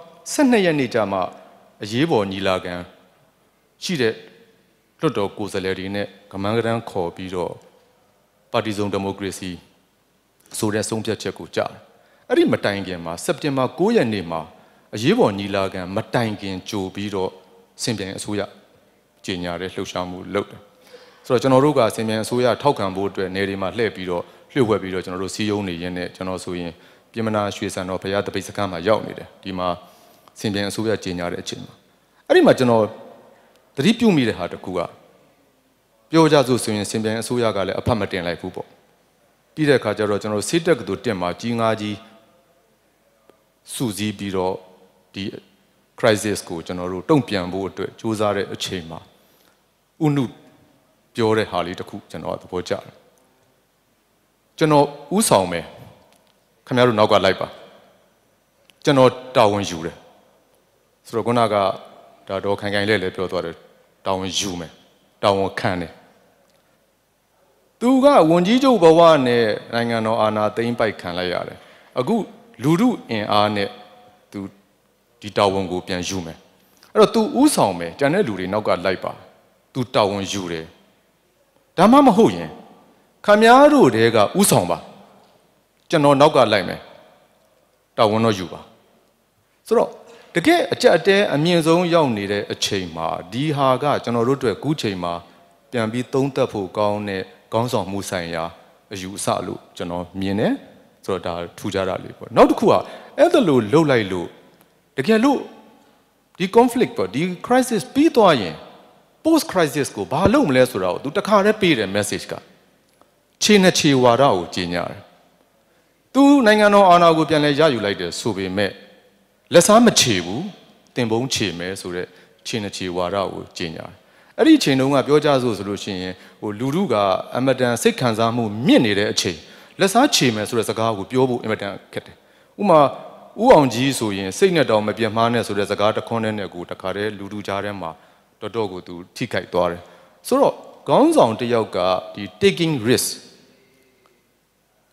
12ရက်နေ့ကျမှအရေးပေါ်ညီလာခံရှိတဲ့လွှတ်တော်ကိုယ်စားလှယ်တွေနဲ့ကမန်းကတန်းခေါ်ပြီးတော့ပါတီစုံဒီမိုကရေစီဆိုတဲ့ဆုံးဖြတ်ချက်ကိုကြားအဲ့ဒီမတိုင်ခင်မှာစက်တင်ဘာ9ရက်နေ့မှာအရေးပေါ်ညီလာခံမတိုင်ခင်ကြိုပြီးတော့စင်ပြန်အစိုးရကြေညာတဲ့လှုပ်ရှားမှုလုပ်တယ်ဆိုတော့ကျွန်တော်တို့ကစင်ပြန်အစိုးရထောက်ခံဖို့အတွက်နေတွေမှာလှည့်ပြီးတော့လှုပ်ဝက်ပြီးတော့ကျွန်တော်တို့စီးရုံးနေရင်းနဲ့ကျွန်တော်ဆိုရင်ပြည်မနာရွှေစံတော်ဘုရားတပိတ်စခန်းမှာရောက်နေတယ်ဒီမှာစင်ပြန်အစိုးရကြေညာတဲ့အချိန်မှာအဲ့ဒီမှာကျွန်တော်သတိပြုမိတဲ့ဟာတစ်ခုကပြောကြစို့ဆိုရင်စင်ပြန်အစိုးရကလည်းအဖတ်မတင်လိုက်ဘူးပေါ့ပြီးတဲ့အခါကျတော့ကျွန်တော်စစ်တပ်ကတူတင်မှာကြီးငါကြီးစုစည်းပြီးတော့ဒီ crisis ကိုကျွန်တော်တို့တုံ့ပြန်ဖို့အတွက်စူးစမ်းတဲ့အချိန်မှာဥနုပြောတဲ့ဟာလေးတစ်ခုကျွန်တော်သဘောကျတယ်ကျွန်တော်ဥဆောင်မယ်ခင်ဗျားတို့နောက်ကလိုက်ပါကျွန်တော်တာဝန်ယူတယ်ဆိုတော့ခုနကဒါတော့ခိုင်ခိုင်လဲလဲပြောသွားတယ်တာဝန်ယူမယ်တာဝန်ခံတယ်သူကဝန်ကြီးချုပ်ဘဝနဲ့နိုင်ငံတော်အာဏာသိမ်းပိုက်ခံလိုက်ရတယ်အခုလူထုအင်အားနဲ့သူဒီတာဝန်ကိုပြန်ယူမယ်အဲ့တော့ तू ဥဆောင်မယ်ကျန်တဲ့လူတွေနောက်ကလိုက်ပါ तू တာဝန်ယူတယ်ဒါမှမဟုတ်ရင်ခမည်းတော်တွေကဥဆောင်ပါကျွန်တော်နောက်ကလိုက်မယ်တာဝန်တော့ယူပါဆိုတော့တကယ်အကြက်အတဲအမြင့်ဆုံးရောက်နေတဲ့အချိန်မှာဒီဟာကကျွန်တော်တို့အတွက်ခုချိန်မှာပြန်ပြီးသုံးသပ်ဖို့ကောင်းတဲ့ခေါင်းဆောင်မှုဆိုင်ရာအယူအဆလို့ကျွန်တော်မြင်တယ်ဆိုတော့ဒါထူးခြားတာလေးပေါ့နောက်တစ်ခုကအဲ့ဒါလို့လှုပ်လိုက်လို့တကယ်လို့ဒီ conflict ပေါ့ဒီ crisis ပြီးသွားရင် post crisis ကိုဘာလုပ်မလဲဆိုတာကိုသူတခါတည်းပေးတယ် message ကခြေနဲ့ခြေဝါဒကိုကြီးညာတယ်သူနိုင်ငံတော်အာဏာကိုပြန်လဲရယူလိုက်တယ်ဆိုပေမဲ့လက်စားမခြေဘူးတင်ပုံးခြေမယ်ဆိုတဲ့ခြေနဲ့ခြေဝါဒကိုကြီးညာတယ်အဲ့ဒီအချိန်တုန်းကပြောကြစို့ဆိုလို့ရှိရင်ဟိုလူထုကအမတန်စိတ်ခံစားမှုမြင့်နေတဲ့အချိန်လက်စားခြေမယ်ဆိုတဲ့စကားကိုပြောဖို့အမတန်ခက်တယ်ဥမာဦးအောင်ကြီးဆိုရင်စိတ်နဲ့တောင်မပြတ်မှားနဲ့ဆိုတဲ့စကားတစ်ခွန်းနဲ့ကိုတခါတည်းလူထုကြားထဲမှာတော်တော်ကိုသူထိခိုက်သွားတယ်ဆိုတော့ခေါင်းဆောင်တစ်ယောက်ကဒီ taking risk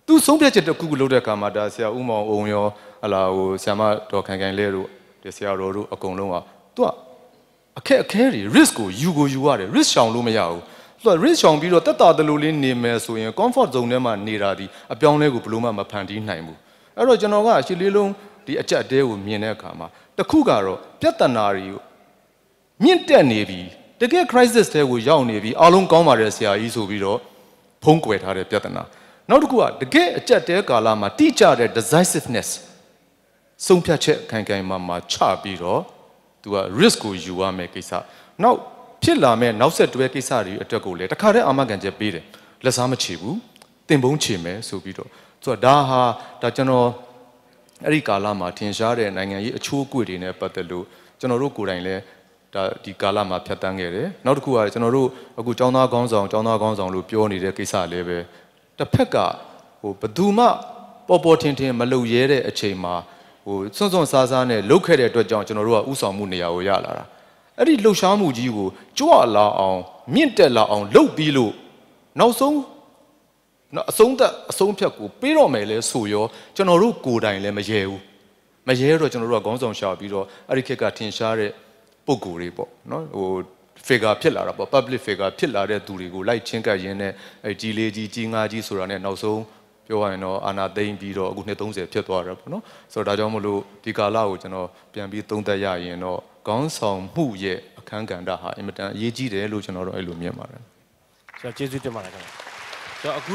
သူဆုံးဖြတ်ချက်တစ်ခုခုလုပ်တဲ့အခါမှာဒါဆရာဦးမောင်အောင်ရောဟလာဟိုဆရာမဒေါ်ခိုင်ခိုင်လဲတို့ဆရာတော်တို့အကုန်လုံးကသူကအခက်အခဲတွေ risk ကိုယူရတယ် risk ရှောင်လို့မရဘူးသူက risk ရှောင်ပြီးတော့တက်တာတလူလေးနေမယ်ဆိုရင် comfort zone ထဲမှာနေတာဒီအပြောင်းလဲကိုဘယ်လို့မှမဖန်တီးနိုင်ဘူးအဲ့တော့ကျွန်တော်ကရှစ်လေးလုံးဒီအကြက်အတဲကိုမြင်တဲ့အခါမှာတစ်ခုကတော့ပြဿနာတွေကိုမြင့်တက်နေပြီတကယ် crisis တဲကိုရောက်နေပြီအားလုံးကောင်းပါတယ်ဆရာကြီးဆိုပြီးတော့ဖုံးကွယ်ထားတဲ့ပြဿနာနောက်တစ်ခုကတကယ်အကြက်တဲကာလမှာတိကျတဲ့ decisiveness ဆုံးဖြတ်ချက်ခိုင်ခိုင်မာချပြီးတော့သူက risk ကိုယူရမယ်ကိစ္စနောက်ဖြစ်လာမဲ့နောက်ဆက်တွဲကိစ္စတွေအတွက်ကိုလည်းတခါတည်းအာမခံချက်ပေးတယ်လက်စားမချေဘူးတင်ပုံးချေမယ်ဆိုပြီးတော့သူကဒါကျွန်တော်အဲ့ဒီကာလမှာထင်ရှားတဲ့နိုင်ငံရေးအချိုးအကွေ့တွေနဲ့ပတ်သက်လို့ကျွန်တော်တို့ကိုယ်တိုင်လည်းဒါဒီကာလမှာဖြတ်တန်းခဲ့တယ်နောက်တစ်ခုကကျွန်တော်တို့အခုចောင်းသားခေါင်းဆောင်လို့ပြောနေတဲ့ကိစ္စလည်းပဲတစ်ဖက်ကဟိုဘယ်သူမှပေါ်ထင်မလုပ်ရဲတဲ့အချိန်မှာဟိုစွန့်စားစားနဲ့လုတ်ခဲ့တဲ့အတွက်ကြောင့်ကျွန်တော်တို့ကဥဆောင်မှုနေရာကိုရလာတာအဲ့ဒီလှုပ်ရှားမှုကြီးကိုကြွလာအောင်မြင့်တက်လာအောင်လုပ်ပြီးလို့နောက်ဆုံးအဆုံးဖြတ်ကိုပေးတော့မယ်လဲဆိုရောကျွန်တော်တို့ကိုယ်တိုင်လည်းမရဲတော့ကျွန်တော်တို့ကခေါင်းဆောင်ရှာပြီးတော့အဲ့ဒီခေတ်ကထင်ရှားတဲ့ပုံကိုယ်တွေပေါ့နော်ဟို figure ဖြစ်လာတာပေါ့ public figure ဖြစ်လာတဲ့သူတွေကိုလိုက်ချင်းကပ်ရင်းနဲ့အဲ့ကြီးလေးကြီးငါကြီးဆိုတာနဲ့နောက်ဆုံးပြောရရင်တော့အာနာသိမ့်ပြီးတော့အခုနှစ်30ဖြစ်သွားတယ်ပေါ့နော်ဆိုတော့ဒါကြောင့်မလို့ဒီကာလကိုကျွန်တော်ပြန်ပြီးသုံးသပ်ရရင်တော့ခေါင်းဆောင်မှုရဲ့အခန်းကဏ္ဍဟာအင်မတန်အရေးကြီးတယ်လို့ကျွန်တော်တို့အဲ့လိုမြင်ပါတယ်ဆိုတော့ကျေးဇူးတင်ပါတယ်ခင်ဗျာဆိုတော့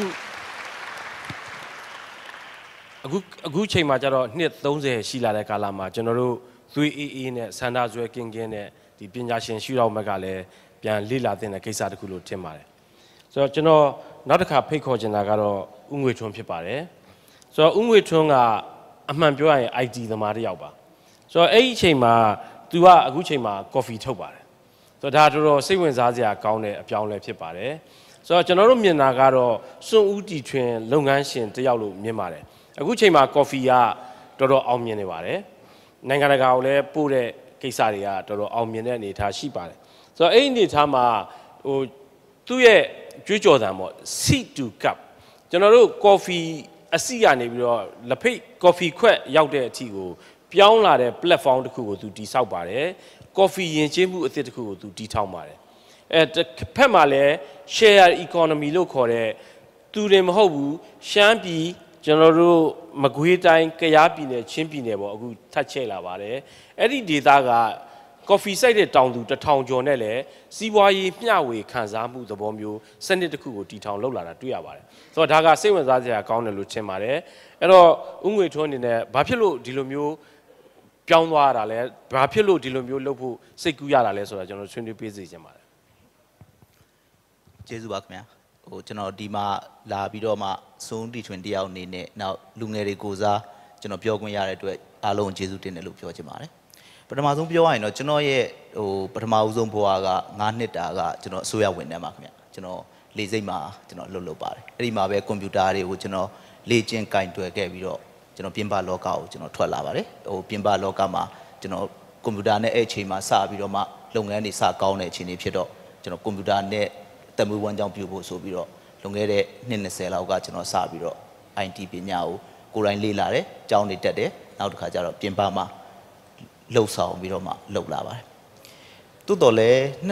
အခုချိန်မှာကျတော့နှစ်30ရှိလာတဲ့ကာလမှာကျွန်တော်တို့သွေးအေးနဲ့ဆန္ဒဆွဲကင်းတဲ့ဒီပညာရှင်ရှုထောင့်ဘက်ကလည်းပြန်လေ့လာတဲ့ကိစ္စတစ်ခုလို့ထင်ပါတယ်ဆိုတော့ကျွန်တော်နောက်တစ်ခါဖိတ်ခေါ်ချင်တာကတော့ဦးငွေထွန်းဖြစ်ပါတယ်ဆိုတော့ဦးငွေထွန်းကအမှန်ပြောရရင် IT သမားတစ်ယောက်ပါဆိုတော့အဲ့ဒီအချိန်မှာသူကအခုချိန်မှာ coffee ထုတ်ပါတယ်ဆိုတော့ဒါတော်တော်စိတ်ဝင်စားစရာကောင်းတဲ့အပြောင်းလဲဖြစ်ပါတယ်ဆိုတော့ကျွန်တော်တို့မြင်တာကတော့စွန့်ဦးတီထွင်လုပ်ငန်းရှင်တစ်ယောက်လို့မြင်ပါတယ်အခုချိန်မှာ coffee ကတော်တော်အောင်မြင်နေပါတယ်နိုင်ငံတကာကိုလည်းပို့တဲ့ကိစ္စတွေကတော်တော်အောင်မြင်တဲ့အနေအထားရှိပါတယ်ဆိုတော့အဲ့ဒီအနေအထားမှာဟိုသူ့ရဲ့ကြွေးကြော်သံပေါ့ seat to cup ကျွန်တော်တို့ coffee အစီကနေပြီးတော့လက်ဖိတ် coffee ခွက်ရောက်တဲ့အထိကိုပြောင်းလာတဲ့ platform တစ်ခုကိုသူတည်ဆောက်ပါတယ် coffee ယဉ်ကျေးမှုအသစ်တစ်ခုကိုသူတည်ထောင်ပါတယ်တစ်ဖက်မှာလည်း share economy လို့ခေါ်တဲ့သူတွေမဟုတ်ဘူးရှမ်းပြည်ကျွန်တော်တို့မကွေးတိုင်းကယားပြည်နယ်ချင်းပြည်နယ်ပေါ့အခုထပ်ချဲ့လာပါတယ်အဲ့ဒီဒေသက coffee စိုက်တဲ့တောင်သူ1000ကျော်နဲ့လည်းစီးပွားရေးမျှဝေခံစားမှုသဘောမျိုးစနစ်တစ်ခုကိုတည်ထောင်လုပ်လာတာတွေ့ရပါတယ်ဆိုတော့ဒါကစိတ်ဝင်စားစရာကောင်းတယ်လို့ထင်ပါတယ်အဲ့တော့ဦးငွေထွန်းအနေနဲ့ဘာဖြစ်လို့ဒီလိုမျိုးပြောင်းသွားတာလဲဘာဖြစ်လို့ဒီလိုမျိုးလုပ်ဖို့စိတ်ကူးရတာလဲဆိုတာကျွန်တော်ဆွေးနွေးပေးစီချင်ပါတယ်ကျေးဇူးပါခင်ဗျာဟိုကျွန်တော်ဒီမှာလာပြီးတော့မှစွန်းတီထွင်တယောက်အနေနဲ့နောက်လူငယ်တွေကိုစားကျွန်တော်ပြောခွင့်ရတဲ့အတွက်အားလုံးကျေးဇူးတင်တယ်လို့ပြောချင်ပါတယ်ပထမဆုံးပြောရရင်တော့ကျွန်တော်ရဲ့ဟိုပထမဦးဆုံးဘဝက9နှစ်တာကကျွန်တော်အစိုးရဝန်ထမ်းပါခင်ဗျကျွန်တော်လေစိတ်မှာကျွန်တော်လုပ်ပါတယ်အဲ့ဒီမှာပဲကွန်ပျူတာတွေကိုကျွန်တော်လေ့ကျင့်ကင်တွယ်ခဲ့ပြီးတော့ကျွန်တော်ပြင်ပလောကကိုကျွန်တော်ထွက်လာပါတယ်ဟိုပြင်ပလောကမှာကျွန်တော်ကွန်ပျူတာနဲ့အဲ့အချိန်မှာစပြီးတော့မှလုပ်ငန်းတွေစကောင်းတဲ့အချိန်တွေဖြစ်တော့ကျွန်တော်ကွန်ပျူတာနဲ့တမွေးဝမ်းကြောင်းပြုဖို့ဆိုပြီးတော့လွန်ခဲ့တဲ့နှစ်20လောက်ကကျွန်တော်စပြီးတော့ IT ပညာကိုယ်တိုင်လေ့လာတယ်ကျောင်းနေတက်တယ်နောက်တစ်ခါကျတော့ပြင်ပမှာလှုပ်ဆောင်ပြီးတော့မှလှုပ်လာပါတယ်တိုးတော်လဲ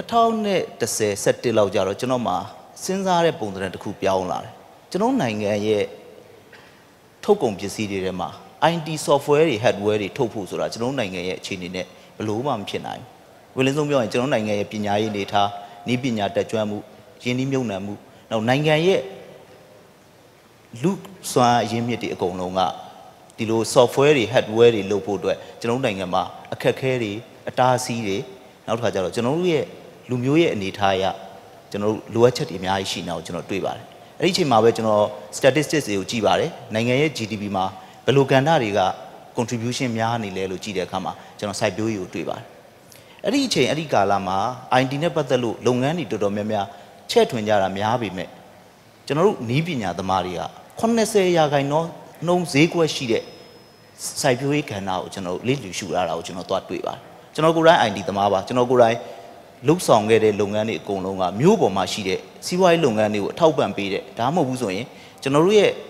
2010 17လောက်ကျတော့ကျွန်တော်မှာစဉ်းစားတဲ့ပုံစံတစ်ခုပြောင်းလာတယ်ကျွန်တော်နိုင်ငံရဲ့ထုတ်ကုန်ပစ္စည်းတွေထဲမှာ IT software တွေ hardware တွေထုတ်ဖို့ဆိုတာကျွန်တော်နိုင်ငံရဲ့အခြေအနေနဲ့ဘလို့မှမဖြစ်နိုင်ဘူးဝင်လင်းဆုံးပြောရင်ကျွန်တော်နိုင်ငံရဲ့ပညာရေးနေထားနည်းပညာတက်ကြွမှုရင်းနှီးမြှုပ်နှံမှုနောက်နိုင်ငံရဲ့လူစွမ်းရင်းမြစ်တွေအကုန်လုံးကဒီလို software တွေ hardware တွေလုပ်ဖို့အတွက်ကျွန်တော်နိုင်ငံမှာအခက်အခဲတွေအတားအဆီးတွေနောက်တစ်ခါကျတော့ကျွန်တော်တို့ရဲ့လူမျိုးရဲ့အနေအထားအရကျွန်တော်တို့လိုအပ်ချက်တွေအများကြီးရှိနေတာကိုကျွန်တော်တွေ့ပါတယ်အဲ့ဒီအချိန်မှာပဲကျွန်တော် statistics တွေကိုကြည့်ပါတယ်နိုင်ငံရဲ့ GDP မှာဘယ်လိုကဏ္ဍတွေက contribution များနေလဲလို့ကြည့်တဲ့အခါမှာကျွန်တော် site ပြိုးကြီးကိုတွေ့ပါတယ်အဲ့ဒီအချိန်အဲ့ဒီကာလမှာ IT နဲ့ပတ်သက်လို့လုပ်ငန်းတွေတော်တော်များများချဲ့ထွင်ကြတာများပေမဲ့ကျွန်တော်တို့နည်းပညာသမားတွေက80%နှုန်းဈေးကွက်ရှိတဲ့ site ပြိုးကြီးကဏ္ဍကိုကျွန်တော်လေ့လူရှုရတာကိုကျွန်တော်သွားတွေ့ပါတယ်ကျွန်တော်ကိုယ်တိုင် IT သမားပါကျွန်တော်ကိုယ်တိုင်လှုပ်ဆောင်ခဲ့တဲ့လုပ်ငန်းတွေအကုန်လုံးကမြို့ပေါ်မှာရှိတဲ့စီးပွားရေးလုပ်ငန်းတွေကိုအထောက်ပံ့ပေးတဲ့ဒါမှမဟုတ်ဘူးဆိုရင်ကျွန်တော်တို့ရဲ့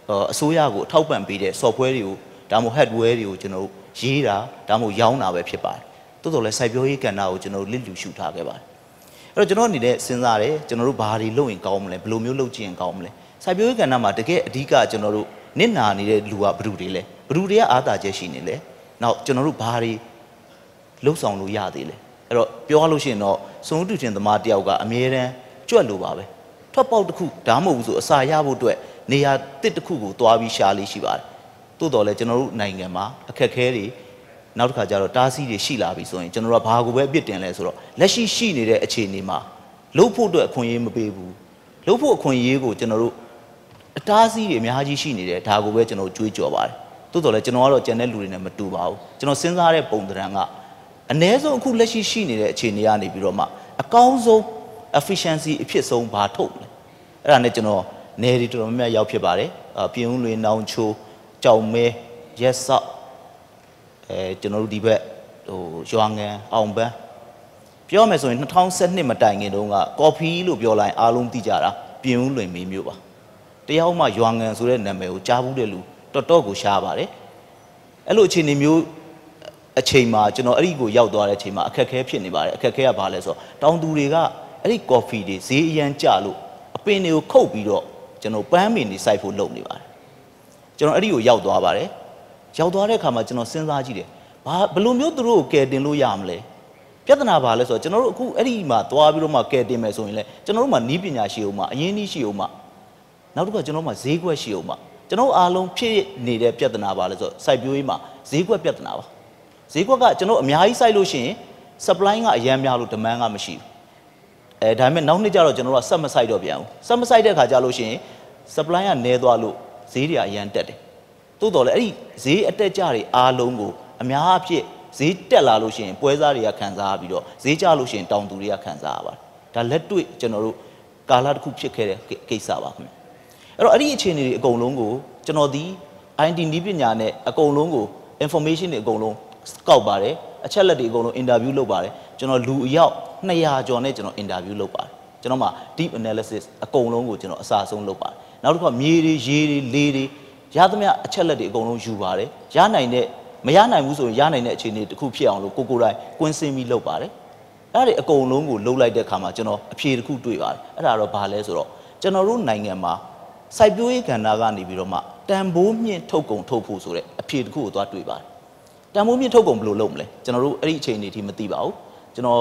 အစိုးရကိုထောက်ပံ့ပေးတဲ့ software တွေကိုဒါမှမဟုတ် hardware တွေကိုကျွန်တော်တို့ရေးတာဒါမှမဟုတ်ရောင်းတာပဲဖြစ်ပါတယ်တိုးတော်လဲစိုက်ပျိုးရေးကဏ္ဍကိုကျွန်တော်တို့လစ်လူရှုထားခဲ့ပါတယ်အဲ့တော့ကျွန်တော်အနေနဲ့စဉ်းစားတယ်ကျွန်တော်တို့ဘာတွေလုပ်ရင်ကောင်းမလဲဘယ်လိုမျိုးလုပ်ကြည့်ရင်ကောင်းမလဲစိုက်ပျိုးရေးကဏ္ဍမှာတကယ်အဓိကကျွန်တော်တို့နစ်နာနေတဲ့လူကဘယ်သူတွေလဲဘယ်သူတွေကအားသာချက်ရှိနေလဲနောက်ကျွန်တော်တို့ဘာတွေလှုပ်ဆောင်လို့ရသေးလဲအဲ့တော့ပြောရလို့ရှိရင်တော့စုံတူချင်းသမားတယောက်ကအမြဲတမ်းကြွက်လို့ပါပဲထွက်ပေါက်တစ်ခုဒါမှမဟုတ်ဘူးဆိုအစာရဖို့အတွက်နေရာတစ်တစ်ခုကိုသွားပြီးရှာလေးရှိပါတယ်တိုးတော်လဲကျွန်တော်တို့နိုင်ငံမှာအခက်အခဲတွေနောက်တစ်ခါကျတော့တားဆီးတွေရှိလာပြီဆိုရင်ကျွန်တော်တို့ကဘာကိုပဲအပြစ်တင်လဲဆိုတော့လက်ရှိနေတဲ့အခြေအနေမှာလှုပ်ဖို့အတွက်အခွင့်အရေးမပေးဘူးလှုပ်ဖို့အခွင့်အရေးကိုကျွန်တော်တို့အတားဆီးတွေအများကြီးရှိနေတယ်ဒါကိုပဲကျွန်တော်ကြွေးကြော်ပါတယ်တိုးတော်လဲကျွန်တော်ကတော့ကြံတဲ့လူတွေနဲ့မတူပါဘူးကျွန်တော်စဉ်းစားတဲ့ပုံသဏ္ဍာန်ကအနည်းဆုံးအခုလက်ရှိနေတဲ့အခြေအနေကနေပြီးတော့မှအကောင်းဆုံး efficiency အဖြစ်ဆုံးဘာထုတ်လဲအဲ့ဒါနဲ့ကျွန်တော်နေရီတော်များများရောက်ဖြစ်ပါတယ်ပြင်ဦးလွင်နောင်ချိုကြောင်မဲရက်ဆော့ကျွန်တော်တို့ဒီဘက်ရွာငံအောင်ပန်းပြောမယ်ဆိုရင်2012မတိုင်ခင်တုန်းကကော်ဖီလို့ပြောလိုက်အားလုံးသိကြတာပြင်ဦးလွင်မျိုးပါတယောက်မှရွာငံဆိုတဲ့နာမည်ကိုကြားဘူးတဲ့လူတော်ကိုရှားပါတယ်အဲ့လိုအခြေအနေမျိုးအချိန်မှာကျွန်တော်အဲ့ဒီကိုရောက်သွားတဲ့အချိန်မှာအခက်အခဲဖြစ်နေပါတယ်အခက်အခဲကဘာလဲဆိုတော့တောင်သူတွေကအဲ့ဒီကော်ဖီတွေဈေးအရန်ကျလို့အပင်တွေကိုခုတ်ပြီးတော့ကျွန်တော်ပန်းမင်တွေစိုက်ဖို့လုပ်နေပါတယ်ကျွန်တော်အဲ့ဒီကိုရောက်သွားပါတယ်ရောက်သွားတဲ့အခါမှာကျွန်တော်စဉ်းစားကြည့်တယ်ဘယ်လိုမျိုးသူတို့ကိုကယ်တင်လို့ရမလဲပြဿနာပါလဲဆိုတော့ကျွန်တော်တို့အခုအဲ့ဒီမှာသွားပြီးတော့မှကယ်တင်မယ်ဆိုရင်လေကျွန်တော်တို့မှာနီးပညာရှိအောင်မှာအရင်းနှီးရှိအောင်မှာနောက်တစ်ခါကျွန်တော်တို့မှာဈေးကွက်ရှိအောင်မှာကျွန်တော်အားလုံးဖြစ်နေတဲ့ပြဿနာပါလဲဆိုတော့စိုက်ပျိုးရေးမှာဈေးကွက်ပြဿနာပါဈေးကွက်ကကျွန်တော်အများကြီးစိုက်လို့ရှိရင် supply ကအရန်များလို့ demand ကမရှိဘူးဒါပေမဲ့နောက်နှစ်ကျတော့ကျွန်တော်တို့ကဆက်မစိုက်တော့ပြန်ဘူးဆက်မစိုက်တဲ့ခါကျလို့ရှိရင် supply ကနည်းသွားလို့ဈေးတွေအရန်တက်တယ်တိုးတော်လဲအဲ့ဒီဈေးအတက်ကြတွေအားလုံးကိုအများအဖြစ်ဈေးတက်လာလို့ရှိရင်ပွဲစားတွေကခံစားပြီးတော့ဈေးကျလို့ရှိရင်တောင်သူတွေကခံစားရပါတယ်ဒါလက်တွေ့ကျွန်တော်တို့ကာလတစ်ခုဖြစ်ခဲ့တဲ့ကိစ္စပါခင်ဗျအဲ့တော့အဲ့ဒီအခြေအနေတွေအကုန်လုံးကိုကျွန်တော်ဒီ IT နည်းပညာနဲ့အကုန်လုံးကို information တွေအကုန်လုံးကောက်ပါတယ်အချက်လက်တွေအကုန်လုံး interview လုပ်ပါတယ်ကျွန်တော်လူအယောက်200ကျော်နဲ့ကျွန်တော် interview လုပ်ပါတယ်ကျွန်တော်မှာ deep analysis အကုန်လုံးကိုကျွန်တော်အစာဆုံးလုပ်ပါတယ်နောက်တစ်ခါမြေတွေရေတွေလေတွေရသမျှအချက်လက်တွေအကုန်လုံးယူပါတယ်ရနိုင်တဲ့မရနိုင်ဘူးဆိုရင်ရနိုင်တဲ့အခြေအနေတစ်ခုဖြစ်အောင်လို့ကိုယ်တိုင်ကွင်းစင်းပြီးလုပ်ပါတယ်အဲ့ဒါတွေအကုန်လုံးကိုလှုပ်လိုက်တဲ့အခါမှာကျွန်တော်အဖြေတစ်ခုတွေ့ပါတယ်အဲ့ဒါတော့ဘာလဲဆိုတော့ကျွန်တော်တို့နိုင်ငံမှာစိုက်ပျိုးရေးကဏ္ဍကနေပြီးတော့မှတန်ဖိုးမြင့်ထုတ်ကုန်ထုတ်ဖို့ဆိုတဲ့အဖြေတစ်ခုကိုသွားတွေ့ပါတယ်တန်ဖိုးမြင့်ထုတ်ကုန်ဘယ်လိုလုပ်မလဲကျွန်တော်တို့အဲ့ဒီအခြေအနေထိမသိပါဘူးကျွန်တော်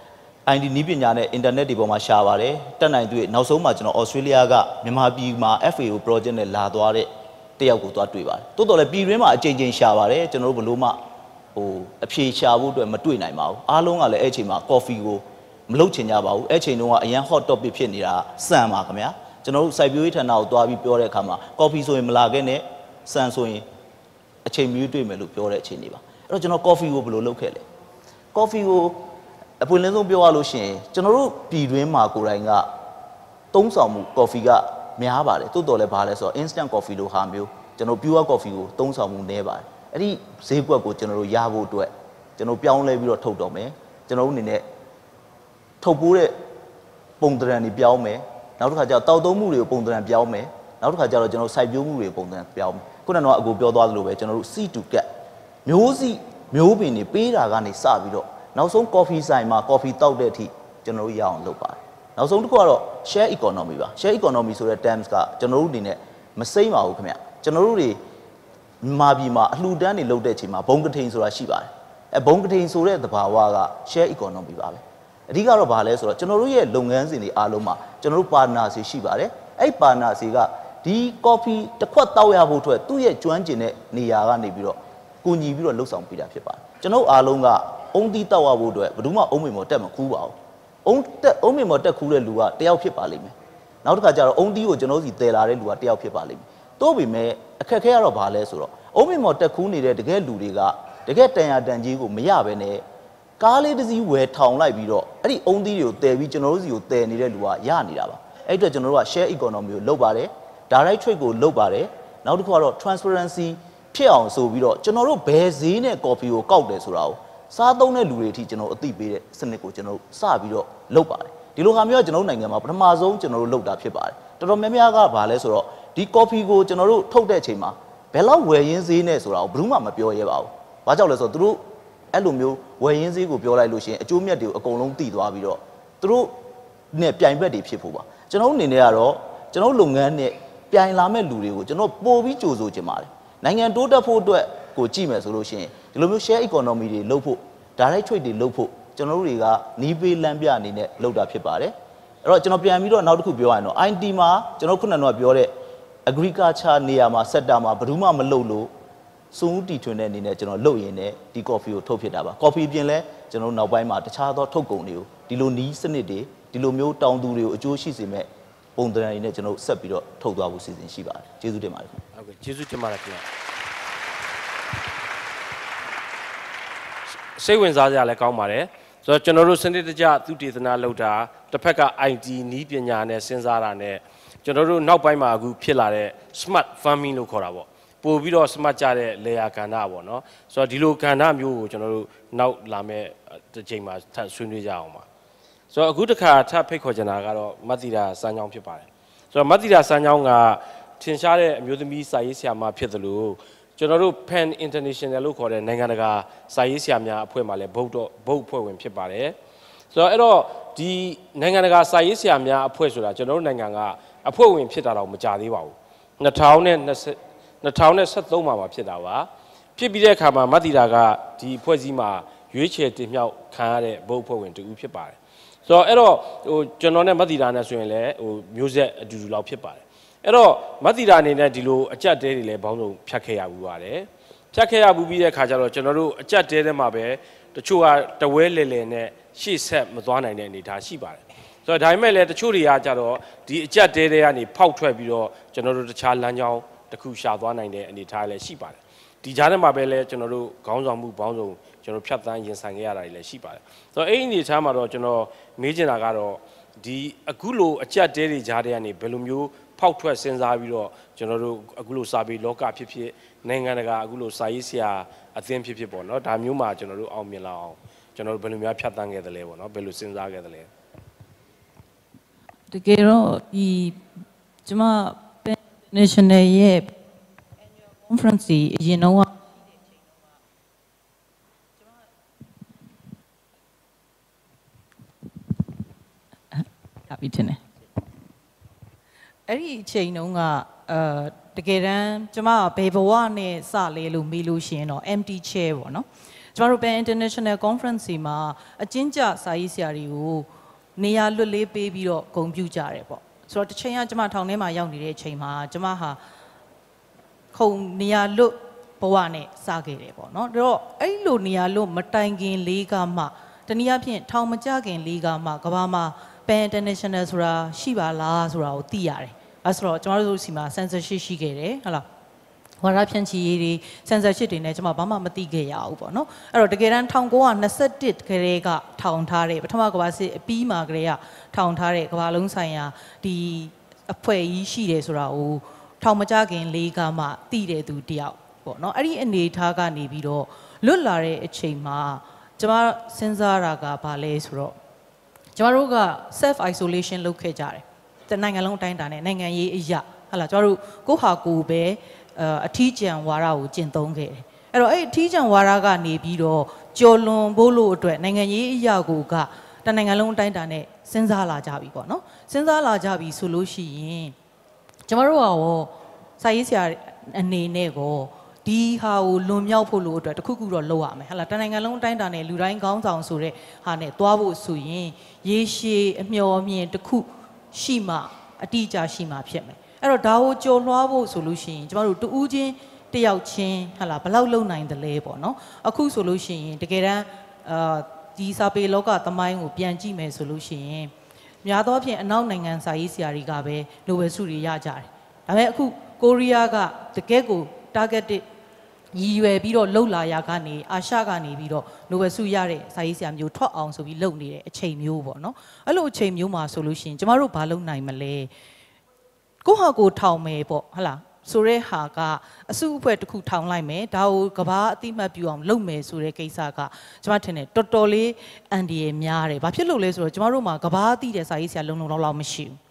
IT နည်းပညာနဲ့ internet တွေပေါ်မှာရှာပါတယ်တက်နိုင်တွေ့နောက်ဆုံးမှာကျွန်တော် Australia ကမြန်မာပြည်မှာ FAO project နဲ့လာသွားတဲ့တယောက်ကိုသွားတွေ့ပါတယ်တိုးတော်လည်းပြည်တွင်းမှာအကြိမ်ကြိမ်ရှာပါတယ်ကျွန်တော်တို့ဘလို့မှအဖြေရှာဖို့အတွက်မတွေ့နိုင်ပါဘူးအားလုံးကလည်းအဲ့အချိန်မှာ coffee ကိုမလုပ်ချင်ကြပါဘူးအဲ့အချိန်တုန်းကအရန် hot topic ဖြစ်နေတာစံပါခင်ဗျာကျွန်တော်တို့စိုက်ပျိုးရေးဌာနကိုသွားပြီးပြောတဲ့အခါမှာ coffee ဆိုရင်မလာခဲ့နဲ့စံဆိုရင်အချိန်မျိုးတွေ့မယ်လို့ပြောတဲ့အချိန်တွေပါအဲ့တော့ကျွန်တော် coffee ကိုဘယ်လိုလုပ်ခဲ့လဲ coffee ကိုအပွင့်လင်းဆုံးပြောရလို့ရှိရင်ကျွန်တော်တို့ပြည်တွင်းမှာကိုယ်တိုင်ကသုံးဆောင်မှု coffee ကများပါတယ်တိုးတော်လည်းဘာလဲဆိုတော့ instant coffee လို့ဟာမျိုးကျွန်တော် pure coffee ကိုသုံးဆောင်မှုနည်းပါတယ်အဲ့ဒီဈေးကွက်ကိုကျွန်တော်တို့ရဖို့အတွက်ကျွန်တော်ပြောင်းလဲပြီးတော့ထုတ်တော့မယ်ကျွန်တော်တို့အနေနဲ့ထုတ်ပိုးတဲ့ပုံသဏ္ဍာန်တွေပြောင်းမယ်နောက်တစ်ခါကျတော့တောက်သုံးမှုတွေကိုပုံသဏ္ဍာန်ပြောင်းမယ်နောက်တစ်ခါကျတော့ကျွန်တော်စိုက်ပျိုးမှုတွေပုံသဏ္ဍာန်ပြောင်းမယ်ခုနကတော့အကိုပြောသွားသလိုပဲကျွန်တော်တို့ seed to get မျိုးစီမျိုးပင်တွေပေးတာကနေစပြီးတော့နောက်ဆုံး coffee ဆိုင်မှာ coffee တောက်တဲ့အထိကျွန်တော်တို့ရအောင်လုပ်ပါတယ်နောက်ဆုံးတစ်ခုကတော့ share economy ပါ share economy ဆိုတဲ့ terms ကကျွန်တော်တို့အနေနဲ့မစိမ့်ပါဘူးခင်ဗျကျွန်တော်တို့တွေမာပြည်မှာအလှူဒန်းတွေလုပ်တဲ့အချိန်မှာဘုံကထိန်ဆိုတာရှိပါတယ်ဘုံကထိန်ဆိုတဲ့သဘာဝက share economy ပါပဲအဓိကတော့ဘာလဲဆိုတော့ကျွန်တော်တို့ရဲ့လုပ်ငန်းစဉ်တွေအားလုံးမှာကျွန်တော်တို့ပါတနာစီရှိပါတယ်အဲ့ပါတနာစီကဒီ coffee တစ်ခွက်တောက်ရဖို့အတွက်သူ့ရဲ့ကျွမ်းကျင်တဲ့နေရာကနေပြီးတော့ကူညီပြီးတော့လှုပ်ဆောင်ပေးတာဖြစ်ပါတယ်ကျွန်တော်အားလုံးကအုံသီးတောက်ရဖို့အတွက်ဘယ်သူမှအုံးမေမော်တက်မကူးပါဘူးအုံးမေမော်တက်ခူးတဲ့လူကတယောက်ဖြစ်ပါလိမ့်မယ်နောက်တစ်ခါကျတော့အုံးသီးကိုကျွန်တော်စီတည်လာတဲ့လူကတယောက်ဖြစ်ပါလိမ့်မယ်တိုးပေမဲ့အခက်ခဲကတော့ဘာလဲဆိုတော့အုံးမေမော်တက်ခူးနေတဲ့တကယ်လူတွေကတကယ်တန်ရာတန်ကြီးကိုမရဘဲနဲ့ကားလေးတစ်စီးဝယ်ထောင်လိုက်ပြီးတော့အဲ့ဒီအုံးသီးတွေကိုတည်ပြီးကျွန်တော်တို့စီကိုတည်နေတဲ့လူကရနေတာပါအဲ့အတွက်ကျွန်တော်တို့က share economy ကိုလုပ်ပါတယ် direct trade ကိုလုပ်ပါတယ်နောက်တစ်ခုကတော့ transparency ဖြစ်အောင်ဆိုပြီးတော့ကျွန်တော်တို့ဘယ်ဈေးနဲ့ coffee ကိုကောက်တယ်ဆိုတာကိုစားသုံးတဲ့လူတွေအထိကျွန်တော်အသိပေးတဲ့စနစ်ကိုကျွန်တော်တို့စပြီးတော့လုပ်ပါတယ်ဒီလိုဟာမျိုးကကျွန်တော်တို့နိုင်ငံမှာပထမဆုံးကျွန်တော်တို့လုပ်တာဖြစ်ပါတယ်တော်တော်များများကဘာလဲဆိုတော့ဒီ coffee ကိုကျွန်တော်တို့ထုတ်တဲ့အချိန်မှာဘယ်လောက်ဝယ်ရင်းဈေးနဲ့ဆိုတာကိုဘယ်သူမှမပြောရဲပါဘူး။ဘာကြောင့်လဲဆိုတော့သူတို့အဲ့လိုမျိုးဝယ်ရင်းဈေးကိုပြောလိုက်လို့ရှိရင်အကျိုးမြတ်တွေကိုအကုန်လုံးသိသွားပြီးတော့သူတို့နဲ့ပြိုင်ဘက်တွေဖြစ်ဖို့ပါကျွန်တော်အနေနဲ့ကတော့ကျွန်တော်လုပ်ငန်းနဲ့ပြိုင်လာမဲ့လူတွေကိုကျွန်တော်ပို့ပြီးကြိုးဆိုချင်ပါတယ်နိုင်ငံတိုးတက်ဖို့အတွက်ကိုကြည့်မယ်ဆိုလို့ရှိရင်ဒီလိုမျိုး share economy တွေလုပ်ဖို့ direct trade တွေလုပ်ဖို့ကျွန်တော်တို့တွေကနီးပေးလမ်းပြအနေနဲ့လုပ်တာဖြစ်ပါတယ်အဲ့တော့ကျွန်တော်ပြန်ပြီးတော့နောက်တစ်ခုပြောရရင်တော့ IT မှာကျွန်တော်ခုနကပြောတဲ့ agriculture နေရာမှာ sector မှာဘယ်သူမှမလုပ်လို့စုံဦးတီထွင်တဲ့အနေနဲ့ကျွန်တော်လုပ်ရင်းနဲ့ဒီ coffee ကိုထုတ်ဖြစ်တာပါ coffee ပြင်လဲကျွန်တော်နောက်ပိုင်းမှာတခြားသောထုတ်ကုန်တွေကိုဒီလိုနီးစနစ်တွေဒီလိုမျိုးတောင်သူတွေကိုအကျိုးရှိစေမဲ့ပုံသဏ္ဍာန်တွေနဲ့ကျွန်တော်ဆက်ပြီးတော့ထုတ်သွားဖို့စီစဉ်ရှိပါတယ်ကျေးဇူးတင်ပါတယ်ခင်ဗျဟုတ်ကဲ့ကျေးဇူးတင်ပါတယ်ခင်ဗျစိတ်ဝင်စားကြလည်းကောင်းပါတယ်ဆိုတော့ကျွန်တော်တို့စနစ်တကျသုတေသနလုပ်တာတစ်ဖက်က IT နီးပညာနဲ့စဉ်းစားတာနဲ့ကျွန်တော်တို့နောက်ပိုင်းမှာအခုဖြစ်လာတဲ့ smart farming လို့ခေါ်တာပေါ့ပို့ပြီးတော့ smart ကြတဲ့ layer ကဏ္ဍပေါ့နော်ဆိုတော့ဒီလိုကဏ္ဍမျိုးကိုကျွန်တော်တို့နောက်လာမဲ့တစ်ချိန်မှာထပ်ဆွေးနွေးကြအောင်ပါဆိုတော့အခုတစ်ခါထပ်ဖိတ်ခေါ်ချင်တာကတော့မတ်တီတာစမ်းချောင်းဖြစ်ပါတယ်ဆိုတော့မတ်တီတာစမ်းချောင်းကထင်ရှားတဲ့အမျိုးသမီးစာရေးဆရာမဖြစ်သလိုကျွန်တော်တို့ Pan International လို့ခေါ်တဲ့နိုင်ငံတကာစာရေးဆရာများအဖွဲ့မှာလည်းဘုတ်အဖွဲ့ဝင်ဖြစ်ပါတယ်ဆိုတော့အဲ့တော့ဒီနိုင်ငံတကာစာရေးဆရာများအဖွဲ့ဆိုတာကျွန်တော်တို့နိုင်ငံကအဖွဲ့ဝင်ဖြစ်တာတော့မကြသေးပါဘူး2013မှာဖြစ်တာပါဖြစ်ပြီးတဲ့အခါမှာမတ်တီတာကဒီအဖွဲ့အစည်းမှာရွေးချယ်တင်မြှောက်ခံရတဲ့ဘုတ်အဖွဲ့ဝင်တူဖြစ်ပါတယ်ဆိုတော့အဲ့တော့ဟိုကျွန်တော်နဲ့မတ်တီတာနဲ့ဆိုရင်လည်းဟိုမျိုးဆက်အတူတူလောက်ဖြစ်ပါတယ်အဲ့တော့မတ်တီတာအနေနဲ့ဒီလိုအကြက်တဲတွေလည်းဘောင်းဆုံးဖြတ်ခဲ့ရဘူးပါတယ်ဖြတ်ခဲ့ရဘူးပြီးတဲ့အခါကျတော့ကျွန်တော်တို့အကြက်တဲထဲမှာပဲတချို့ကတဝဲလေလေနဲ့ရှေ့ဆက်မသွားနိုင်တဲ့အနေအထားရှိပါတယ်ဆိုတော့ဒါပေမဲ့လည်းတချို့တွေကကြတော့ဒီအကြက်တဲတွေကနေဖောက်ထွက်ပြီးတော့ကျွန်တော်တို့တခြားလမ်းကြောင်းတစ်ခုရှာသွားနိုင်တဲ့အနေအထားလည်းရှိပါတယ်ဒီကြားထဲမှာပဲလည်းကျွန်တော်တို့ခေါင်းဆောင်မှုဘောင်းဆုံးကျွန်တော်ဖြတ်သန်းရင်ဆိုင်ခဲ့ရတာတွေလည်းရှိပါတယ်ဆိုတော့အဲ့ဒီအနေအထားမှာတော့ကျွန်တော်မေးချင်တာကတော့ဒီအခုလိုအကြက်တဲတွေကြားထဲကနေဘယ်လိုမျိုးဖောက်ထွက်စဉ်းစားပြီးတော့ကျွန်တော်တို့အခုလိုစာပေလောကဖြစ်ဖြစ်နိုင်ငံတကာအခုလိုစာရေးဆရာအသင်းဖြစ်ဖြစ်ပေါ့နော်ဒါမျိုးမှာကျွန်တော်တို့အောင်မြင်လာအောင်ကျွန်တော်တို့ဘယ်လိုများဖြတ်သန်းခဲ့သလဲပေါ့နော်ဘယ်လိုစဉ်းစားခဲ့သလဲတကယ်တော့ဒီကျမ National ရဲ့ annual conference အရင်တော့ပြီးတင်တယ်အဲ့ဒီအချိန်တုန်းကတကယ်တမ်းကျမဘယ်ဘဝနဲ့စလဲလို့မေးလို့ရှိရင်တော့ empty chair ပေါ့နော်ကျမတို့ Pan International Conference မှာအကျဉ်းကျစာရေးဆရာတွေကိုနေရာလွတ်လေးပေးပြီးတော့ဂုဏ်ပြုကြတယ်ပေါ့ဆိုတော့တစ်ချိန်ကကျမထောင်ထဲမှာရောက်နေတဲ့အချိန်မှာကျမဟာခုံနေရာလွတ်ဘဝနဲ့စခဲ့တယ်ပေါ့နော်ဒါတော့အဲ့လိုနေရာလွတ်မတိုင်ခင်လေးကမှတနည်းအားဖြင့်ထောင်မကြခင်လေးကမှကဘာမှာPan International ဆိုတာရှိပါလားဆိုတာကိုသိရတယ်။အဲဆိုတော့ကျွန်တော်တို့စီမှာ censorship ရှိခဲ့တယ်ဟုတ်လား။ဝါရဖြန့်ချီရေးတွေ censorship တွေနဲ့ကျွန်မဘာမှမသိခဲ့ရဘူးပေါ့နော်။အဲ့တော့တကယ်တမ်း1921ခရဲကထောင်ထားတဲ့ပထမကမ္ဘာစစ်အပြီးမှာကလေးကထောင်ထားတဲ့ကမ္ဘာလုံးဆိုင်ရာဒီအဖွဲ့ကြီးရှိတယ်ဆိုတာကိုထောင်မကြခင်လေးကမှသိတဲ့သူတယောက်ပေါ့နော်။အဲ့ဒီအနေထားကနေပြီးတော့လွတ်လာတဲ့အချိန်မှာကျွန်မစဉ်းစားတာကဘာလဲဆိုတော့ကျမတို့က self isolation လုပ်ခဲ့ကြတယ်။တနိုင်ငံလုံးအတိုင်းအတာနဲ့နိုင်ငံရေးအရာဟုတ်လားကျမတို့ကိုဟာကိုပဲအထီးကျန်ဝါဒကိုကျင့်သုံးခဲ့တယ်။အဲ့တော့အဲ့အထီးကျန်ဝါဒကနေပြီးတော့ကျော်လွန်ဖို့လို့အတွက်နိုင်ငံရေးအရာကိုကတနိုင်ငံလုံးအတိုင်းအတာနဲ့စဉ်းစားလာကြပြီပေါ့နော်။စဉ်းစားလာကြပြီဆိုလို့ရှိရင်ကျမတို့ကရောစာရေးဆရာအနေနဲ့ကိုဒီဟာကိုလွန်မြောက်ဖို့လို့အတွက်တခုခုတော့လုပ်ရမယ်ဟလာတနိုင်ငံလုံးအတိုင်းအတာနဲ့လူတိုင်းခေါင်းဆောင်ဆိုတဲ့ဟာနဲ့သွားဖို့ဆိုရင်ရေရှည်အမျှော်အမြင်တခုရှိမှအတိအကျရှိမှဖြစ်မယ်အဲ့တော့ဒါကိုကြော်လွှားဖို့ဆိုလို့ရှိရင်ကျမတို့တူးချင်းတယောက်ချင်းဟလာဘယ်လောက်လုံနိုင်တယ်လဲပေါ့နော်အခုဆိုလို့ရှိရင်တကယ်တမ်းဒီစာပေလောကသမိုင်းကိုပြန်ကြည့်မယ်ဆိုလို့ရှိရင်များသောအားဖြင့်အနောက်နိုင်ငံစာရေးဆရာတွေကပဲနိုဘယ်ဆုတွေရကြတယ်ဒါပေမဲ့အခုကိုရီးယားကတကယ်ကို targeted ရည်ရွယ်ပြီးတော့လှုပ်လာရကနေအာရှကနေပြီးတော့နိုဘယ်ဆုရတဲ့စာရေးဆရာမျိုးထွက်အောင်ဆိုပြီးလုပ်နေတဲ့အချိန်မျိုးပေါ့နော်အဲ့လိုအချိန်မျိုးမှာဆိုလို့ရှိရင်ကျမတို့ဘာလုပ်နိုင်မလဲကိုဟာကိုထောင်မယ်ပေါ့ဟလားဆိုတဲ့ဟာကအစုအဖွဲ့တစ်ခုထောင်လိုက်မယ်ဒါကိုကဘာအတိမတ်ပြအောင်လုပ်မယ်ဆိုတဲ့ကိစ္စကကျမထင်တယ်တော်တော်လေးအန်ဒီရများတယ်ဘာဖြစ်လို့လဲဆိုတော့ကျမတို့မှာကဘာအတိတဲ့စာရေးဆရာလုံလောက်မရှိဘူး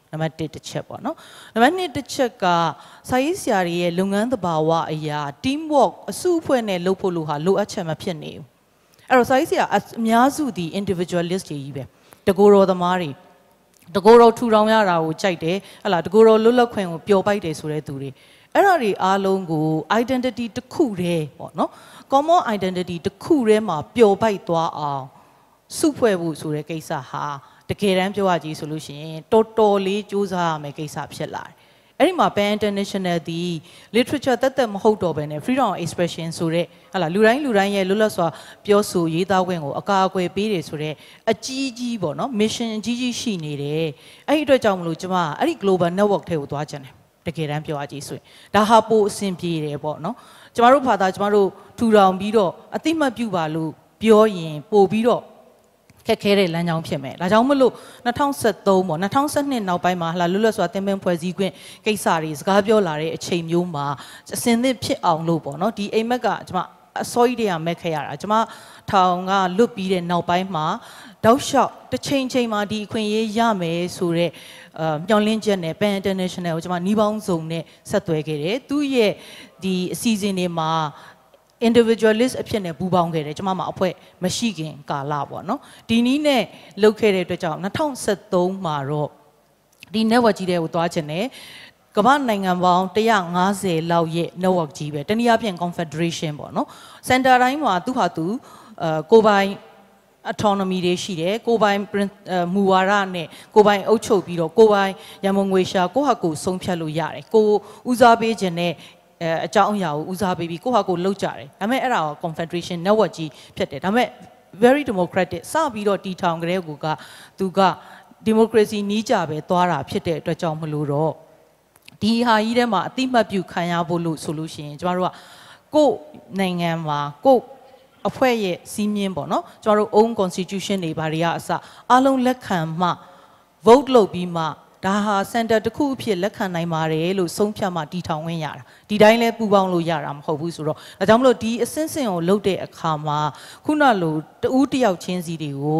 နံပါတ်1တစ်ချက်ပေါ့နော်နံပါတ်2တစ်ချက်ကစာရေးဆရာတွေရဲ့လုပ်ငန်းသဘာဝအရာ team work အစုအဖွဲ့နဲ့လုပ်ဖို့လို့ဟာလိုအပ်ချက်မဖြစ်နေဘူးအဲ့တော့စာရေးဆရာအများစုဒီ individualist တွေကြီးပဲတကိုယ်တော်သမားတွေတကိုယ်တော်ထူထောင်ရတာကိုကြိုက်တယ်ဟလာတကိုယ်တော်လွတ်လပ်ခွင့်ကိုပျော်ပိုက်တယ်ဆိုတဲ့သူတွေအဲ့ဒါတွေအားလုံးကို identity တစ်ခုတည်းပေါ့နော် common identity တစ်ခုတည်းမှာပျော်ပိုက်သွားအောင်စုဖွဲ့ဖို့ဆိုတဲ့ကိစ္စဟာတကယ်တမ်းပြောရကြည့်ဆိုလို့ရှိရင်တော်တော်လေးစူးစမ်းရမယ်ကိစ္စဖြစ်လာတယ်အဲ့ဒီမှာ Pan International ဒီ literature တက်မဟုတ်တော့ဘဲနဲ့ freedom of expression ဆိုတဲ့ဟလာလူတိုင်းရဲ့လွတ်လပ်စွာပြောဆိုရေးသားခွင့်ကိုအကာအကွယ်ပေးတယ်ဆိုတဲ့အကြီးကြီးပေါ့နော် mission အကြီးကြီးရှိနေတယ်အဲ့ဒီအတွက်ကြောင့်မလို့ကျွန်မအဲ့ဒီ global network ထဲကိုသွားချင်တယ်တကယ်တမ်းပြောရကြည့်ဆိုရင်ဒါဟာပိုအဆင်ပြေတယ်ပေါ့နော်ကျမတို့ဘာသာကျမတို့ထူထောင်ပြီးတော့အသိမှတ်ပြုပါလို့ပြောရင်ပို့ပြီးတော့ခက်ခဲတဲ့လမ်းကြောင်းဖြစ်မယ်ဒါကြောင့်မလို့2013ပေါ့2012နောက်ပိုင်းမှာဟလာလွတ်လပ်စွာသင်ပင်ဖွဲ့စည်းခွင့်ကိစ္စတွေစကားပြောလာတဲ့အချိန်မျိုးမှာအစင်သစ်ဖြစ်အောင်လို့ပေါ့နော်ဒီအိမ်မက်ကကျမအစောကြီးတည်းကမက်ခဲ့ရတာကျမထောင်ကလွတ်ပြီးတဲ့နောက်ပိုင်းမှာတောက်လျှောက်တစ်ချိန်မှာဒီအခွင့်အရေးရမယ်ဆိုတဲ့မျှော်လင့်ချက်နဲ့ Pan International ကိုကျမနှီးပေါင်းစုံနဲ့ဆက်သွယ်ခဲ့တယ်သူရဲ့ဒီအစီအစဉ်တွေမှာindividualist အဖြစ်နဲ့ပူးပေါင်းခဲ့တယ်ကျွန်မမှာအဖွဲ့မရှိခင်ကာလပေါ့နော်ဒီနည်းနဲ့လုပ်ခဲ့တဲ့အတွက်ကြောင့်2013မှာတော့ဒီ network ကြီးတွေကိုသွားချင်တယ်ကမ္ဘာနိုင်ငံပေါင်း150လောက်ရဲ့ network ကြီးပဲတနည်းအားဖြင့် confederation ပေါ့နော် center တိုင်းမှာသူဟာသူကိုပိုင် autonomy တွေရှိတယ်ကိုပိုင်မူဝါဒနဲ့ကိုပိုင်အုပ်ချုပ်ပြီးတော့ကိုပိုင်ရမုံငွေရှာကိုဟာကိုဆုံးဖြတ်လို့ရတယ်ကိုဦးစားပေးခြင်းနဲ့အကြောင်းအရာကိုဦးစားပေးပြီးကိုဟာကိုလှုပ်ကြတယ်ဒါပေမဲ့အဲ့ဒါက confederation network ကြီးဖြစ်တယ်ဒါပေမဲ့ very democratic စပြီးတော့တီထောင်ကြတဲ့ကူကသူက democracy နီးကြပဲသွားတာဖြစ်တဲ့အတွက်ကြောင့်မလို့တော့ဒီဟာကြီးထဲမှာအတိမတ်ပြုခံရဖို့လို့ဆိုလို့ရှိရင်ကျမတို့ကကိုယ်နိုင်ငံမှာကိုယ်အဖွဲ့ရဲ့စီးမြင်ပေါ့နော်ကျမတို့ own constitution တွေဘာတွေကအစအားလုံးလက်ခံမှ vote လုပ်ပြီးမှဒါဟာ center တစ်ခုအဖြစ်လက်ခံနိုင်ပါတယ်လို့ဆုံးဖြတ်မှတီထောင်ဝင်ရတာဒီတိုင်းလဲပူပေါင်းလို့ရတာမဟုတ်ဘူးဆိုတော့ဒါကြောင့်မလို့ဒီအစင်းစင်ကိုလုပ်တဲ့အခါမှာခုနလိုတူးတယောက်ချင်းစီတွေကို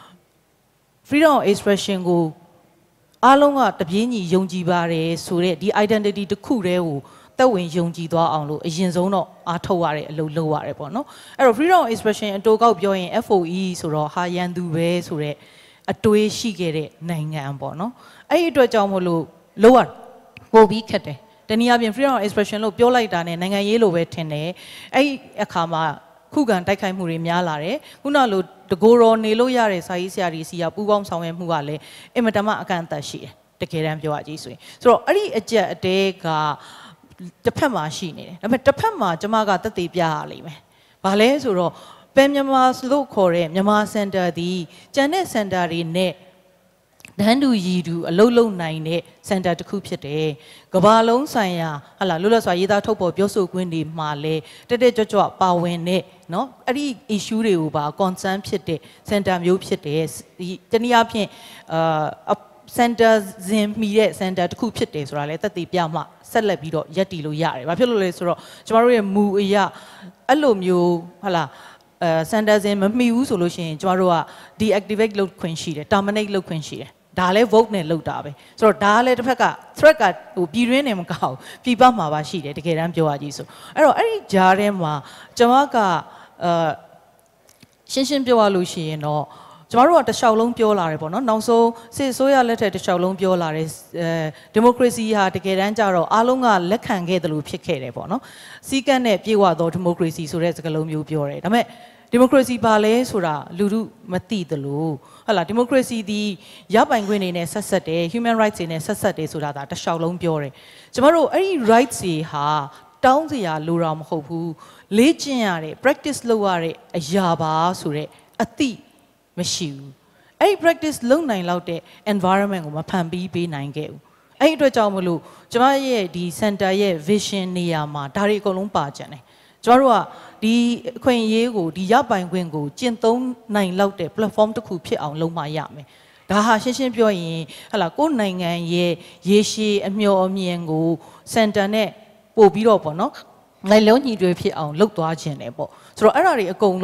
freedom of expression ကိုအားလုံးကတပြေးညီယုံကြည်ပါတယ်ဆိုတဲ့ဒီ identity တစ်ခုတည်းကိုသက်ဝင်ယုံကြည်သွားအောင်လို့အရင်ဆုံးတော့အားထုတ်ရတဲ့အလုပ်လုပ်ရတယ်ပေါ့နော်အဲ့တော့ freedom of expression အတိုကောက်ပြောရင် FOE ဆိုတော့ဟာရန်သူပဲဆိုတဲ့အတွေးရှိခဲ့တဲ့နိုင်ငံပေါ့နော်အဲ့ဒီအတွက်ကြောင့်မလို့လောရပို့ပြီးခက်တယ်တနည်းအားဖြင့် freedom of expression လို့ပြောလိုက်တာနဲ့နိုင်ငံရေးလိုပဲထင်တယ်အဲ့ဒီအခါမှာခုခံတိုက်ခိုက်မှုတွေများလာတယ်ခုနလိုတကိုယ်တော်နေလို့ရတဲ့စာရေးဆရာတွေစီကပူးပေါင်းဆောင်ရွက်မှုကလည်းအင်မတန်မှအကန့်အသတ်ရှိတယ်တကယ်တမ်းပြောရကြည့်ဆိုရင်ဆိုတော့အဲ့ဒီအကြက်အတဲကတစ်ဖက်မှာရှိနေတယ်ဒါပေမဲ့တစ်ဖက်မှာကျမကသက်သေပြရလိမ့်မယ်ဘာလဲဆိုတော့Pan Myanmar လို့ခေါ်တဲ့မြန်မာစင်တာဒီကျန်တဲ့စင်တာတွေနဲ့တန်းတူရည်တူအလုပ်လုပ်နိုင်တဲ့စင်တာတစ်ခုဖြစ်တယ်။ကမ္ဘာလုံးဆိုင်ရာဟလာလွတ်လပ်စွာရေးသားထုတ်ဖော်ပြောဆိုခွင့်တွေမှာလဲတက်ကြွပါဝင်တဲ့เนาะအဲ့ဒီ issue တွေကိုပါ concern ဖြစ်တဲ့စင်တာမျိုးဖြစ်တယ်။ဒီတနည်းအားဖြင့်center ဇင်မီတဲ့ center တစ်ခုဖြစ်တယ်ဆိုတာလဲသက်သေပြမှဆက်လက်ပြီးတော့ရပ်တည်လို့ရတယ်။ဘာဖြစ်လို့လဲဆိုတော့ကျမတို့ရဲ့မူအရာအဲ့လိုမျိုးဟလာcenter ဇင်မမှီဘူးဆိုလို့ရှိရင်ကျမတို့က deactivate လုပ်ခွင့်ရှိတယ် terminate လုပ်ခွင့်ရှိတယ်ဒါလည်း vote နဲ့လုပ်တာပဲဆိုတော့ဒါလည်းတစ်ဖက်က threat ကဟိုပြည်တွင်းနေမကောက်ပြည်ပမှာပါရှိတယ်တကယ်တမ်းပြောရကြည့်ဆိုအဲ့တော့အဲ့ဒီဂျားထဲမှာကျမကရှင်းပြောရလို့ရှိရင်တော့ကျမတို့ကတခြားလုံးပြောလာတယ်ပေါ့နော်နောက်ဆုံးစစ်အစိုးရလက်ထက်တခြားလုံးပြောလာတယ်ဒီမိုကရေစီဟာတကယ်တမ်းကျတော့အားလုံးကလက်ခံခဲ့တယ်လို့ဖြစ်ခဲ့တယ်ပေါ့နော်စီကတ်နဲ့ပြေဝသောဒီမိုကရေစီဆိုတဲ့စကားလုံးမျိုးပြောတယ်ဒါပေမဲ့ဒီမိုကရေစီပါလဲဆိုတာလူထုမသိသလိုဟုတ်လားဒီမိုကရေစီဒီရပိုင်ခွင့်တွေနဲ့ဆက်ဆက်တယ် human rights တွေနဲ့ဆက်ဆက်တယ်ဆိုတာဒါတခြားလုံးပြောတယ်ကျမတို့အဲ့ဒီ rights တွေဟာတောင်းစရာလိုတာမဟုတ်ဘူးလေ့ကျင့်ရတယ် practice လုပ်ရတဲ့အရာပါဆိုတဲ့အသိမရှိဘူးအဲ့ဒီ practice လုပ်နိုင်လောက်တဲ့ environment ကိုမဖန်ပြီးပေးနိုင်ခဲ့ဘူးအဲ့ဒီအတွက်ကြောင့်မလို့ကျမရဲ့ဒီ center ရဲ့ vision နေရာမှာဒါတွေအကုန်လုံးပါကြတယ်ကျမတို့ကဒီအခွင့်အရေးကိုဒီရပိုင်ခွင့်ကိုကျင့်သုံးနိုင်လောက်တဲ့ platform တစ်ခုဖြစ်အောင်လုပ်မှရမယ်ဒါဟာရှင်းပြောရင်ဟလာကိုယ်နိုင်ငံရဲ့ရေရှည်အမျှော်အမြင်ကို center နဲ့ပို့ပြီးတော့ပေါ့နော်လိုက်လုံးညီတွေဖြစ်အောင်လုပ်သွားခြင်းတယ်ပေါ့ဆိုတော့အဲ့ဒါတွေအကုန်လုံး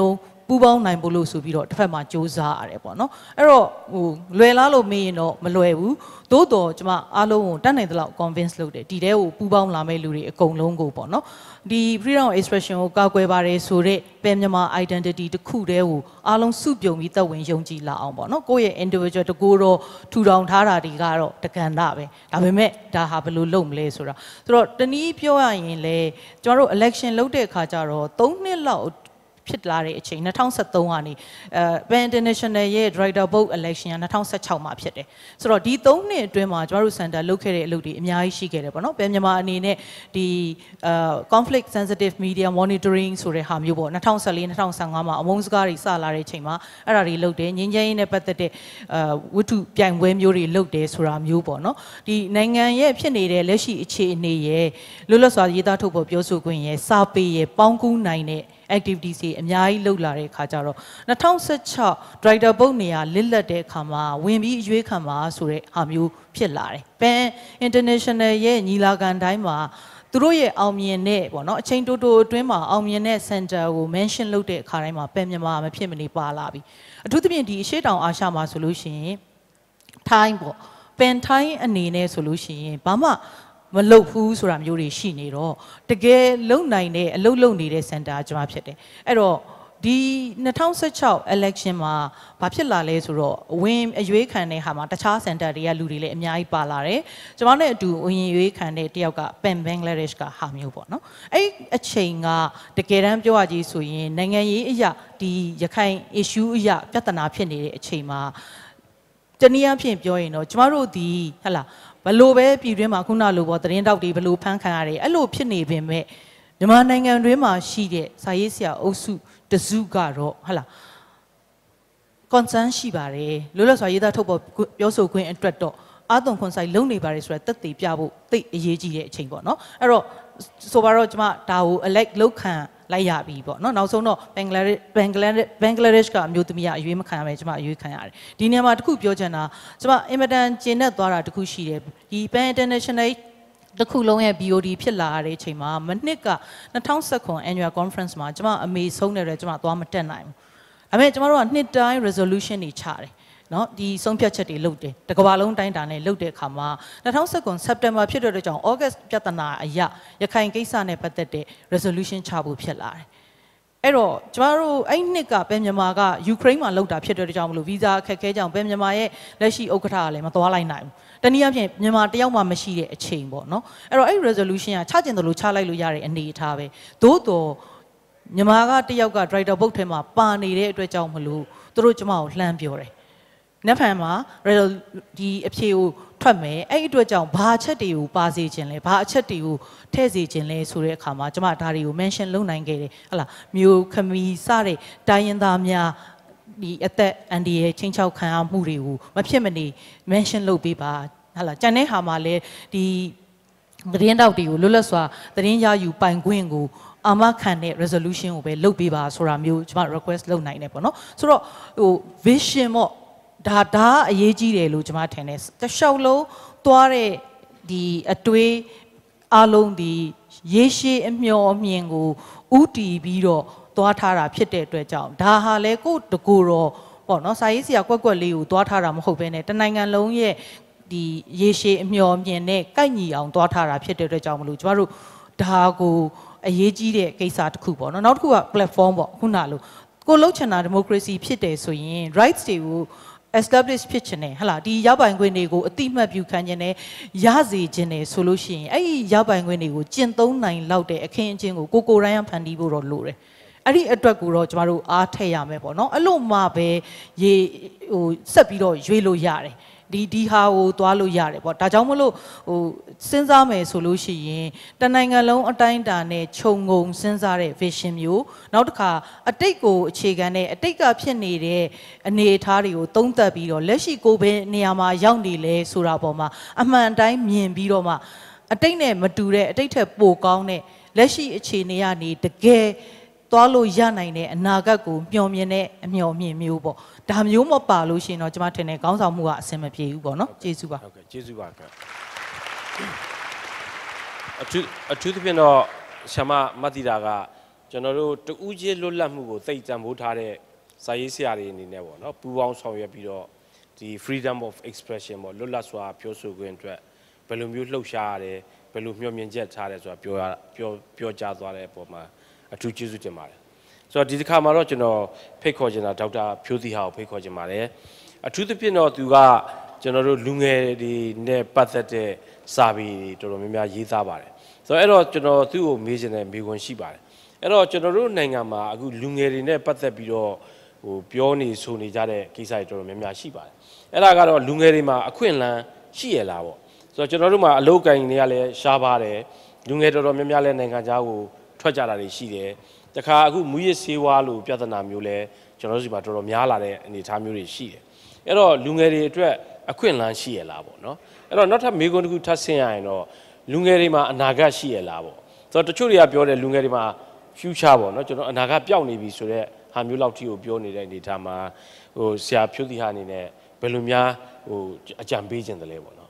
ပူပေါင်းနိုင်ဖို့လို့ဆိုပြီးတော့တစ်ဖက်မှာစ조사ရတယ်ပေါ့နော်အဲ့တော့ဟိုလွယ်လားလို့မေးရင်တော့မလွယ်ဘူးသို့တော်ကျွန်မအားလုံးကိုတတ်နိုင်တဲ့လောက် convince လုပ်တယ်ဒီတဲကိုပူပေါင်းလာမဲ့လူတွေအကုန်လုံးကိုပေါ့နော်ဒီ freedom of expression ကိုကာကွယ်ပါတယ်ဆိုတဲ့ပဲမြန်မာ identity တစ်ခုတည်းကိုအားလုံးစုပြုံပြီးသက်ဝင်ယုံကြည်လာအောင်ပေါ့နော်ကိုယ့်ရဲ့ individual တကူတော့ထူထောင်ထားတာတွေကတော့တကဏ္ဍပဲဒါပေမဲ့ဒါဟာဘယ်လိုလုပ်မလဲဆိုတာဆိုတော့တနည်းပြောရရင်လေကျွန်တော်တို့ election လုပ်တဲ့အခါကျတော့3နှစ်လောက်ဖြစ်လာတဲ့အချိန်2013ကနေPan International ရဲ့ Director Board Election က2016မှာဖြစ်တယ်ဆိုတော့ဒီ3နှစ်အတွင်းမှာကျွန်တော်တို့ Center လုပ်ခဲ့တဲ့အလုပ်တွေအများကြီးရှိခဲ့တယ်ပေါ့နော်ပဲမြန်မာအနေနဲ့ဒီ conflict sensitive media monitoring ဆိုတဲ့ဟာမျိုးပေါ့2014 2015မှာအမုန်းစကားတွေစလာတဲ့အချိန်မှာအဲ့ဒါတွေလုပ်တယ်ငြိမ်းချမ်းရေးနဲ့ပတ်သက်တဲ့ဝတ္ထုပြိုင်ပွဲမျိုးတွေလုပ်တယ်ဆိုတာမျိုးပေါ့နော်ဒီနိုင်ငံရဲ့ဖြစ်နေတဲ့လက်ရှိအခြေအနေရဲ့လွတ်လပ်စွာရေးသားထုတ်ဖော်ပြောဆိုခွင့်ရဲ့စာပေရဲ့ပေါင်းကူးနိုင်တဲ့activities တွေအများကြီးလုပ်လာတဲ့အခါကျတော့2016 Director Board နေရာလစ်လက်တဲ့အခါမှာဝင်ပြီးအရွေးခံမှာဆိုတဲ့ဟာမျိုးဖြစ်လာတယ်။ Pan International ရဲ့ညီလာခံတိုင်းမှာသူတို့ရဲ့အောင်မြင်တဲ့ပေါ့နော်အချိန်တိုတိုအတွင်းမှာအောင်မြင်တဲ့ center ကို mention လုပ်တဲ့အခါတိုင်းမှာ Pan မြန်မာမဖြစ်မနေပါလာပြီ။အထူးသဖြင့်ဒီအရှေ့တောင်အာရှမှာဆိုလို့ရှိရင် Thai ပေါ့ Pan Thai အနေနဲ့ဆိုလို့ရှိရင်ဘာမှမလုတ်ဘူးဆိုတာမျိုးတွေရှိနေတော့တကယ်လုံနိုင်တဲ့အလုပ်လုပ်နေတဲ့ center ကျွန်မဖြစ်တယ်အဲ့တော့ဒီ2016 election မှာဘာဖြစ်လာလဲဆိုတော့ဝင်အရွေးခံတဲ့ဟာမှာတခြား center တွေကလူတွေလည်းအများကြီးပါလာတယ်ကျွန်မနဲ့အတူဝင်ရွေးခံတဲ့တယောက်က Pan Bangladesh ကဟာမျိုးပေါ့နော်အဲ့အချိန်ကတကယ်တမ်းပြောရကြီးဆိုရင်နိုင်ငံရေးအရာဒီရခိုင် issue အရာပြဿနာဖြစ်နေတဲ့အချိန်မှာတနည်းအားဖြင့်ပြောရင်တော့ကျမတို့ဒီဟလာဘလို့ပဲပြည်တွင်းမှာခုနလိုပေါ့သတင်းတောက်တွေဘလို့ဖမ်းခံရတယ်အဲ့လိုဖြစ်နေပင်မဲ့မြန်မာနိုင်ငံတွင်းမှာရှိတဲ့စာရေးဆရာအုပ်စုတစုကတော့ဟလာ concern ရှိပါတယ်လွတ်လပ်စွာရေးသားထုတ်ဖော်ပြောဆိုခွင့်အတွက်တော့အာသွန်ခွန်ဆိုင်လုံနေပါတယ်ဆိုတော့တက်တည်ပြဖို့သိအရေးကြီးတဲ့အချိန်ပေါ့နော်အဲ့တော့ဆိုပါတော့ကျမဒါကို elect လောက်ခံလိုက်ရပြီပေါ့နော်နောက်ဆုံးတော့ဘင်္ဂလားဒေ့ရှ်ကအမျိုးသမီးကအရွေးမခံရမယ်ကျမအရွေးခံရတယ်ဒီနေရာမှာတခုပြောချင်တာကျမအင်မတန်ကျဉ်နဲ့သွားတာတခုရှိတယ်ဒီ Pan International တခုလုံးရဲ့ BOD ဖြစ်လာတဲ့အချိန်မှာမနှစ်က2019 annual conference မှာကျမအမေဆုံးတယ်ကျမသွားမတက်နိုင်ဘူးဒါပေမဲ့ကျမတို့ကနှစ်တိုင်း resolution တွေချတယ်နော်ဒီဆုံးဖြတ်ချက်တွေလုပ်တယ်တကဘာလုံးတိုင်းတာနဲ့လုပ်တဲ့အခါမှာ2019 September ဖြစ်တဲ့အတွက်ကြောင့် August ပြဿနာအရရခိုင်ကိစ္စနဲ့ပတ်သက်တဲ့ resolution ချဖို့ဖြစ်လာတယ်အဲ့တော့ကျမတို့အဲ့နှစ်ကပဲမြန်မာကယူကရိန်းမှာလောက်တာဖြစ်တဲ့အတွက်ကြောင့်မလို့ဗီဇာအခက်အခဲကြောင့်ပဲမြန်မာရဲ့လက်ရှိဥက္ကဋ္ဌကလည်းမသွားလိုက်နိုင်ဘူးတနည်းအားဖြင့်မြန်မာတယောက်မှမရှိတဲ့အချိန်ပေါ့နော်အဲ့တော့အဲ့ resolution ကချကျင်တယ်လို့ချလိုက်လို့ရတဲ့အနေအထားပဲသို့တော်မြန်မာကတယောက်က Director Board ထဲမှာပါနေတဲ့အတွက်ကြောင့်မလို့သူတို့ကျမကိုလှမ်းပြောတယ်နက်ဖန်မှာဒီအဖြေကိုထွက်မယ်အဲ့ဒီအတွက်ကြောင့်ဘာအချက်တွေကိုပါစေခြင်းလဲဘာအချက်တွေကိုထည့်စေခြင်းလဲဆိုတဲ့အခါမှာကျမဒါတွေကို mention လုပ်နိုင်ခဲ့တယ်ဟလာမျိုးခမီစတဲ့တိုင်းရင်းသားများဒီအသက်အန္တရာယ်ချင်းချောက်ခံရမှုတွေကိုမဖြစ်မနေ mention လုပ်ပေးပါဟလာကျန်တဲ့ဟာမှာလည်းဒီသတင်းတောက်တွေကိုလွတ်လပ်စွာသတင်းရယူပိုင်ခွင့်ကိုအာမခံတဲ့ resolution ကိုပဲလုပ်ပေးပါဆိုတာမျိုးကျမ request လုပ်နိုင်တယ်ပေါ့နော်ဆိုတော့ဟို vision ပေါ့ဒါအရေးကြီးတယ်လို့ကျွန်မထင်တယ်တလျှောက်လုံးသွားတဲ့ဒီအတွေးအလုံးဒီရေရှည်အမျှော်အမြင်ကိုဥတီပြီးတော့သွားထားတာဖြစ်တဲ့အတွက်ကြောင့်ဒါဟာလေကိုတကူတော့ပေါ့နော်စာရေးဆရာကွက်ကွက်လေးကိုသွားထားတာမဟုတ်ဘဲနဲ့တနိုင်ငံလုံးရဲ့ဒီရေရှည်အမျှော်အမြင်နဲ့ကိုက်ညီအောင်သွားထားတာဖြစ်တဲ့အတွက်ကြောင့်မလို့ကျွန်တော်တို့ဒါကိုအရေးကြီးတဲ့ကိစ္စတစ်ခုပေါ့နော်နောက်တစ်ခုက platform ပေါ့ခုနလိုကိုလှုပ်ချင်တာ democracy ဖြစ်တယ်ဆိုရင် rights တွေကိုestablish ဖြစ်ခြင်းနဲ့ဟလာဒီရပိုင်ခွင့်တွေကိုအတိမတ်ပြုခံခြင်းနဲ့ရစေခြင်းနဲ့ဆိုလို့ရှိရင်အဲ့ဒီရပိုင်ခွင့်တွေကိုကျင့်သုံးနိုင်လောက်တဲ့အခင်းအကျင်းကိုကိုတိုင်းဖန်တီးဖို့တော့လိုတယ်အဲ့ဒီအတွက်ကိုတော့ကျမတို့အားထည့်ရမယ်ပေါ့နော်အဲ့လိုမှပဲရေဟိုဆက်ပြီးတော့ရွေးလို့ရတယ်ဒီဟာကိုသွားလို့ရတယ်ပေါ့ဒါကြောင့်မလို့ဟိုစဉ်းစားမယ်ဆိုလို့ရှိရင်တနိုင်ငံလုံးအတိုင်းအတာနဲ့ခြုံငုံစဉ်းစားတဲ့ vision မျိုးနောက်တစ်ခါအတိတ်ကိုအခြေခံတဲ့အတိတ်ကဖြစ်နေတဲ့အနေအထားတွေကိုသုံးသပ်ပြီးတော့လက်ရှိကိုပဲနေရာမှာရောက်နေလဲဆိုတာပေါ်မှာအမှန်တိုင်းမြင်ပြီးတော့မှအတိတ်နဲ့မတူတဲ့အတိတ်ထက်ပိုကောင်းတဲ့လက်ရှိအခြေအနေကနေတကယ်သွားလို့ရနိုင်တဲ့အနာဂတ်ကိုမျှော်မြင်တဲ့အမျှော်မြင်မျိုးပေါ့ဒါမျိုးမပါလို့ရှိရင်တော့ကျွန်မထင်တယ်ခေါင်းဆောင်မှုကအဆင်မပြေဘူးပေါ့နော်ကျေးဇူးပါဟုတ်ကဲ့ကျေးဇူးပါကအထူးသဖြင့်တော့ဆရာမမတ်တီတာကကျွန်တော်တို့တူးချင်းလွတ်လပ်မှုကိုသိတံမိုးထားတဲ့စာရေးဆရာတွေအနေနဲ့ပေါ့နော်ပူပေါင်းဆောင်ရွက်ပြီးတော့ဒီ freedom of expression ပေါ့လွတ်လပ်စွာပြောဆိုခွင့်အတွက်ဘယ်လိုမျိုးလှုပ်ရှားရတယ်ဘယ်လိုမျှော်မြင်ချက်ထားတယ်ဆိုတာပြောကြားသွားတဲ့အပေါ်မှာအထူးကျေးဇူးတင်ပါတယ်ဆိုတော့ဒီတစ်ခါမှာတော့ကျွန်တော်ဖိတ်ခေါ်ချင်တာဒေါက်တာဖြိုးသီဟာကိုဖိတ်ခေါ်ချင်ပါတယ်အထူးသဖြင့်တော့သူကကျွန်တော်တို့လူငယ်တွေနဲ့ပတ်သက်တဲ့စာပေတော်တော်များများရေးသားပါတယ်ဆိုတော့အဲ့တော့ကျွန်တော်သူ့ကိုမေးချင်တဲ့မေးခွန်းရှိပါတယ်အဲ့တော့ကျွန်တော်တို့နိုင်ငံမှာအခုလူငယ်တွေနဲ့ပတ်သက်ပြီးတော့ပြောနေဆိုနေကြတဲ့ကိစ္စတွေတော်တော်များများရှိပါတယ်အဲ့ဒါကတော့လူငယ်တွေမှာအခွင့်အလမ်းရှိရလားပေါ့ဆိုတော့ကျွန်တော်တို့မှာအလုပ်ကိုင်တွေကလည်းရှားပါတယ်လူငယ်တော်တော်များများလည်းနိုင်ငံခြားကိုထွက်ကြတာတွေရှိတယ်တခါအခုမူရစ်ဆေးဝါးလိုပြဿနာမျိုးလည်းကျွန်တော်တို့ဒီမှာတော်တော်များလာတဲ့အနေအထားမျိုးတွေရှိတယ်အဲ့တော့လူငယ်တွေအတွက်အခွင့်အလမ်းရှိရလားပေါ့နော်အဲ့တော့နောက်ထပ်မေးခွန်းတစ်ခုထပ်ဆင့်ရရင်တော့လူငယ်တွေမှာအနာဂတ်ရှိရလားပေါ့ဆိုတော့တချို့တွေကပြောတယ်လူငယ်တွေမှာ future ပေါ့နော်ကျွန်တော်အနာဂတ်ပျောက်နေပြီဆိုတော့ဟာမျိုးလောက်ထိကိုပြောနေတဲ့အနေအထားမှာဆရာဖြိုးသီဟာအနေနဲ့ဘယ်လိုများအကြံပေးခြင်းတလဲပေါ့နော်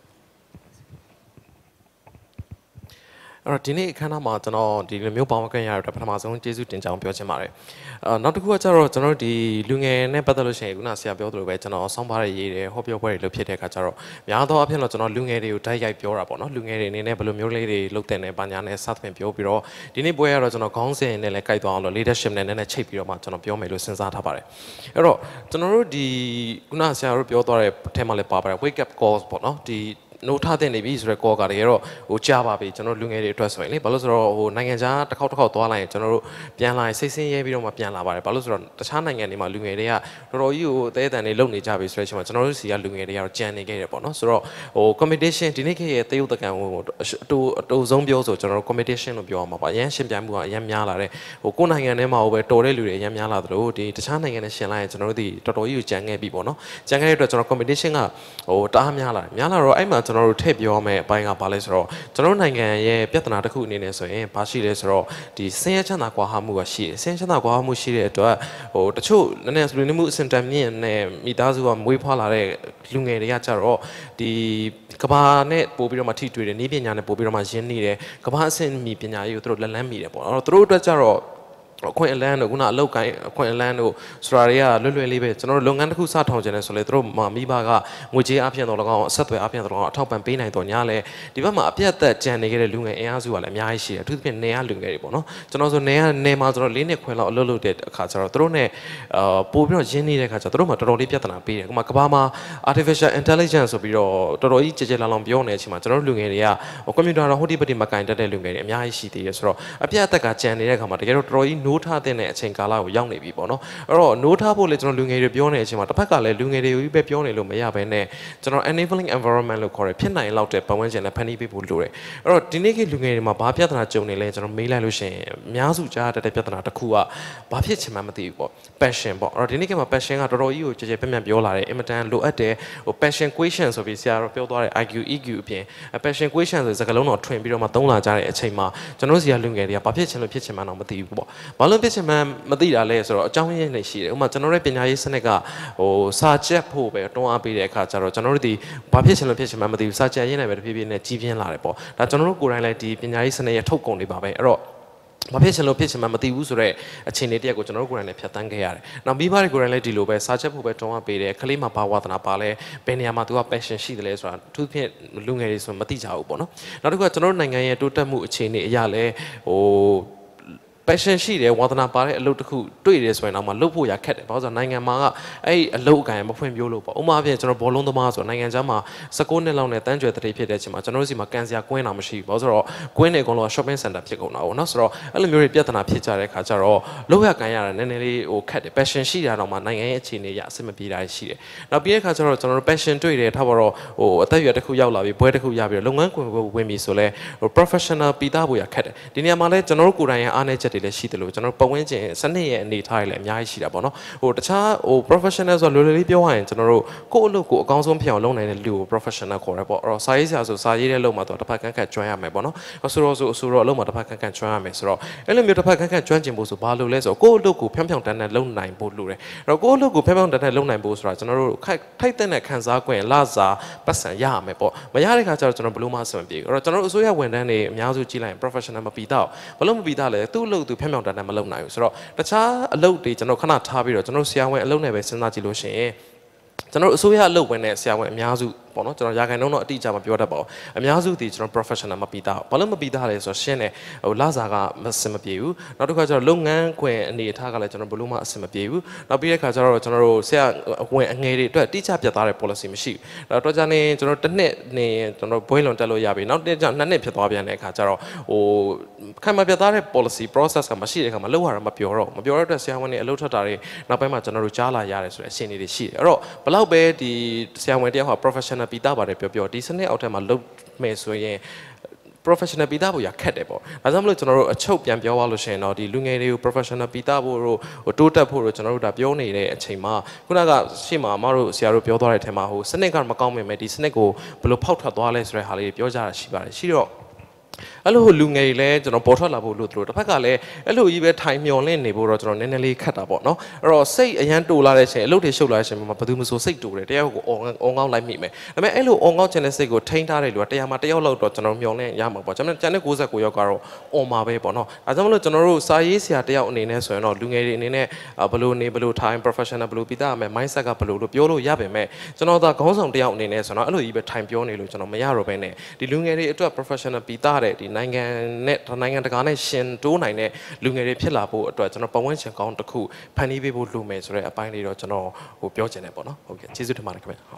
အဲ့တော့ဒီနေ့အခမ်းအနားမှာကျွန်တော်ဒီလိုမျိုးပေါင်းခွင့်ရတဲ့ပထမဆုံးကျေးဇူးတင်ကြောင်းပြောချင်ပါတယ်နောက်တစ်ခုကကျတော့ကျွန်တော်ဒီလူငယ်နဲ့ပတ်သက်လို့ရှိရင်ခုနဆရာပြောသလိုပဲကျွန်တော်ဆောင်းပါးရရေးတယ်ဟောပြောပွဲတွေလုပ်ဖြစ်တဲ့အခါကျတော့များသောအားဖြင့်တော့ကျွန်တော်လူငယ်တွေကိုတိုက်ရိုက်ပြောတာပေါ့နော်လူငယ်တွေအနေနဲ့ဘယ်လိုမျိုးလေးတွေလုပ်တဲ့နဲ့ဘာညာနဲ့စသဖြင့်ပြောပြီးတော့ဒီနေ့ပွဲကတော့ကျွန်တော်ခေါင်းစဉ်နဲ့လည်းကြိုက်သွားအောင်လို့ leadership နဲ့နည်းနည်းချိတ်ပြီးတော့မှကျွန်တော်ပြောမယ်လို့စဉ်းစားထားပါတယ်အဲ့တော့ကျွန်တော်တို့ဒီခုနဆရာတို့ပြောသွားတဲ့အထက်မှာလည်းပါပါတယ် wake up calls ပေါ့နော်ဒီနိုးထားတဲ့နေပြီဆိုတော့ကောကတကယ်တော့ကြားပါပြီကျွန်တော်လူငယ်တွေအတွက်ဆိုရင်လေဘာလို့ဆိုတော့နိုင်ငံခြားတစ်ခေါက်သွားလိုက်ရင်ကျွန်တော်တို့ပြန်လာရင်စိတ်ဆင်းရဲပြီးတော့မှပြန်လာပါတယ်ဘာလို့ဆိုတော့တခြားနိုင်ငံတွေမှာလူငယ်တွေကတော်တော်ကြီးအသေးအတန်တွေလုပ်နေကြပြီဆိုတဲ့အချိန်မှာကျွန်တော်တို့စီကလူငယ်တွေကတော့ကြံနေခဲ့တယ်ပေါ့နော်ဆိုတော့competition ဒီနေ့ခေတ်ရဲ့သေယုတ်တကန်အတူဆုံးပြောဆိုကျွန်တော်တို့ competition လို့ပြောရမှာပါအရင်ရှင်ပြိုင်မှုကအရင်များလာတယ်ကိုယ်နိုင်ငံထဲမှာပဲတော်တဲ့လူတွေအရင်များလာသလိုဒီတခြားနိုင်ငံနဲ့ရှင်လိုက်ရင်ကျွန်တော်တို့ဒီတော်တော်ကြီးကိုကြံခဲ့ပြီပေါ့နော်ကြံခဲ့တဲ့အတွက်ကျွန်တော် competition ကတအားများလာတော့အဲ့မှာကျွန်တော်တို့ထည့်ပြောမယ်အပိုင်းကဘာလဲဆိုတော့ကျွန်တော်နိုင်ငံရဲ့ပြဿနာတစ်ခုအနေနဲ့ဆိုရင်ဘာရှိလဲဆိုတော့ဒီဆင်းရဲချမ်းသာကွာဟမှုကရှိတယ်ဆင်းရဲချမ်းသာကွာဟမှုရှိတဲ့အတွက်တချို့နည်းနည်းလူနေမှုအဆင့်တန်းမြင့်နဲ့မိသားစုကမွေးဖွားလာတဲ့လူငယ်တွေကကြတော့ဒီကဘာနဲ့ပို့ပြီးတော့မှထိတွေ့တယ်နည်းပညာနဲ့ပို့ပြီးတော့မှရင်းနေတယ်ကဘာအဆင့်မီပညာရေးကိုသူတို့လက်လန်းမိတယ်ပေါ့အဲ့တော့သူတို့အတွက်ကြတော့အခွင့်အလမ်းတို့ခုနအလောက်ကိုင်းအခွင့်အလမ်းတို့ဆိုတာတွေကလွယ်လွယ်လေးပဲကျွန်တော်တို့လုပ်ငန်းတစ်ခုစထောင်ကျင်နေဆိုလေသူတို့မိဘကငွေကြေးအပြင်တော့၎င်းအဆက်အသွယ်အပြင်တော့၎င်းအထောက်ပံ့ပေးနိုင်တော့ညာလဲဒီဘက်မှာအပြတ်သက်ကြံနေခဲ့တဲ့လူငယ်အင်အားစုကလည်းအများကြီးရှိတယ်အထူးသဖြင့်နေရလူငယ်တွေပေါ့နော်ကျွန်တော်ဆိုနေမှာဆိုတော့၄နှစ်ခွဲလောက်အလုပ်လုပ်တဲ့အခါကျတော့သူတို့ ਨੇ ပို့ပြီးတော့ရင်းနေတဲ့အခါကျတော့သူတို့မှတော်တော်လေးပြဿနာပေးတယ်ဥပမာကဘာမှာ artificial intelligence ဆိုပြီးတော့တော်တော်ကြီးကြကြလောင်လောင်ပြောနေတဲ့အချိန်မှာကျွန်တော်တို့လူငယ်တွေကကွန်ပျူတာတော့ဟိုဒီပတိမကင်တတ်တဲ့လူငယ်တွေအများကြီးရှိသေးတယ်ဆိုတော့အပြတ်အသက်ကကြံနေတဲ့အခါမှာတကယ်တော့တော်တော်ကြီးနိုးထားတဲ့အချိန်ကာလကိုရောက်နေပြီပေါ့နော်အဲ့တော့နိုးထားဖို့လေကျွန်တော်လူငယ်တွေပြောနေတဲ့အချိန်မှာတစ်ဖက်ကလည်းလူငယ်တွေကြီးပဲပြောနေလို့မရဘဲနဲ့ကျွန်တော် enabling environment လို့ခေါ်ရဖြစ်နိုင်လောက်တဲ့ပတ်ဝန်းကျင်နဲ့ဖန်တီးပေးဖို့လိုတယ်အဲ့တော့ဒီနေ့ခေတ်လူငယ်တွေမှာဘာပြဿနာကြုံနေလဲကျွန်တော်မေးလိုက်လို့ရှိရင်အများစုကြားတတ်တဲ့ပြဿနာတစ်ခုကဘာဖြစ်ချင်မှမသိဘူးပေါ့ passion ပေါ့အဲ့တော့ဒီနေ့ခေတ်မှာ passion ကတော်တော်ကြီးကိုကြည်ကြဲပြန့်ပြန့်ပြောလာတယ်အင်မတန်လိုအပ်တယ်passion question ဆိုပြီးဆရာတော်ပြောသွားတဲ့ IQ EQ အပြင် passion question ဆိုတဲ့စကားလုံးတော်ထွင်ပြီးတော့မှသုံးလာကြတဲ့အချိန်မှာကျွန်တော်တို့စီကလူငယ်တွေကဘာဖြစ်ချင်လို့ဖြစ်ချင်မှတော့မသိဘူးပေါ့ဘာလို့ဖြစ်ချင်မှမသိတာလဲဆိုတော့အကြောင်းရင်းတွေရှိတယ်ဥပမာကျွန်တော်တို့ပညာရေးစနစ်ကစာချက်ဖို့ပဲတွန်းအားပေးတဲ့အခါကျတော့ကျွန်တော်တို့ဒီဘာဖြစ်ချင်လို့ဖြစ်ချင်မှမသိဘူးစာချက်ရင်းနဲ့ပဲတဖြည်းဖြည်းနဲ့ကြီးပြင်းလာတယ်ပေါ့ဒါကျွန်တော်တို့ကိုယ်တိုင်လည်းဒီပညာရေးစနစ်ရဲ့ထုတ်ကုန်တွေပါပဲအဲ့တော့ဘာဖြစ်ချင်လို့ဖြစ်ချင်မှမသိဘူးဆိုတော့အခြေအနေတရက်ကိုကျွန်တော်တို့ကိုယ်တိုင်လည်းဖြတ်သန်းခဲ့ရတယ်။နောက်မိဘတွေကိုယ်တိုင်လည်းဒီလိုပဲစာချက်ဖို့ပဲတွန်းအားပေးတယ်။ကလေးမှာဘာဝါသနာပါလဲဘယ်နေရာမှာသူက passion ရှိတယ်လဲဆိုတာသူဖြင့်လူငယ်တွေဆိုမသိကြဘူးပေါ့နော်။နောက်တစ်ခုကကျွန်တော်တို့နိုင်ငံရဲ့တိုးတက်မှုအခြေအနေအရလဲpassion ရှိတယ်ဝါသနာပါတဲ့အလုပ်တစ်ခုတွေ့တယ်ဆိုရင်တော့မှလုပ်ဖို့ရခက်တယ်ဘာလို့ဆိုတော့နိုင်ငံမှာကအဲ့အလုပ်အကံမဖွင့်ပြလို့ပေါ့ဥပမာအပြင်ကျွန်တော်ဘောလုံးသမားဆိုတော့နိုင်ငံခြားမှာ16နှစ်လောက်နဲ့တန်းကြွယ်တရေဖြစ်တဲ့အချိန်မှာကျွန်တော်တို့စီမှာကန်စရာကွင်းတာမရှိဘူးဘာလို့ဆိုတော့ကွင်းတွေအကုန်လုံး shopping center ဖြစ်ကုန်တာပေါ့နော်ဆိုတော့အဲ့လိုမျိုးတွေပြဿနာဖြစ်ကြတဲ့အခါကျတော့လုပ်ရကန်ရတာနည်းနည်းလေးခက်တယ် passion ရှိတာတော့မှနိုင်ငံရဲ့အခြေအနေရအဆင်မပြေတာရှိတယ်နောက်ပြီးတဲ့အခါကျတော့ကျွန်တော်တို့ passion တွေ့တယ်ထားပါတော့အသက်အရွယ်တစ်ခုရောက်လာပြီဘွဲတစ်ခုရပြီလုပ်ငန်းခွင်ဝင်ပြီဆိုလဲ professional ပြီးသားဖို့ရခက်တယ်ဒီနေရာမှာလဲကျွန်တော်တို့ကိုယ်တိုင်ရဲ့အားနည်းချက်တွေလည်းရှိတယ်လို့ကျွန်တော်ပတ်ဝန်းကျင်စနစ်ရဲ့အနေထားတွေလည်းအများကြီးရှိတာပေါ့နော်တခြားprofessional ဆိုတော့လွယ်လွယ်လေးပြောရရင်ကျွန်တော်တို့ကိုယ့်အလုပ်ကိုအကောင်းဆုံးဖြစ်အောင်လုပ်နိုင်တဲ့လူကို professional ခေါ်ရဲပေါ့အဲ့တော့စာရေးဆရာဆိုစာရေးတဲ့လုပ်မှာတော့တစ်ဖက်ကန့်ကန့်ကျွမ်းရမယ်ပေါ့နော်ဆိုတော့အလုပ်မှာတစ်ဖက်ကန့်ကန့်ကျွမ်းရမယ်ဆိုတော့အဲ့လိုမျိုးတစ်ဖက်ကန့်ကန့်ကျွမ်းကျင်ဖို့ဆိုဘာလို့လဲဆိုတော့ကိုယ့်အလုပ်ကိုဖြောင်းဖြောင်းတန်းတန်းလုပ်နိုင်ဖို့လိုတယ်အဲ့တော့ကိုယ့်အလုပ်ကိုဖြောင်းဖြောင်းတန်းတန်းလုပ်နိုင်ဖို့ဆိုတာကျွန်တော်တို့ထိုက်တဲ့ခံစား권လစာပတ်စံရရမယ်ပေါ့မရတဲ့ခါကျတော့ကျွန်တော်ဘလို့မှအဆင်မပြေဘူးအဲ့တော့ကျွန်တော်တို့အစိုးရဝန်ထမ်းတွေအများစုကြည့်လိုက်ရင် professional မပြီးတော့ဘလို့မပြီးတော့လဲသူ့အလုပ်သူဖျက်မြောက်တတ်တယ်မလုပ်နိုင်ဘူးဆိုတော့တခြားအလုပ်တွေကျွန်တော်ခဏထားပြီးတော့ကျွန်တော်ဆရာဝန်အလုပ်နဲ့ပဲစဉ်းစားကြည့်လို့ရှိရင်ကျွန်တော်အစိုးရအလုပ်ဝင်တဲ့ဆရာဝန်အများစုပေါ့နော်ကျွန်တော်ရာခိုင်နှုန်းတော့အတိအကျမပြောတတ်ပါဘူးအများစုဒီကျွန်တော် professional မပြီးသားဘာလို့မပြီးသားလဲဆိုတော့ရှင်းတယ်ဟိုလစာကမစင်မပြေဘူးနောက်တစ်ခါကျတော့လုပ်ငန်းခွင်အနေအထားကလည်းကျွန်တော်ဘလို့မှအဆင်မပြေဘူးနောက်ပြီးတဲ့ခါကျတော့ကျွန်တော်တို့ဆရာဝန်အငယ်တွေအတွက်တိကျပြတ်သားတဲ့ policy မရှိဘူးတော့ကြာနေကျွန်တော်တစ်နှစ်နေကျွန်တော်ဘွေးလွန်တက်လို့ရပြီနောက်တစ်ကျ2နှစ်ဖြစ်သွားပြန်တဲ့အခါကျတော့ဟိုခိုင်မာပြတ်သားတဲ့ policy process ကမရှိတဲ့အခါမှာလောက်ရတာမပြောတော့တဲ့အတွက်ဆရာဝန်တွေအလုပ်ထွက်တာတွေနောက်ပိုင်းမှာကျွန်တော်တို့ကြားလာရတယ်ဆိုတဲ့အဆင့်တွေရှိတယ်အဲ့တော့ဘလောက်ပဲဒီဆရာဝန်တယောက်က professional ပြီးသားပါတယ်ပြောဒီစနစ်အောက်ထဲမှာလုပ်မယ်ဆိုရင် professional ပြီးသားဖို့ရခက်တယ်ပေါ့ဒါကြောင့်မလို့ကျွန်တော်တို့အချုပ်ပြန်ပြောရလို့ရှိရင်တော့ဒီလူငယ်တွေကို professional ပြီးသားဖို့တို့တိုးတက်ဖို့တို့ကျွန်တော်တို့ဒါပြောနေတဲ့အချိန်မှာခုနကရှေ့မှာအမတို့ဆရာတို့ပြောသွားတဲ့အထက်မှာဟိုစနစ်ကမကောင်းမိမယ်ဒီစနစ်ကိုဘယ်လိုဖောက်ထွက်သွားလဲဆိုတဲ့ဟာလေးပြောကြတာရှိပါတယ်ရှိတော့အဲ့လိုလူငယ်တွေလည်းကျွန်တော်ပေါ်ထွက်လာဖို့လို့တို့တစ်ဖက်ကလည်းအဲ့လိုကြီးပဲထိုင်မျောလင့်နေဖို့တော့ကျွန်တော်နည်းနည်းလေးခက်တာပေါ့နော်အဲ့တော့စိတ်အရန်တူလာတဲ့အချိန်အလုပ်တွေရှုပ်လာတဲ့အချိန်မှာဘယ်သူမှဆိုစိတ်တူတယ်တယောက်ကိုအော်ကောင်းလိုက်မိမယ်ဒါပေမဲ့အဲ့လိုအော်ကောင်းချင်တဲ့စိတ်ကိုထိန်းထားတဲ့လူကတရားမှာတယောက်လောက်တော့ကျွန်တော်မျောလင့်ရမှာပေါ့ကျွန်တော်ကျန်တဲ့69ယောက်ကတော့အော်မှာပဲပေါ့နော်ဒါကြောင့်မလို့ကျွန်တော်တို့စာရေးဆရာတယောက်အနေနဲ့ဆိုရင်တော့လူငယ်တွေအနေနဲ့ဘယ်လိုထိုင် professional ဘယ်လိုပြီးသားရမယ် mindset ကဘယ်လိုလို့ပြောလို့ရပါမယ်ကျွန်တော်သာခေါင်းဆောင်တယောက်အနေနဲ့ဆိုတော့အဲ့လိုကြီးပဲထိုင်ပြောနေလို့ကျွန်တော်မရတော့ဘဲနဲ့ဒီလူငယ်တွေအတွက် professional ပြီးသားတဲ့ဒီနိုင်ငံနဲ့နိုင်ငံတကာနဲ့ရှင်တိုးနိုင်တဲ့လူငယ်တွေဖြစ်လာဖို့အတွက်ကျွန်တော်ပတ်ဝန်းကျင်ကောင်းတစ်ခုဖန်တီးပေးဖို့လိုမယ်ဆိုတဲ့အပိုင်းလေးတော့ကျွန်တော်ဟိုပြောချင်တယ်ပေါ့နော်ဟုတ်ကဲ့ကျေးဇူးတင်ပါတယ်ခင်ဗျဟုတ်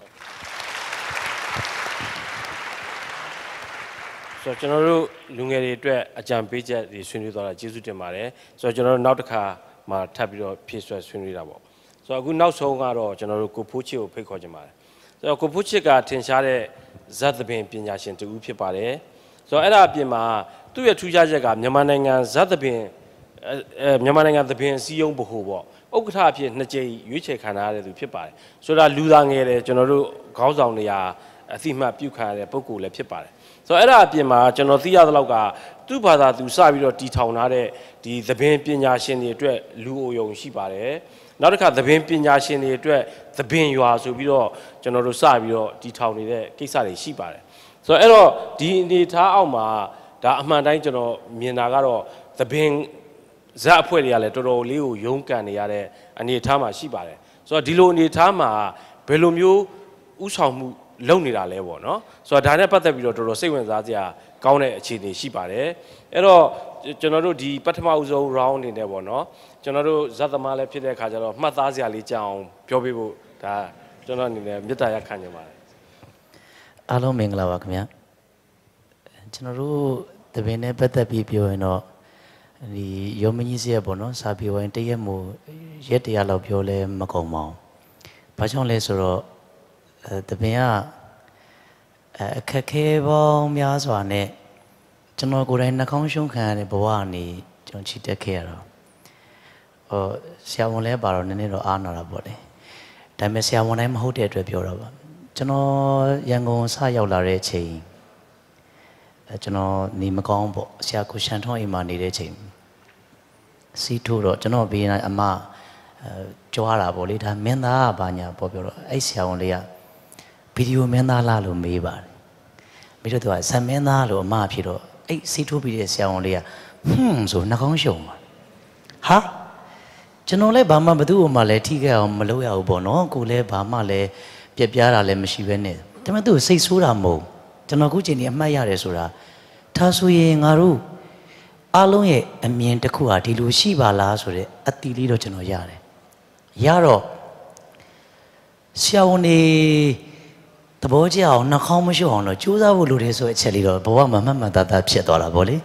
ဆိုတော့ကျွန်တော်တို့လူငယ်တွေအတွက်အကြံပေးချက်တွေဆွေးနွေးသွားတာကျေးဇူးတင်ပါတယ်ဆိုတော့ကျွန်တော်တို့နောက်တစ်ခါမှထပ်ပြီးတော့ဖြည့်ဆွဲဆွေးနွေးတာပေါ့ဆိုတော့အခုနောက်ဆုံးကတော့ကျွန်တော်တို့ကိုဖိုးချစ်ကိုဖိတ်ခေါ်ချင်ပါတယ်ဆိုတော့ကိုဖိုးချစ်ကထင်ရှားတဲ့ဇတ်သဘင်ပညာရှင်တူဦးဖြစ်ပါတယ်ဆိုတော့အဲ့ဒါအပြင်မှာသူ့ရဲ့ထူးခြားချက်ကမြန်မာနိုင်ငံဇတ်သဘင်မြန်မာနိုင်ငံသဘင်စည်းရုံးဖို့ပေါ့ဥက္ကဋ္ဌအဖြစ်2ကြိမ်ရွေးချယ်ခံရတဲ့သူဖြစ်ပါတယ်ဆိုတာလူသားငယ်တယ်ကျွန်တော်တို့ခေါင်းဆောင်နေရာအသိမှတ်ပြုခံရတဲ့ပုဂ္ဂိုလ်လည်းဖြစ်ပါတယ်ဆိုတော့အဲ့ဒါအပြင်မှာကျွန်တော်သိရသလောက်ကသူ့ဘာသာသူစပြီးတော့တီထောင်ထားတဲ့ဒီသဘင်ပညာရှင်တွေအတွက်လူအိုယုံရှိပါတယ်နောက်တစ်ခါသဘင်ပညာရှင်တွေအတွက်သဘင်ရွာဆိုပြီးတော့ကျွန်တော်တို့စပြီးတော့တီထောင်နေတဲ့ကိစ္စတွေရှိပါတယ်ဆိုတော့အဲ့တော့ဒီအနေထားအောက်မှာဒါအမှန်တိုင်းကျွန်တော်မြင်တာကတော့သဘင်ဇက်အဖွဲ့တွေကလည်းတော်တော်လေးကိုရုန်းကန်နေရတဲ့အနေအထားမှာရှိပါတယ်ဆိုတော့ဒီလိုအနေအထားမှာဘယ်လိုမျိုးဥဆောင်မှုလုပ်နေတာလဲပေါ့နော်ဆိုတော့ဒါနဲ့ပတ်သက်ပြီးတော့တော်တော်စိတ်ဝင်စားစရာကောင်းတဲ့အခြေအနေရှိပါတယ်အဲ့တော့ကျွန်တော်တို့ဒီပထမဦးဆုံး round အနေနဲ့ပေါ့နော်ကျွန်တော်တို့ဇက်သမားလည်းဖြစ်တဲ့အခါကျတော့မှတ်သားစရာလေးကြောင်းပြောပြဖို့ဒါကျွန်တော်အနေနဲ့မေတ္တာရပ်ခံနေပါတယ်အားလုံးမင်္ဂလာပါခင်ဗျာကျွန်တော်တို့တပင်နဲ့ပတ်သက်ပြီးပြောရင်တော့ဒီရောမကြီးစီရပေါ့နော်စာပေဝိုင်းတရက်မို့ရက်တရလောက်ပြောလဲမကုန်ပါဘူး။ဘာကြောင့်လဲဆိုတော့တပင်ကအခက်ခဲပေါင်းများစွာနဲ့ကျွန်တော်ကိုယ်တိုင်နှာခေါင်းရှုံးခံရတဲ့ဘဝကနေကျွန်တော်ချီတက်ခဲ့ရတော့ဆရာဝန်လည်းပါတော့နည်းနည်းတော့အားနာတာပေါ့လေ။ဒါပေမဲ့ဆရာဝန်တိုင်းမဟုတ်တဲ့အတွက်ပြောတော့ပါကျွန်တော်ရန်ကုန်စရောက်လာတဲ့အချိန်ကျွန်တော်နေမကောင်းပေါ့ဆရာကိုရှန်ထွန်းအိမ်မှာနေတဲ့ချိန်စီးထိုးတော့ကျွန်တော်ဘေးကအမကြွားတာပေါ့လေဒါမင်းသားကဘာညာပေါ့ပြောတော့အဲ့ဆရာဝန်လေးကဗီဒီယိုမင်းသားလားလို့မေးပါတယ်မေးတော့သူကဇက်မင်းသားလို့အမဖြစ်တော့အဲ့စီးထိုးပြီးတဲ့ဆရာဝန်လေးကဆိုနှာခေါင်းရှုံပါဟာကျွန်တော်လည်းဘာမှဘသူ့ကိုမှလည်းထိခဲ့အောင်မလုပ်ရဘူးပေါ့နော်ကိုလည်းဘာမှလည်းပြက်ပြားတာလည်းမရှိဘဲနဲ့ဒါပေမဲ့သူ့စိတ်ဆိုးတာမဟုတ်ကျွန်တော်ခုချိန်ဒီအမှတ်ရတယ်ဆိုတာထားဆိုရင်ငါတို့အားလုံးရဲ့အမြင်တစ်ခုဟာဒီလိုရှိပါလားဆိုတဲ့အတီးလေးတော့ကျွန်တော်ရတယ်ရတော့ဆရာဝန်တွေသဘောကျအောင်နှာခေါင်းမလျှော့အောင်တော့ကြိုးစားဖို့လိုတယ်ဆိုတဲ့အချက်လေးတော့ဘဝမှာမှတ်မှတ်သားသားဖြစ်သွားတာဗောလေ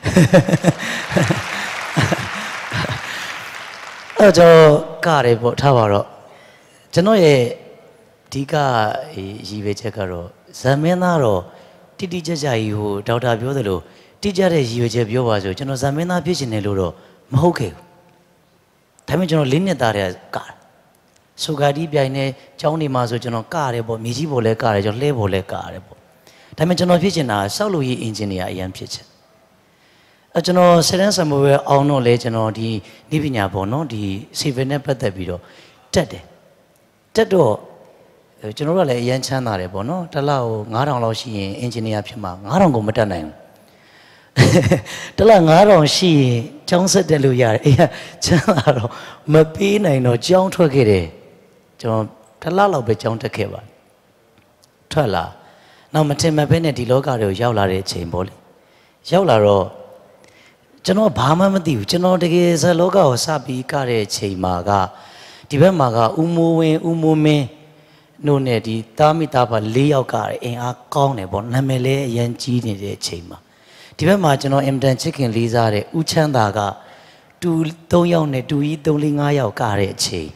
အဲ့တော့ကရတယ်ပေါ့ထားပါတော့ကျွန်တော်ရဲ့အဓိကရည်ရွယ်ချက်ကတော့ဇမင်းသားတော့တိတိကျကျကြီးဟိုဒေါက်တာပြောသလိုတိကျတဲ့ရည်ရွယ်ချက်ပြောပါဆိုကျွန်တော်ဇမင်းသားဖြစ်ရှင်တယ်လို့တော့မဟုတ်ခဲ့ဘူးဒါပေမဲ့ကျွန်တော်၄နှစ်သားတည်းကဆိုဂါတီပြိုင်နေကျောင်းနေမှာဆိုကျွန်တော်ကရတယ်ပေါ့မြေကြီးပေါ်လဲကရတယ်ကျွန်တော်လှဲပေါ်လဲကရတယ်ပေါ့ဒါပေမဲ့ကျွန်တော်ဖြစ်ချင်တာဆောက်လုပ်ရေးအင်ဂျင်နီယာအရင်ဖြစ်ချင်ကျွန်တော်ဆယ်တန်းဆံမိုးပဲအောင်တော့လဲကျွန်တော်ဒီနိပညာပေါ့နော်ဒီ civil နဲ့ပတ်သက်ပြီးတော့တက်တယ်တက်တော့ကျွန်တော်တို့ကလည်းအရန်ချမ်းသာတယ်ပေါ့နော်တစ်လောက်9000လောက်ရှိရင်အင်ဂျင်နီယာဖြစ်မှာ9000ကိုမတက်နိုင်ဘူးတလား9000ရှိရင်ကျောင်းဆက်တက်လို့ရတယ်အေးချမ်းသာတော့မပေးနိုင်တော့ကျောင်းထွက်ခဲ့တယ်ကျွန်တော်တစ်လလောက်ပဲကျောင်းတက်ခဲ့ပါထွက်လာနောက်မထင်မှတ်ဘဲနဲ့ဒီလောကတွေကိုရောက်လာတဲ့အချိန်ပေါ့လေရောက်လာတော့ကျွန်တော်ဘာမှမသိဘူးကျွန်တော်တကယ်ဇလောကကိုစပြီးကတဲ့အချိန်မှာကဒီဘက်မှာကဦးမိုးဝင်းဦးမိုးမင်းတို့နဲ့ဒီတာမိသားပါ၄ယောက်ကတဲ့အင်အားကောင်းတယ်ပေါ့နာမည်လည်းအရင်ကြီးနေတဲ့အချိန်မှာဒီဘက်မှာကျွန်တော်အင်မတန်ချစ်ခင်လေးစားတဲ့ဦးချမ်းသာကတူ3ယောက်နဲ့တူကြီး3 4 5ယောက်ကတဲ့အချိန်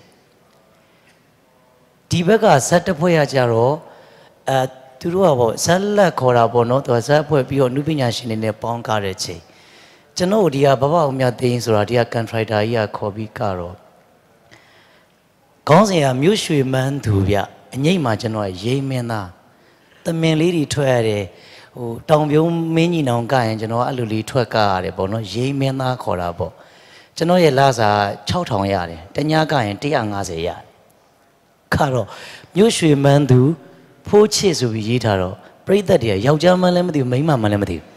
ဒီဘက်ကဇက်တစ်ဖွဲ့ရကြတော့သူတို့ကပေါ့ဇက်လက်ခေါ်တာပေါ့နော်သူကဇက်ဖွဲ့ပြီးတော့နုပညာရှင်တွေနဲ့ပေါင်းကားတဲ့ချိန်ကျွန်တော်ဒီကဘဘအောင်မြတ်သိန်းဆိုတာဒီကကန်ထရိုက်တာကြီးကခေါ်ပြီးကတော့ခေါင်းစဉ်ကမြို့ရွှေမန်းသူဗျအငိမ့်မှာကျွန်တော်ရိမင်းသားသမင်လေးတွေထွက်ရတယ်ဟိုတောင်ပြုံးမင်းကြီးနောင်ကရင်ကျွန်တော်အဲ့လိုလေးထွက်ကားရတယ်ပေါ့နော်ရိမင်းသားခေါ်တာပေါ့ကျွန်တော်ရဲ့လစာ6000ရတယ်တညကရင်150ရတယ်ခါတော့မြို့ရွှေမန်းသူဖိုးချစ်ဆိုပြီးရေးထားတော့ပြိသက်တွေကယောက်ျားမှန်းလည်းမသိဘူးမိန်းမမှန်းလည်းမသိဘူး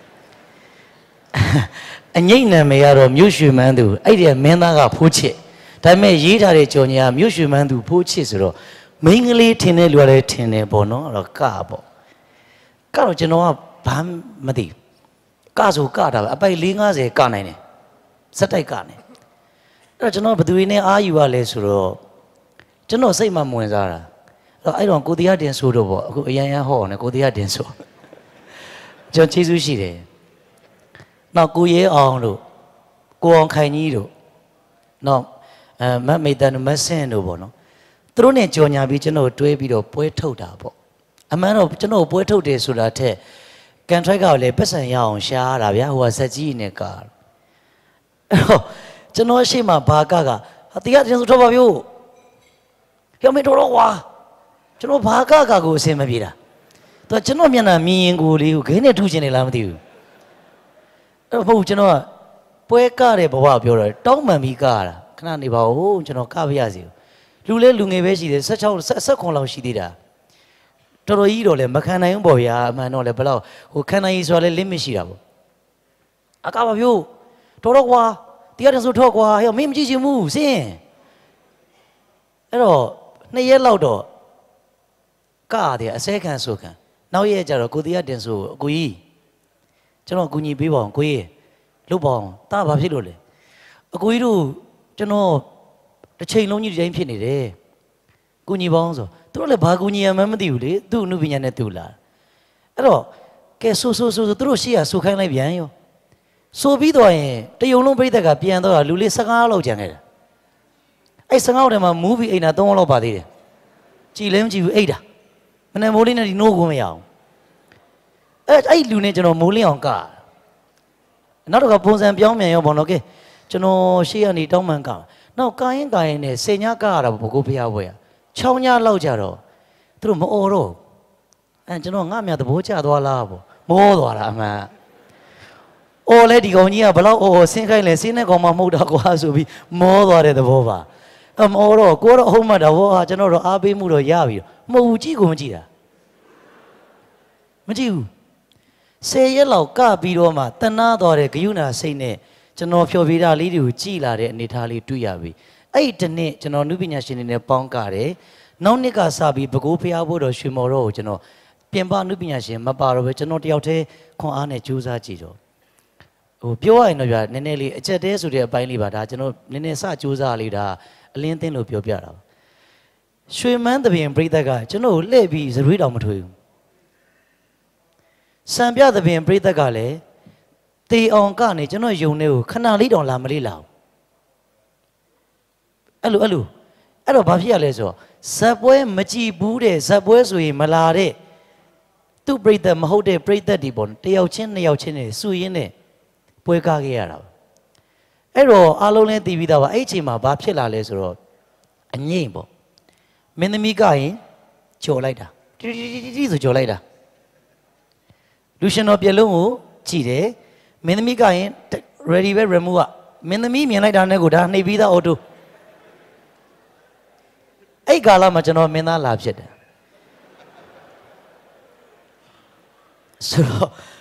အငိမ့်နာမည်ကတော့မြို့ရွှေမန်းသူအဲ့ဒီမင်းသားကဖိုးချစ်ဒါပေမဲ့ရေးထားတဲ့ကြော်ညာမြို့ရွှေမန်းသူဖိုးချစ်ဆိုတော့မိန်းကလေးထင်တဲ့လူကလည်းထင်တယ်ပေါ့နော်အဲ့တော့ကပေါ့ကတော့ကျွန်တော်ကဘာမသိကဆိုကတာပဲအပိုက်450ကနိုင်တယ်စက်တိုက်ကနိုင်အဲ့တော့ကျွန်တော်ဘယ်သူနဲ့အားယူရလဲဆိုတော့ကျွန်တော်စိတ်မှမဝင်စားတာအဲ့တော့ကိုတရားတင်ဆိုတော့ပေါ့အခုအရန်ဟောနေကိုတရားတင်ဆိုကျွန်တော်ကျေးဇူးရှိတယ်နောက်ကိုရဲအောင်တို့ကိုအောင်ခိုင်ကြီးတို့နောက်မတ်မိတ်တန်တို့မဆင်းတို့ပေါ့နော်သူတို့နဲ့ကြော်ညာပြီးကျွန်တော်တွဲပြီးတော့ပွဲထုတ်တာပေါ့အမှန်တော့ကျွန်တော်ပွဲထုတ်တယ်ဆိုတာထက်ကန်ထရိုက်ကလည်းပတ်စံရအောင်ရှားတာဗျာဟိုကဇက်ကြီးနဲ့ကာအဲ့တော့ကျွန်တော်ရှေ့မှာဘာကတရားတင်ဆိုထုတ်ပါဗျို့ပြောမင်းတော့ကွာကျွန်တော်ဘာကကိုအစင်မပြေတာသူကကျွန်တော်မျက်နှာမြင်ရင်ကိုလေးကိုခင်းနဲ့ထူချင်နေလားမသိဘူးအဲ့တော့ဟုတ်ကျွန်တော်ကပွဲကတဲ့ဘဝပြောတော့တောင်းပန်ပြီးကရတာခဏနေပါဦးကျွန်တော်ကပြရစီလူလဲလူငယ်ပဲရှိတယ်16လောက်ရှိသေးတာတော်တော်ကြီးတော့လဲမခံနိုင်ဘူးပေါ့ဗျာအမှန်တော့လဲဘယ်လောက်ဟိုခံနိုင်ရေးဆိုတာလဲ limit ရှိတာပေါ့အကပါဗျို့တော်ကွာတရားတင်ဆိုထော့ကွာဟဲ့မင်းမကြည့်ချင်ဘူးစင်းအဲ့တော့2ရက်လောက်တော့ကရတယ်အစဲခံဆိုခံနောက်ရက်ကျတော့ကိုတရားတင်ဆိုအကူကြီးကျွန်တော်အကူညီပေးပါအောင်ကိုကြီးလုပ်ပါအောင်တာဘာဖြစ်လို့လဲအကူကြီးတို့ကျွန်တော်တစ်ချိန်လုံးကြီးဒီတိုင်းဖြစ်နေတယ်ကူညီပါအောင်ဆိုသူတို့လည်းဘာကူညီရမှန်းမသိဘူးလေသူ့အမှုပညာနဲ့သူ့လာအဲ့တော့ကဲဆိုသူတို့ရှေ့ကဆိုခိုင်းလိုက်ပြန်ရောဆိုပြီးတော့ရင်တယုံလုံးပြိတ္တကပြန်တော့လူလေး15လောက်ကြံခဲ့တာအဲ့15ထဲမှာမူးပြီးအိမ်သာ3လောက်ပါသေးတယ်ကြည်လဲမကြည့်ဘူးအိတ်တာမနေ့မိုးလေးနဲ့ဒီနိုးကိုမရအောင်အဲ့လူနဲ့ကျွန်တော်မိုးလင်းအောင်ကနောက်တော့ပုံစံပြောင်းမြန်ရောဘောနော်ကဲကျွန်တော်ရှေ့ကနေတောင်းပန်ကနောက်ကာရင်နဲ့စေညကရတာဘကိုဖျားပွဲ6ညလောက်ကြတော့သူတို့မအော်တော့ကျွန်တော်ငါမြသဘောကျသွားလားပေါ့မောသွားတာအမှန်အော်လဲဒီကောင်ကြီးကဘလောက်အော်ဆင်းခိုင်းလဲဆင်းတဲ့ကောင်မှမဟုတ်တာကွာဆိုပြီးမောသွားတဲ့သဘောပါမောတော့ကိုတော့အဟုတ်မှတ်တာဟောကျွန်တော်တော့အားပေးမှုတော့ရပြီမဟုတ်ဘူးကြည့်ကိုမကြည့်တာမကြည့်ဘူး10ရက်လောက်ကပြီးတော့မှတနာသွားတဲ့ဂယုဏစိတ်နဲ့ကျွန်တော်ဖြော်ပြတာလေးတွေကိုကြည်လာတဲ့အနေထားလေးတွေ့ရပြီအဲ့ဒီတနေ့ကျွန်တော်နုပညာရှင်တွေနဲ့ပေါင်းကားတယ်နောက်နှစ်ကစပြီးဘကိုးဖျားဖို့တော့ရွှေမော်တော့ကိုကျွန်တော်ပြင်ပနုပညာရှင်မပါတော့ပဲကျွန်တော်တယောက်တည်းခွန်အားနဲ့ကြိုးစားကြည့်တော့ဟိုပြောရရင်တော့ဗျာနည်းနည်းလေးအချက်တဲဆိုတဲ့အပိုင်းလေးပါဒါကျွန်တော်နည်းနည်းစကြိုးစားလေးဒါအလင်းသင်းလို့ပြောပြတာပါရွှေမန်းသဘင်ပြိသက်ကကျွန်တော်လှည့်ပြီးဇရွေးတောင်မထွေဘူးစံပြသဘင်ပြိသက်ကလည်းတေအောင်ကနေကျွန်တော်ယုံနေကိုခဏလေးတောင်လာမလေးလာဘူးအဲ့လိုအဲ့တော့ဘာဖြစ်ရလဲဆိုတော့ဇက်ပွဲမကြည်ဘူးတဲ့ဇက်ပွဲဆိုရင်မလာတဲ့သူ့ပြိသက်မဟုတ်တဲ့ပြိသက်ဒီပေါ့တယောက်ချင်း2ယောက်ချင်းနဲ့စုရင်းနဲ့ပွဲကားခဲ့ရတာပါအဲ့တော့အားလုံးလည်းသိပြီးသားပါအဲ့အချိန်မှာဘာဖြစ်လာလဲဆိုတော့အငိမ့်ပေါ့မင်းသမီးကရင်ကြော်လိုက်တာတီဆိုကြော်လိုက်တာလူရှင်တော်ပြက်လုံးကိုကြည့်တယ်မင်းသမီးကရင် ready ပဲ remove ကမင်းသမီးမြင်လိုက်တာနဲ့ကိုဒါနှိပ်ပြီးသား auto အဲ့ကာလမှာကျွန်တော်မင်းသားလာဖြစ်တယ်ဆိုတော့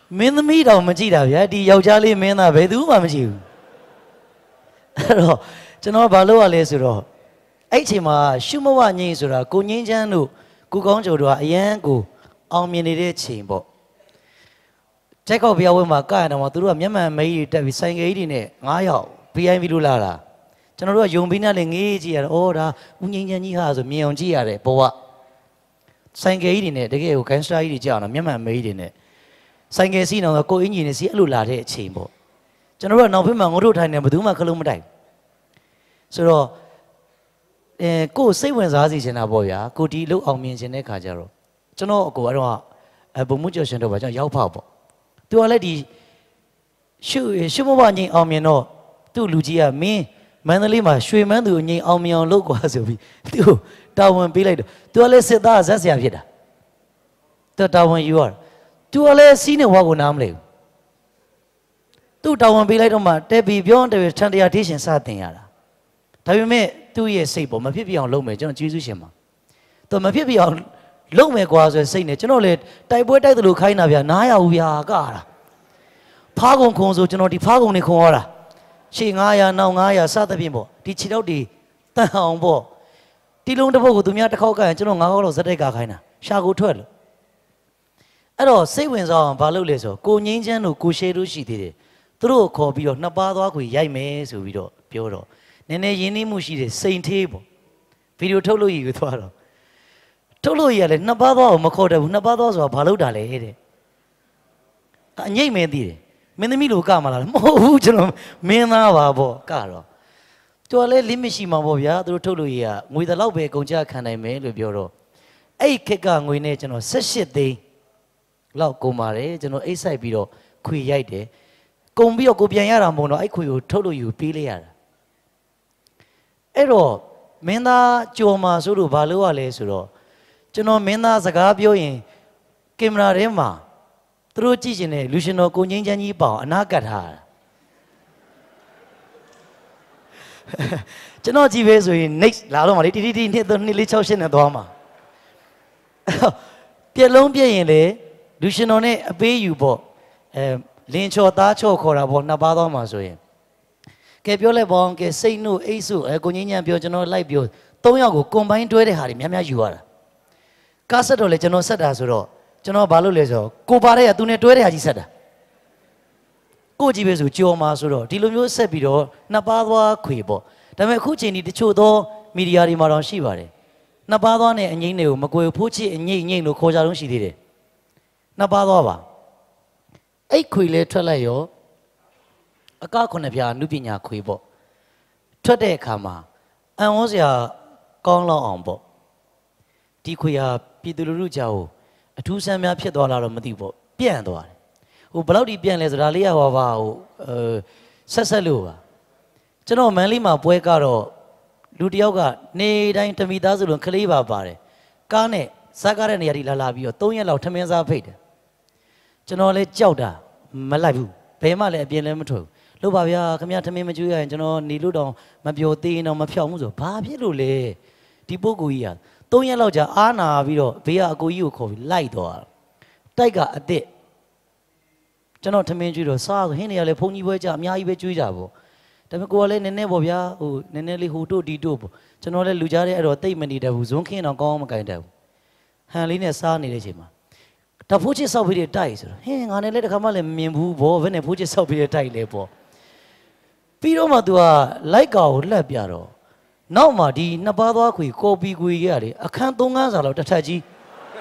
မင်းသမီးတော်မကြည့်တာဗျာဒီယောက်ျားလေးမင်းသားဘယ်သူမှမကြည့်ဘူးအဲ့တော့ကျွန်တော်ဘာလုပ်ရလဲဆိုတော့အဲ့ချိန်မှာရှုမဝငိမ့်ဆိုတာကိုငိမ့်ချမ်းတို့ကိုကောင်းကျော်တို့ကအရန်ကိုအောင်မြင်နေတဲ့ချိန်ပေါ့ကြိုက်ကောက်ဘုရားဝဲမှာကရတော့သူတို့ကမျက်မှန်မေးတွေတက်ပြီးဆိုင်ကလေးတွေနဲ့9ယောက် VIP လို့လာတာကျွန်တော်တို့ကယုံပြီးနဲ့လည်းငေးကြည့်ရတယ်ဩဒါဦးငိမ့်ချမ်းကြီးဟာဆိုမြင်အောင်ကြည့်ရတယ်ဘောကဆိုင်ကလေးတွေနဲ့တကယ်ကိုဂန်စတာကြီးတွေကြောက်တော့မျက်မှန်မေးတွေနဲ့ဆိုင်ကယ်စီးတော့ကိုအင်ဂျင်နဲ့စီးအဲ့လိုလာတဲ့အချိန်ပေါ့ကျွန်တော်တို့ကနောက်ဖေးမှာငို့ထုတ်ထိုင်နေဘယ်သူမှခလုံးမတိုက်ဆိုတော့ကိုစိတ်ဝင်စားစီချင်တာပေါ့ဗျာကိုဒီလုတ်အောင်မြင်ခြင်းတဲ့ခါကျတော့ကျွန်တော်အကိုအဲ့တော့ဘုံမှုကျော်ရှင်တော့ဗျာကျွန်တော်ရောက်ဖောက်ပေါ့သူကလည်းဒီရှုမဘငိမ့်အောင်မြင်တော့သူ့လူကြီးကမင်းမန္တလေးမှာရွှေမန်းသူငိမ့်အောင်မြင်အောင်လုပ်กว่าဆိုပြီးသူ့တာဝန်ပေးလိုက်တော့သူကလည်းစစ်သားဇက်ဆရာဖြစ်တာသူတာဝန်ယူရသူကလည်းစီးနေဝါကိုနားမလဲဘူးသူ့တာဝန်ပေးလိုက်တော့မှတက်ပြီးပြောတယ်ထန်တရားထေးရှင်စတင်ရတာဒါပေမဲ့သူ့ရဲ့စိတ်ပေါ်မဖြစ်ပြအောင်လုပ်မယ်ကျွန်တော်ကျေးဇူးရှင်ပါသူမဖြစ်ပြအောင်လုပ်မယ်ကွာဆိုစိတ်နဲ့ကျွန်တော်လေတိုက်ပွဲတိုက်တယ်လို့ခိုင်းတာဗျာနားရဘူးဗျာကတာဖားကုံခုံဆိုကျွန်တော်ဒီဖားကုံနေခုံရတာရှေ့900နောက်900စသဖြင့်ပေါ့ဒီခြေတော့ဒီတန်အောင်ပေါ့တီလုံးတစ်ပုတ်ကိုသူများတစ်ခေါက်ကရင်ကျွန်တော်9ခေါက်လောက်ဇက်တိုက်ကခိုင်းတာရှာကိုထွက်လို့အဲ့တော့စိတ်ဝင်စားအောင်ဘာလုပ်လဲဆိုကိုငင်းချမ်းတို့ကိုရှဲတို့ရှိသေးတယ်သူတို့ခေါ်ပြီးတော့နှစ်ပါးသွားခွေရိုက်မယ်ဆိုပြီးတော့ပြောတော့နည်းနည်းရင်းနှီးမှုရှိတယ်စိန်သေးပေါ့ဗီဒီယိုထုတ်လို့ရည်ကိုသွားတော့ထုတ်လို့ရလဲနှစ်ပါးသွားကိုမခေါ်တယ်ဘူးနှစ်ပါးသွားဆိုတာဘာလုပ်တာလဲတဲ့အငိမ့်မဲသိတယ်မင်းသမီးလိုကမှလားမဟုတ်ဘူးကျွန်တော်မင်းသားပါပေါ့ကတော့တော်လဲ limit ရှိမှာပေါ့ဗျာသူတို့ထုတ်လို့ရည်ကငွေတလောက်ပဲကုန်ကြခံနိုင်မယ်လို့ပြောတော့အဲ့ခက်ကငွေနဲ့ကျွန်တော်18သိန်းလောက်ကုန်ပါတယ်ကျွန်တော်အိတ်ဆိုင်ပြီးတော့ခွေရိုက်တယ်ကုန်ပြီးတော့ကိုပြန်ရတာမဟုတ်တော့အဲ့ခွေကိုထုတ်လို့ယူပေးလိုက်ရတာအဲ့တော့မင်းသားကြော်မှာဆိုလို့ဘာလို့ရလဲဆိုတော့ကျွန်တော်မင်းသားစကားပြောရင်ကင်မရာထဲမှာသူတို့ကြည့်ရှင်တဲ့လူရှင်တော်ကိုငိမ့်ချမ်းကြီးပေါ့အနာကတ်ထားတာကျွန်တော်ကြည့်ပဲဆိုရင် next လာတော့မှလေတီတီနှစ်3 2 4 6 8နဲ့သွားမှာပြက်လုံးပြက်ရင်လေလူရှင်တော်နဲ့အပေးယူပေါ့လင်းချော်သားချော်ခေါ်တာပေါ့နှစ်ပါးသွားမှာဆိုရင်ကဲပြောလိုက်ပေါ့ကဲစိတ်နှုတ်အိတ်စုကိုငိမ့်ချမ်းပြောကျွန်တော်လိုက်ပြော3ယောက်ကိုကွန်ဘိုင်းတွဲတဲ့ဟာတွေများများယူရတာကားဆက်တော့လေကျွန်တော်ဆက်တာဆိုတော့ကျွန်တော်ဘာလုပ်လဲဆိုတော့ကိုပါတဲ့ကသူနဲ့တွဲတဲ့ဟာကြီးဆက်တာကိုကြည့်ပဲဆိုကြော်မှာဆိုတော့ဒီလိုမျိုးဆက်ပြီးတော့နှစ်ပါးသွားခွေပေါ့ဒါပေမဲ့အခုချိန်ဒီတချို့သောမီဒီယာတွေမှာတော့ရှိပါတယ်နှစ်ပါးသွားနဲ့အငိမ့်တွေကိုမကွယ်ဖိုးချစ်အငိမ့်လို့ခေါ်ကြတော့ရှိသေးတယ်နှစ်ပါးသွားပါအဲ့ခွေလဲထွက်လိုက်ရောအက9ပြားနုပညာခွေပေါ့ထွက်တဲ့အခါမှာအံ့ဩစရာကောင်းလောက်အောင်ပေါ့ဒီခွေဟာပြည်သူလူထုကြောက်အထူးဆန်းများဖြစ်သွားလာတော့မသိပေါ့ပြန့်သွားတယ်ဟိုဘယ်လောက်ဒီပြန့်လဲဆိုတာလေးရဟောပါဟိုဆက်လို့ပါကျွန်တော်မန်းလေးမှာပွဲကတော့လူတယောက်ကနေတိုင်းတမိသားစုလုံးကလေးပါပါတယ်ကားနဲ့စားကားတဲ့နေရာကြီးလာပြီးတော့3ရက်လောက်ထမင်းစားဖိတ်တယ်ကျွန်တော်လည်းကြောက်တာမလိုက်ဘူးဘယ်မှလည်းအပြင်လည်းမထွက်ဘူးလို့ပါဗျာခင်ဗျာထမင်းမကျွေးရရင်ကျွန်တော်နေလို့တော့မပြောသေးရင်တော့မဖြောင်းဘူးဆိုဘာဖြစ်လို့လဲဒီပုဂ္ဂိုလ်ကြီးက3ရက်လောက်ကြာအားနာပြီးတော့ဘေးကအကိုကြီးကိုခေါ်ပြီးလိုက်သွားတိုက်ကအစ်စ်ကျွန်တော်ထမင်းကျွေးတော့စားဆိုဟင်းတွေကလည်းဘုံကြီးပွဲကြအများကြီးပဲကျွေးကြပေါ့ဒါပေမဲ့ကိုကလည်းနည်းနည်းပေါ့ဗျာဟိုနည်းနည်းလေးဟိုတို့ဒီတို့ပေါ့ကျွန်တော်လည်းလူကြားတဲ့အဲ့တော့တိတ်မနေတတ်ဘူးဇွန်းခင်းတော့ကောင်းမကင်တတ်ဘူးဟန်လေးနဲ့စားနေတဲ့အချိန်မှာဒါဖိုးချစ်ဆောက်ပြီးတဲ့တိုက်ဆိုတော့ဟင်းငါနဲ့လည်းတခါမှလည်းမမြင်ဘူးဘောဘယ်နဲ့ဖိုးချစ်ဆောက်ပြီးတဲ့တိုက်လဲပေါ့ပြီးတော့မှ तू ကလိုက်ကာကိုလှက်ပြတော့နောက်မှဒီနှစ်ပါးသွားခွေကော်ပီခွေရတယ်အခန်း3ခန်းစာလောက်တစ်ထပ်ကြီး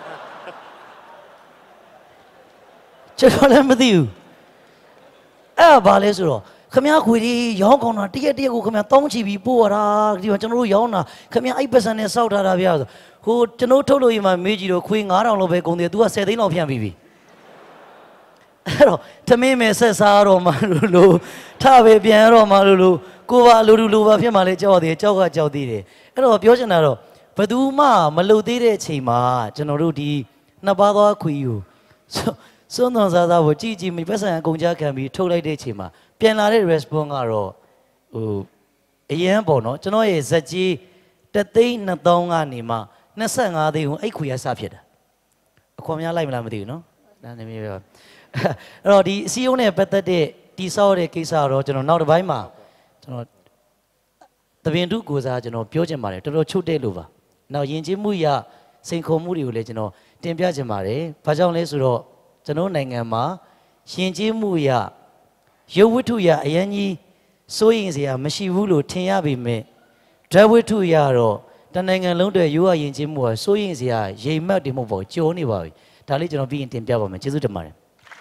ကျွန်တော်လည်းမသိဘူးအဲ့ဘာလဲဆိုတော့ခမ ्या ခွေဒီရောင်းကောင်းတာတရက်ကိုခမ ्या တောင်းချပြီးပို့ရတာဒီမှာကျွန်တော်တို့ရောင်းတာခမ ्या အဲ့ပတ်စံနဲ့စောက်ထားတာဗျာဆိုဟိုကျွန်တော်ထုတ်လို့ရမှာမေးကြည့်တော့ခွေ9000လောက်ပဲကုန်တယ် तू က10သိန်းလောက်ဖြန့်ပြီးပြီအဲ့တော့သမင်းမဲဆက်စားတော့မှလို့ထပဲပြန်တော့မှလို့ကိုပါလူပါဖြစ်မှလဲကြောက်သေးတယ်ကြောက်ကကြောက်သေးတယ်အဲ့တော့ပြောချင်တာတော့ဘယ်သူမှမလုပ်သေးတဲ့အချိန်မှာကျွန်တော်တို့ဒီနှစ်ပါးသွားခွေကိုစွန်းသွန်စားကိုကြည်မိပတ်စံအကုန်ကြခံပြီးထုတ်လိုက်တဲ့အချိန်မှာပြန်လာတဲ့ response ကတော့ဟိုအရင်ပေါ့နော်ကျွန်တော်ရဲ့ဇက်ကြီး3,200,000ကနေမှ25သိန်းကိုအဲ့ခွေရစဖြစ်တာအခွန်များလိုက်မလားမသိဘူးနော်ဒါနေမျိုးပြောအဲ့တော့ဒီအစည်းအဝေးနဲ့ပတ်သက်တဲ့တိဆောက်တဲ့ကိစ္စတော့ကျွန်တော်နောက်တစ်ပိုင်းမှာကျွန်တော်တပင်တုကိုစားကျွန်တော်ပြောချင်ပါတယ်တော်တော်ချုပ်တဲ့လို့ပါနောက်ယဉ်ကျေးမှုရစိန်ခေါ်မှုတွေကိုလည်းကျွန်တော်တင်ပြချင်ပါတယ်ဘာကြောင့်လဲဆိုတော့ကျွန်တော်နိုင်ငံမှာယဉ်ကျေးမှုရရုပ်ဝတ္ထုရအရင်ကြီးစိုးရင်စရာမရှိဘူးလို့ထင်ရပေမဲ့ဓာတ်ဝတ္ထုရတော့တနိုင်ငံလုံးတွေရိုးရယဉ်ကျေးမှုကစိုးရင်စရာရိမ်မက်တွေမဟုတ်ပါဘူးကြောနေပါပြီဒါလေးကျွန်တော်ပြီးရင်တင်ပြပါမယ်ကျေးဇူးတင်ပါတယ်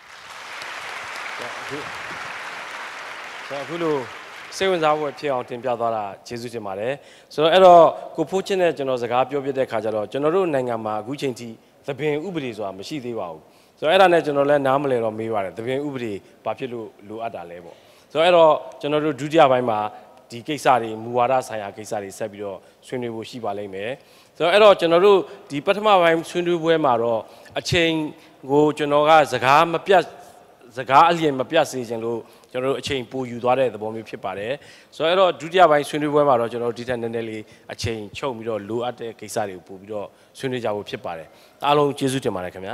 အခုလိုစိတ်ဝင်စားဖို့ဖြစ်အောင်တင်ပြသွားတာကျေးဇူးတင်ပါတယ်ဆိုတော့အဲ့တော့ကိုဖိုးချင်းနဲ့ကျွန်တော်စကားပြောပြတဲ့ခါကျတော့ကျွန်တော်တို့နိုင်ငံမှာအခုချိန်ထိသဘင်ဥပဒေဆိုတာမရှိသေးပါဘူးဆိုတော့အဲ့ဒါနဲ့ကျွန်တော်လည်းနားမလည်တော့မေးပါတယ်သဘင်ဥပဒေဘာဖြစ်လို့လိုအပ်တာလဲပေါ့ဆိုတော့အဲ့တော့ကျွန်တော်တို့ဒုတိယပိုင်းမှာဒီကိစ္စတွေမူဝါဒဆိုင်ရာကိစ္စတွေဆက်ပြီးတော့ဆွေးနွေးဖို့ရှိပါလိမ့်မယ်ဆိုတော့အဲ့တော့ကျွန်တော်တို့ဒီပထမပိုင်းဆွေးနွေးပွဲမှာတော့အချိန်ကိုကျွန်တော်ကစကားအလျင်မပြတ်စေခြင်းလို့ကျွန်တော်တို့အချိန်ပိုယူသွားတဲ့သဘောမျိုးဖြစ်ပါတယ်ဆိုတော့အဲ့တော့ဒုတိယပိုင်းဆွေးနွေးပွဲမှာတော့ကျွန်တော်တို့ဒီထက်နည်းနည်းလေးအချိန်ချုပ်ပြီးတော့လိုအပ်တဲ့ကိစ္စတွေကိုပို့ပြီးတော့ဆွေးနွေးကြဖို့ဖြစ်ပါတယ်အားလုံးကျေးဇူးတင်ပါတယ်ခင်ဗျာ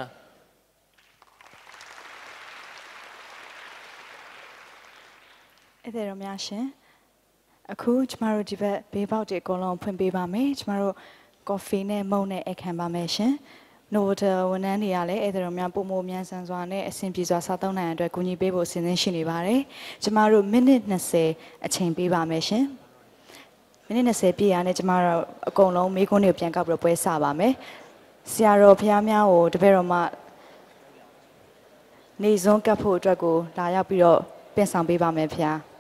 အဲ့ဒါတော့များရှင်အခုကျမတို့ဒီဘက်ဘေးပေါက်တွေအကုန်လုံးဖွင့်ပေးပါမယ်ကျမတို့ကော်ဖီနဲ့မုန့်နဲ့အခမ်းပါမယ်ရှင်နိုဗတယ်ဝန်ထမ်းတွေကလည်းအဲ့ဒါတော့များပုံမမြန်ဆန်စွာနဲ့အဆင်ပြေစွာစားသုံးနိုင်တဲ့အတွက်ကူညီပေးဖို့အစီအစဉ်ရှိနေပါတယ်ကျမတို့မိနစ်20အချိန်ပေးပါမယ်ရှင်မိနစ်20ပြည့်ရတဲ့ကျမတို့အကုန်လုံးမိကွန်းတွေပြန်ကောက်ပြီးပွဲစပါမယ်ဆရာတော်ဘုရားများကိုတပည့်တော်မှနေစွန်းကပ်ဖို့အတွက်ကိုလာရောက်ပြီးတော့ပြင်ဆောင်ပေးပါမယ်ဖျား